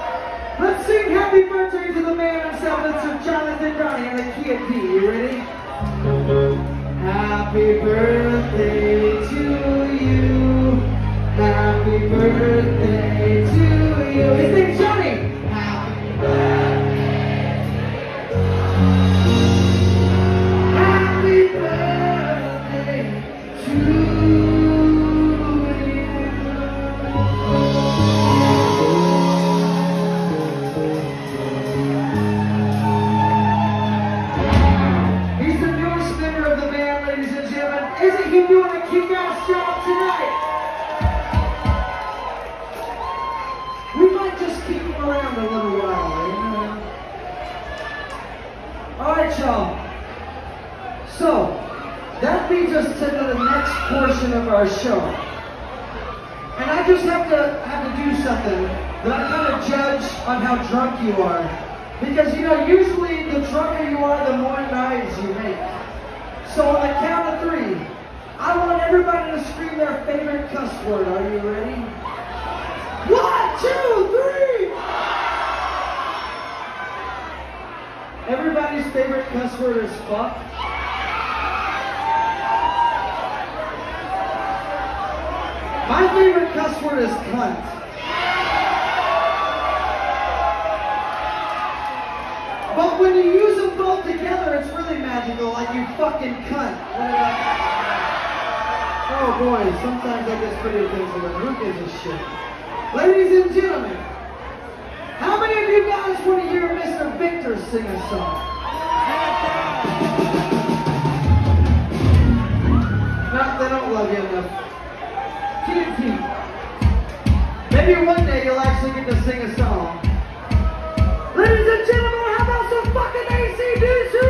let's sing happy birthday to the man himself, Mister Jonathan Downey on the key of D. You ready? Happy birthday to you. Happy birthday to you. His name's Johnny. Happy birthday. Happy birthday to you. right, y'all. So, that leads us to the next portion of our show. And I just have to have to do something that I kind of judge on how drunk you are. Because, you know, usually the drunker you are, the more knives you make. So on the count of three, I want everybody to scream their favorite cuss word. Are you ready? One, two, three! Everybody's favorite cuss word is fuck. My favorite cuss word is cunt. But when you use them both together, it's really magical, like you fucking cunt. Oh boy, sometimes I get pretty offensive, but who gives a shit? Ladies and gentlemen, how many of you guys want to hear Mister Victor sing a song? No, they don't love you enough. T N T. Maybe one day you'll actually get to sing a song. Ladies and gentlemen, how about some fucking A C D C?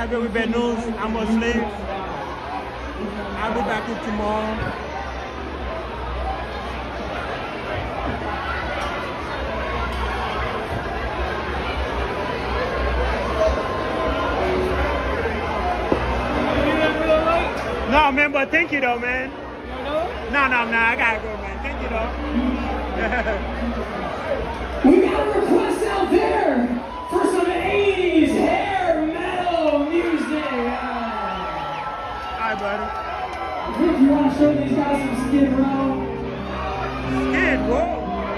graduate with bad news. I'm a slave. I'll be back with tomorrow. No, man, but thank you though, man. No, no, no, I gotta go, man. Thank you though. We got a request out there for some eighties hair metal music. Hi, buddy. If you want to show these guys some Skid Row. Skid Row.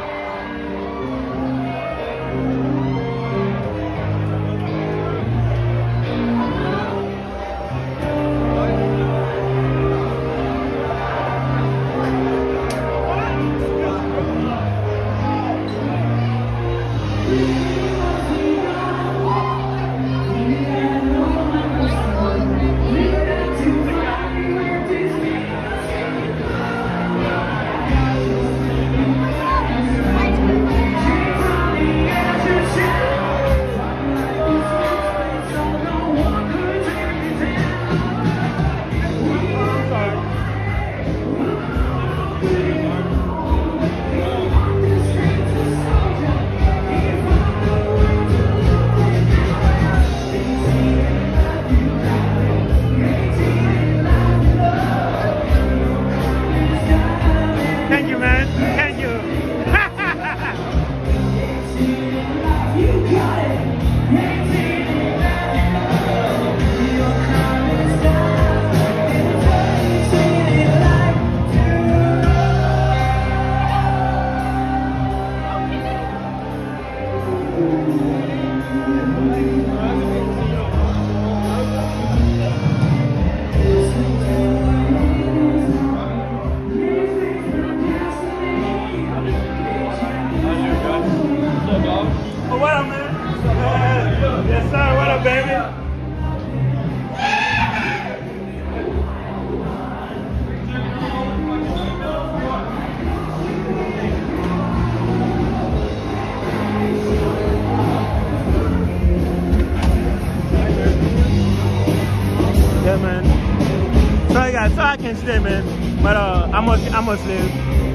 So I can stay, man. But uh, I must, I must live.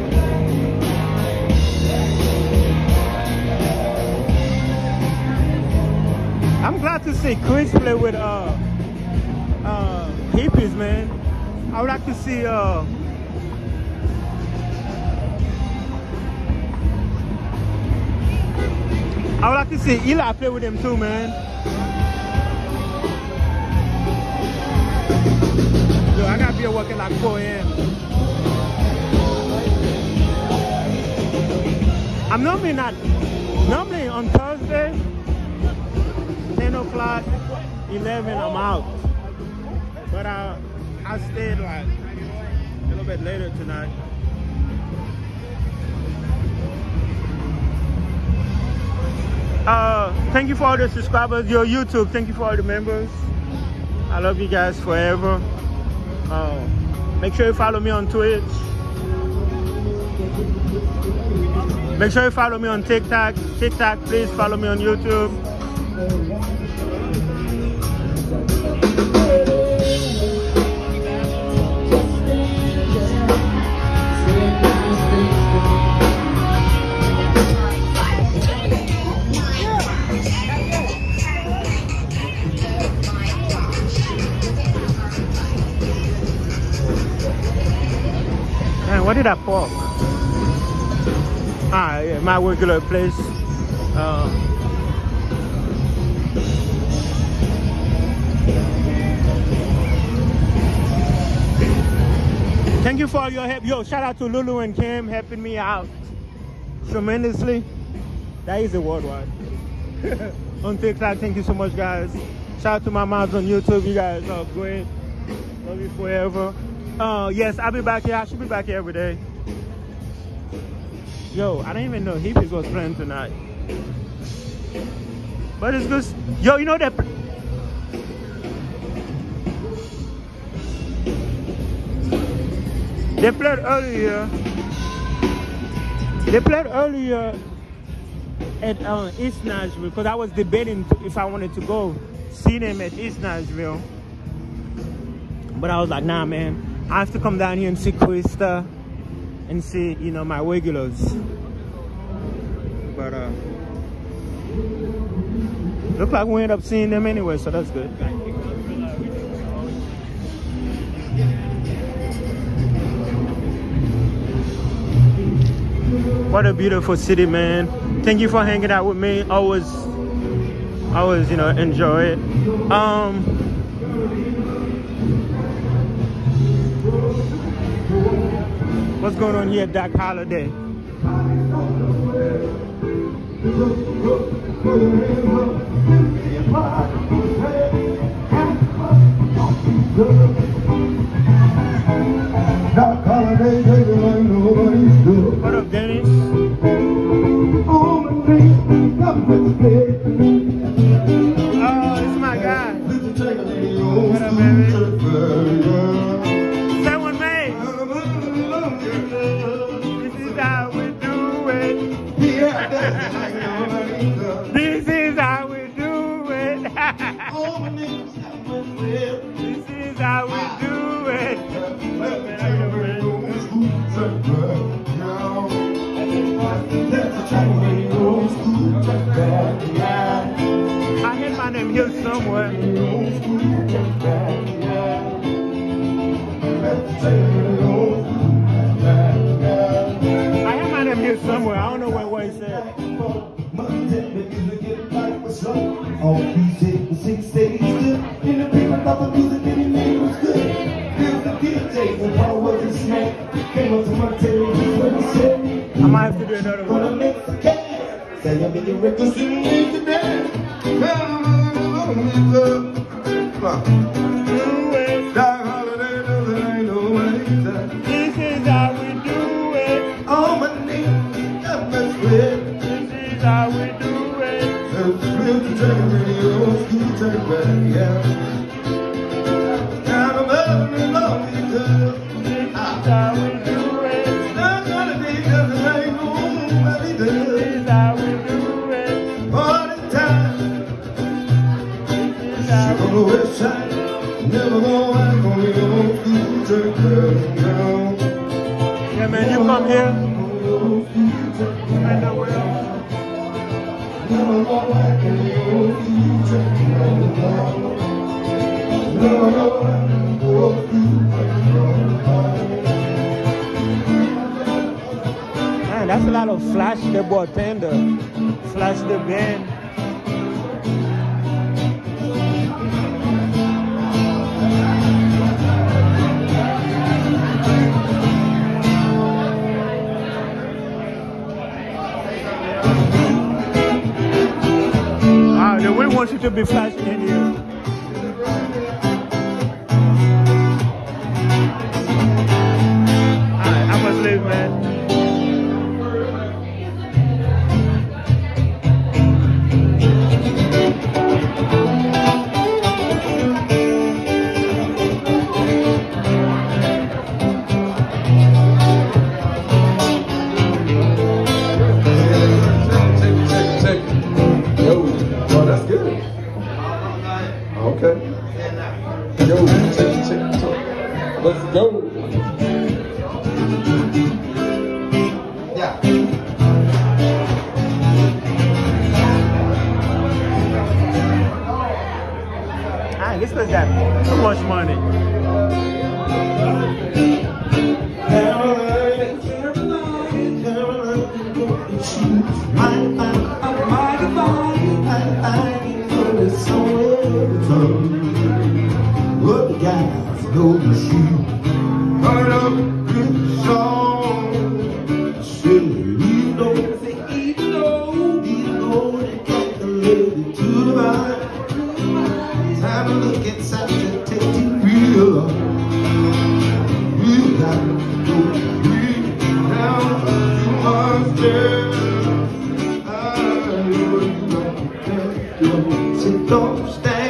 I'm glad to see Chris play with uh, uh, hippies, man. I would like to see. Uh, I would like to see Eli play with him too, man. Yo, I gotta be working like four A M I'm normally not, normally on Thursday, ten o'clock, eleven, I'm out. But I, I stayed like a little bit later tonight. Uh, thank you for all the subscribers, your YouTube, thank you for all the members. I love you guys forever. Uh, make sure you follow me on Twitch. Make sure you follow me on TikTok. TikTok, please follow me on YouTube. What did I park? Ah, yeah, my regular place. Uh, thank you for all your help. Yo, shout out to Lulu and Kim helping me out tremendously. That is a worldwide. On TikTok, thank you so much, guys. Shout out to my moms on YouTube. You guys are great. Love you forever. Uh, yes, I'll be back here. I should be back here every day. Yo, I didn't even know Hippies was playing tonight. But it's good. Yo, you know that. They played earlier. They played earlier at uh, East Nashville because I was debating if I wanted to go. seen him at East Nashville. But I was like, nah, man, I have to come down here and see Krista and see, you know, my regulars. But uh, look like we end up seeing them anyway, so that's good. What a beautiful city, man. Thank you for hanging out with me. Always, always, you know, enjoy it. Um, what's going on here at Doc Holiday? What up, Dennis? Oh, this is my guy. What up, baby? Say one, man. This is how we do it. This is how we do it. This is how we do it. I hear my name here somewhere. I hear my name here somewhere. I don't know where, where he said. All these eight, six days, in the people about the music that he made was good. Here's the D J, when I was a snack, came up to my table, what he said. I might have to do another one. Gonna make the cash, say I'm in the records, you need to dance. Come on. Do it. Doc Holiday, there ain't no way. This is how we do it. Oh, my name, I'm mess with. This is how we do it. Take it radio, school, take it back, yeah. Now I'm loving me, love me, girl. This is how we do it. Not gonna be just like nobody does. This is how we do it. Party time. This is how we do it. West side, never go back on your own school, take it back, yeah, man, you come here. And nowhere else. Never go back in the old future. Never go back in the old future. Man, that's a lot of Flash the bartender, Flash the band. The wind wants you to be flashing in here. Alright, I must leave, man. Okay. Yo, check, check, check. Let's go. Yeah. Ah, this was that too much money. What the guys know the shoe. Turn up good song. Say you know, say you know, you know they got the lady to the right. Time to look inside to take you real. You got to go real down to my stairs. I know you don't think, so don't stay.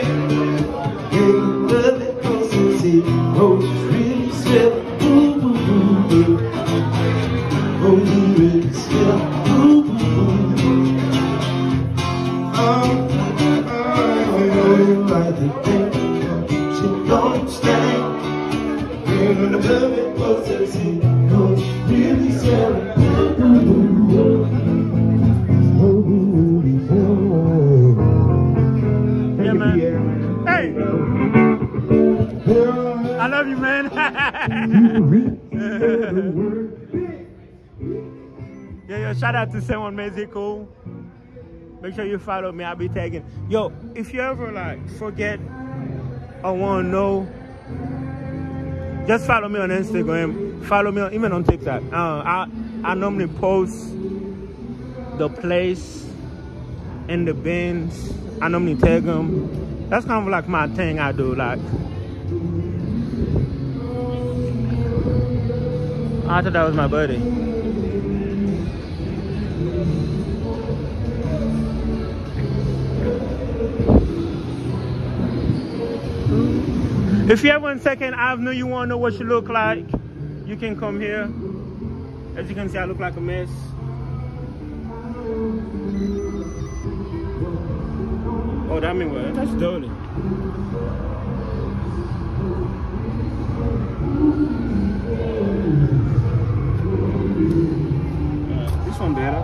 Oh, really still, ooh, ooh, ooh, ooh. Oh, you really still, ooh, ooh, ooh. Oh, I know you like gonna love it closer, see, cause really Sarah. Yeah, man. Hey! I love you, man. Yeah, yo, shout out to someone Mexico. Make sure you follow me. I'll be tagging. Yo, if you ever like forget or want to know, just follow me on Instagram. Follow me on, even on TikTok. Uh, I I normally post the place and the bins. I normally tag them. That's kind of like my thing I do. Like, I thought that was my buddy. If you have one second Avenue, you want to know what you look like, you can come here. As you can see, I look like a mess. Oh, that mean what? That's dirty. Uh, this one better.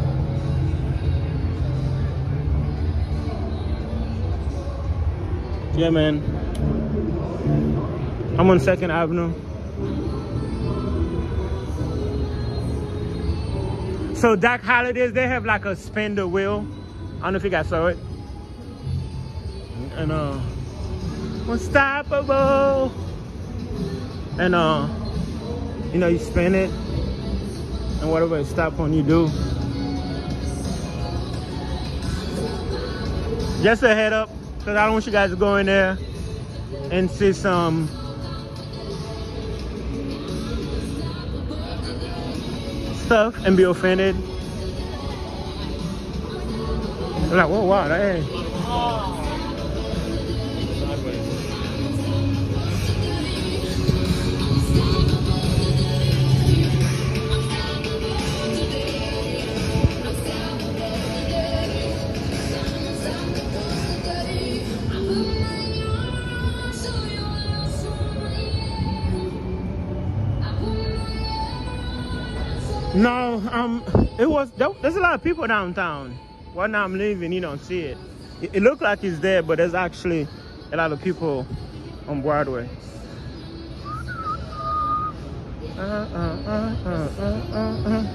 Yeah, man. I'm on Second Avenue. So Doc Holidays, they have like a spin the wheel. I don't know if you guys saw it. And uh, unstoppable. And uh, you know, you spin it, and whatever it stop on, you do. Just a head up, because I don't want you guys to go in there and see some stuff and be offended. They're like, whoa, wow, hey. No, um, it was, there's a lot of people downtown. Well, now I'm leaving, you don't see it. It, it looked like it's there, but there's actually a lot of people on Broadway. Uh, uh, uh, uh, uh, uh, uh.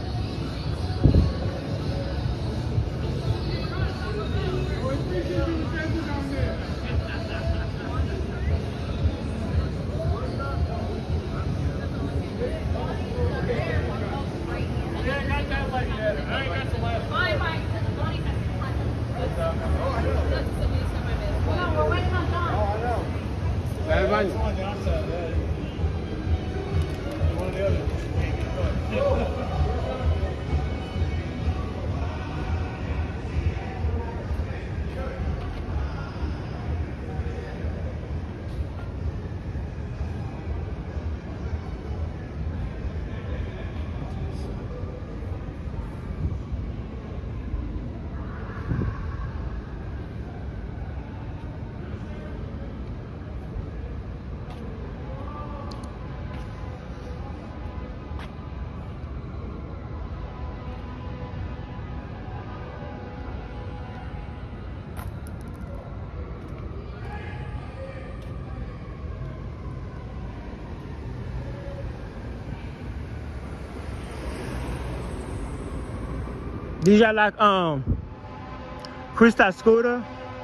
These are like um Krista scooter.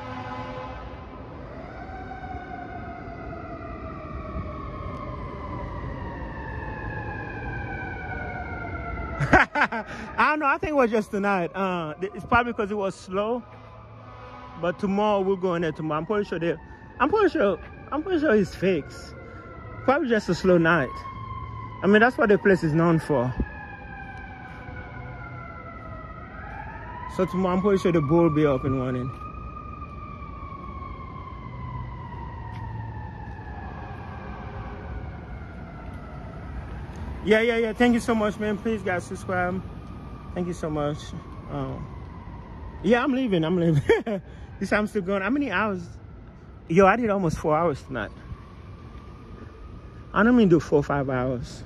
I don't know, I think it was just tonight. Uh it's probably because it was slow. But tomorrow we'll go in there tomorrow. I'm pretty sure they I'm pretty sure I'm pretty sure it's fixed. Probably just a slow night. I mean, that's what the place is known for. So tomorrow I'm pretty sure the bull will be up and running. Yeah, yeah, yeah. Thank you so much, man. Please, guys, subscribe. Thank you so much. Um, yeah, I'm leaving. I'm leaving. This I'm still going. How many hours? Yo, I did almost four hours tonight. I don't mean do four or five hours.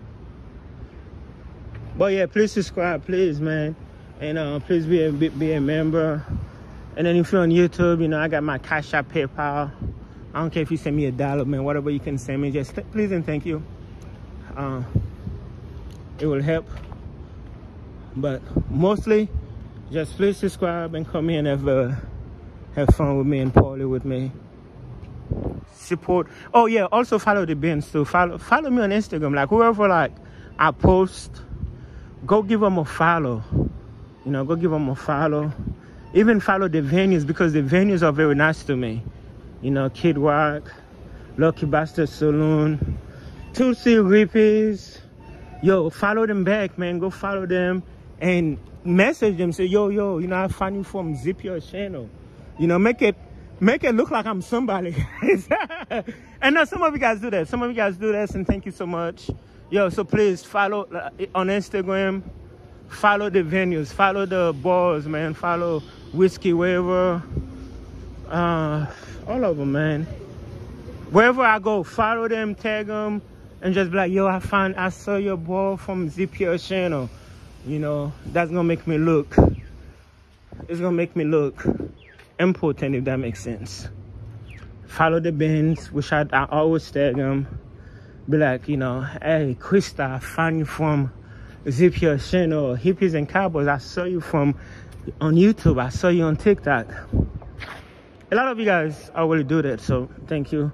But yeah, please subscribe, please, man. And uh, please be a, be, be a member. And then if you're on YouTube, you know, I got my CASHAPP, PayPal. I don't care if you send me a dollar, man, whatever you can send me. Just please and thank you. Uh, it will help. But mostly, just please subscribe and come here and have, uh, have fun with me and party with me. Support. Oh yeah, also follow the bands too. Follow, follow me on Instagram. Like whoever like I post, go give them a follow. You know, go give them a follow. Even follow the venues because the venues are very nice to me. You know, Kid Rock, Lucky Bastard Saloon, Tulsi Rippies. Yo, follow them back, man. Go follow them and message them. Say, yo, yo, you know, I find you from Zip Your Channel. You know, make it make it look like I'm somebody. And now some of you guys do that. Some of you guys do that, and thank you so much. Yo, so please follow uh, on Instagram. Follow the venues. Follow the bars, man. Follow Whiskey Waver. Uh, all of them, man. Wherever I go, follow them, tag them, and just be like, yo, I found, I saw your ball from Zip Your Channel. You know, that's gonna make me look. It's gonna make me look important, if that makes sense. Follow the bands, which I, I always tag them. Be like, you know, hey, Krista, I found you from Zip Your Channel, Hippies and Cowboys. I saw you from on YouTube. I saw you on TikTok. A lot of you guys already do that, so thank you.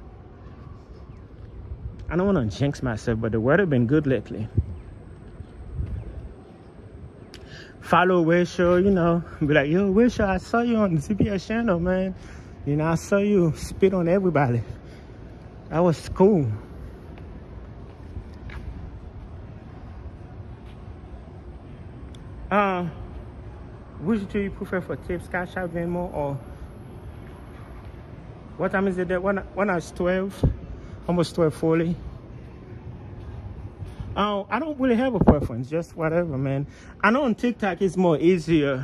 I don't want to jinx myself, but the weather been good lately. Follow Wisho, you know, be like, yo, Wisho, I saw you on Zip Your Channel, man. You know, I saw you spit on everybody. That was cool. Uh, which do you prefer for tips, CASHAPP, VENMO, or what time is it there? When, when I was twelve, almost twelve forty. Uh, I don't really have a preference, just whatever, man. I know on TikTok it's more easier.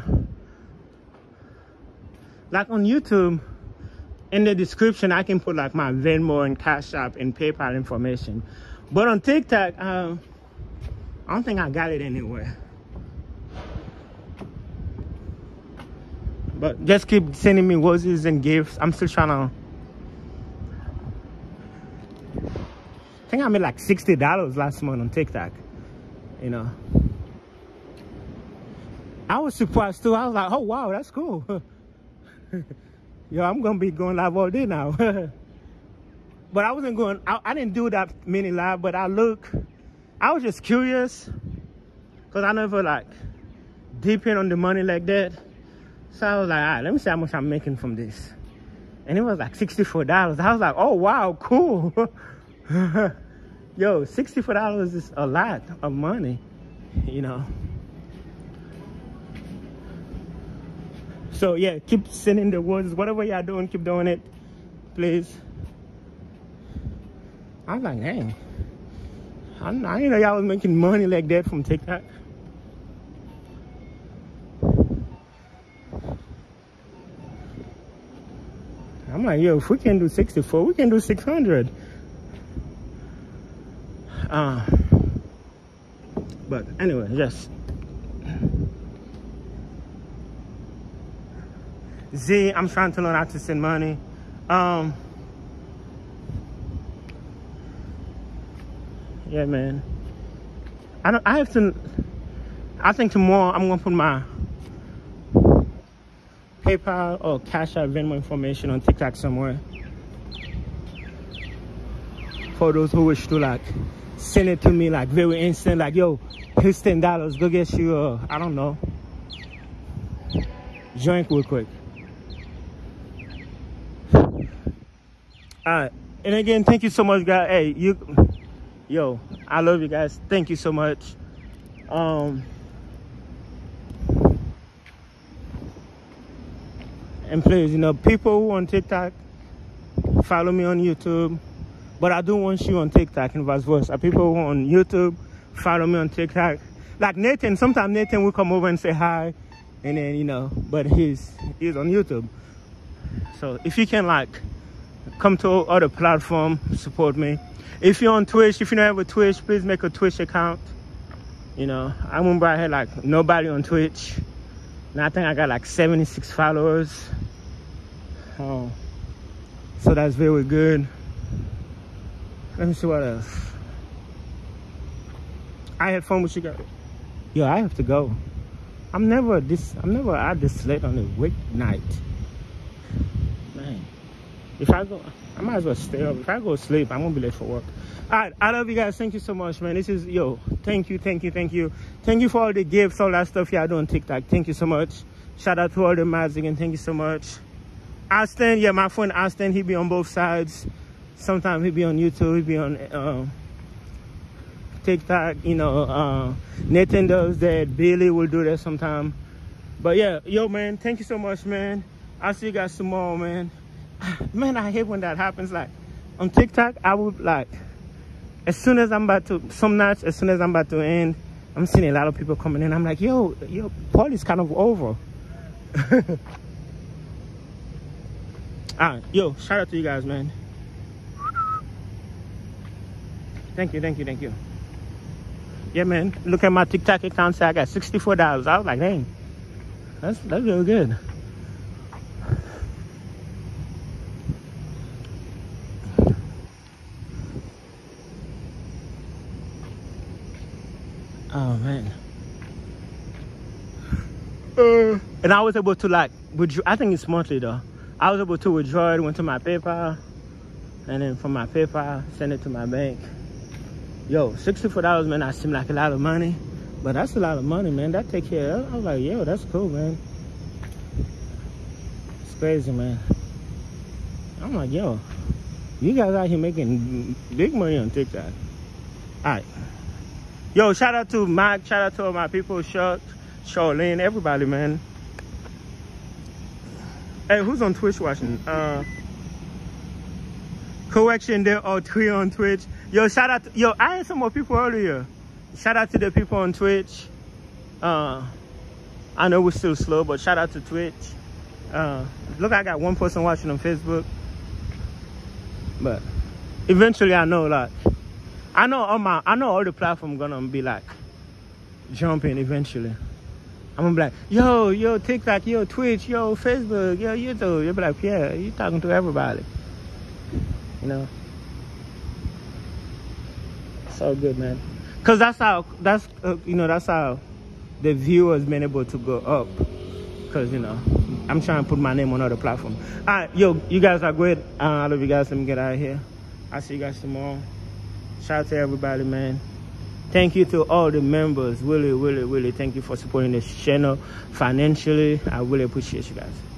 Like on YouTube, in the description, I can put like my VENMO and CASHAPP and PayPal information. But on TikTok, uh, I don't think I got it anywhere. But just keep sending me roses and gifts. I'm still trying to. I think I made like sixty dollars last month on TikTok. You know. I was surprised too. I was like, oh wow, that's cool. Yo, I'm gonna be going live all day now. But I wasn't going. I, I didn't do that many live. But I look. I was just curious, cause I never like deep in on the money like that. So I was like, all right, let me see how much I'm making from this. And it was like sixty-four dollars. I was like, oh, wow, cool. Yo, sixty-four dollars is a lot of money, you know. So, yeah, keep sending the words. Whatever y'all doing, keep doing it, please. I was like, dang. I didn't know y'all was making money like that from TikTok. I'm like, yo, if we can do sixty-four, we can do six hundred. Uh, but anyway, yes. Z, I'm trying to learn how to send money. Um, yeah, man. I don't. I have to. I think tomorrow I'm gonna put my PayPal or CASHAPP, VENMO information on TikTok somewhere. For those who wish to like send it to me like very instant, like, yo, here's ten dollars, go get you a, I don't know, drink real quick. Alright, and again, thank you so much, guys. Hey, you, yo, I love you guys. Thank you so much. Um, And please, you know, people who on TikTok, follow me on YouTube. But I do want you on TikTok and vice versa. People who on YouTube, follow me on TikTok. Like Nathan, sometimes Nathan will come over and say hi. And then, you know, but he's, he's on YouTube. So if you can, like, come to other platform, support me. If you're on Twitch, if you don't have a Twitch, please make a Twitch account. You know, I remember I had like nobody on Twitch. Now I think I got like seventy-six followers. Oh, so that's very good. Let me see what else. I had fun with you guys. Yo, I have to go. I'm never this. I'm never out this late on a weeknight. Man, if I go, I might as well stay up. If I go to sleep, I'm gonna be late for work. All right, I love you guys. Thank you so much, man. This is yo. Thank you, thank you, thank you, thank you for all the gifts, all that stuff y'all do on TikTok. Thank you so much. Shout out to all the mods again. Thank you so much. Austin, yeah, my friend Austin, he be on both sides. Sometimes he be on YouTube, he be on um, TikTok. You know, uh, Nathan does that. Billy will do that sometime. But yeah, yo, man, thank you so much, man. I'll see you guys tomorrow, man. Man, I hate when that happens. Like on TikTok, I would like, as soon as I'm about to, some nights, as soon as I'm about to end, I'm seeing a lot of people coming in. I'm like, yo, yo, party's kind of over. All right, yo, shout out to you guys, man. Thank you, thank you, thank you. Yeah, man, look at my TikTok account, say I got sixty-four dollars. I was like, dang, that's, that's really good. Oh, man. Uh, and I was able to, like, withdraw. I think it's monthly, though. I was able to withdraw it, went to my PayPal, and then from my PayPal, send it to my bank. Yo, sixty-four dollars, man, that seemed like a lot of money, but that's a lot of money, man. That take care of. I was like, yo, that's cool, man. It's crazy, man. I'm like, yo, you guys out here making big money on TikTok. All right. Yo, shout out to Mike, shout out to all my people, Chuck, Charlene, everybody, man. Hey, who's on Twitch watching? Uh, correction, there are three on Twitch. Yo, shout out to, yo, I had some more people earlier. Shout out to the people on Twitch. Uh, I know we're still slow, but shout out to Twitch. Uh, look, I got one person watching on Facebook. But eventually I know, like, I know all my, I know all the platforms gonna be like jumping eventually. I'm gonna be like, yo, yo, TikTok, yo, Twitch, yo, Facebook, yo, YouTube. You'll be like, Pierre, you talking to everybody. You know? So good, man. Cause that's how, that's, uh, you know, that's how the viewers been able to go up. Cause, you know, I'm trying to put my name on other platforms. All right, yo, you guys are great. Uh, I love you guys. Let me get out of here. I'll see you guys tomorrow. Shout out to everybody, man. Thank you to all the members. Really, really, really thank you for supporting this channel financially. I really appreciate you guys.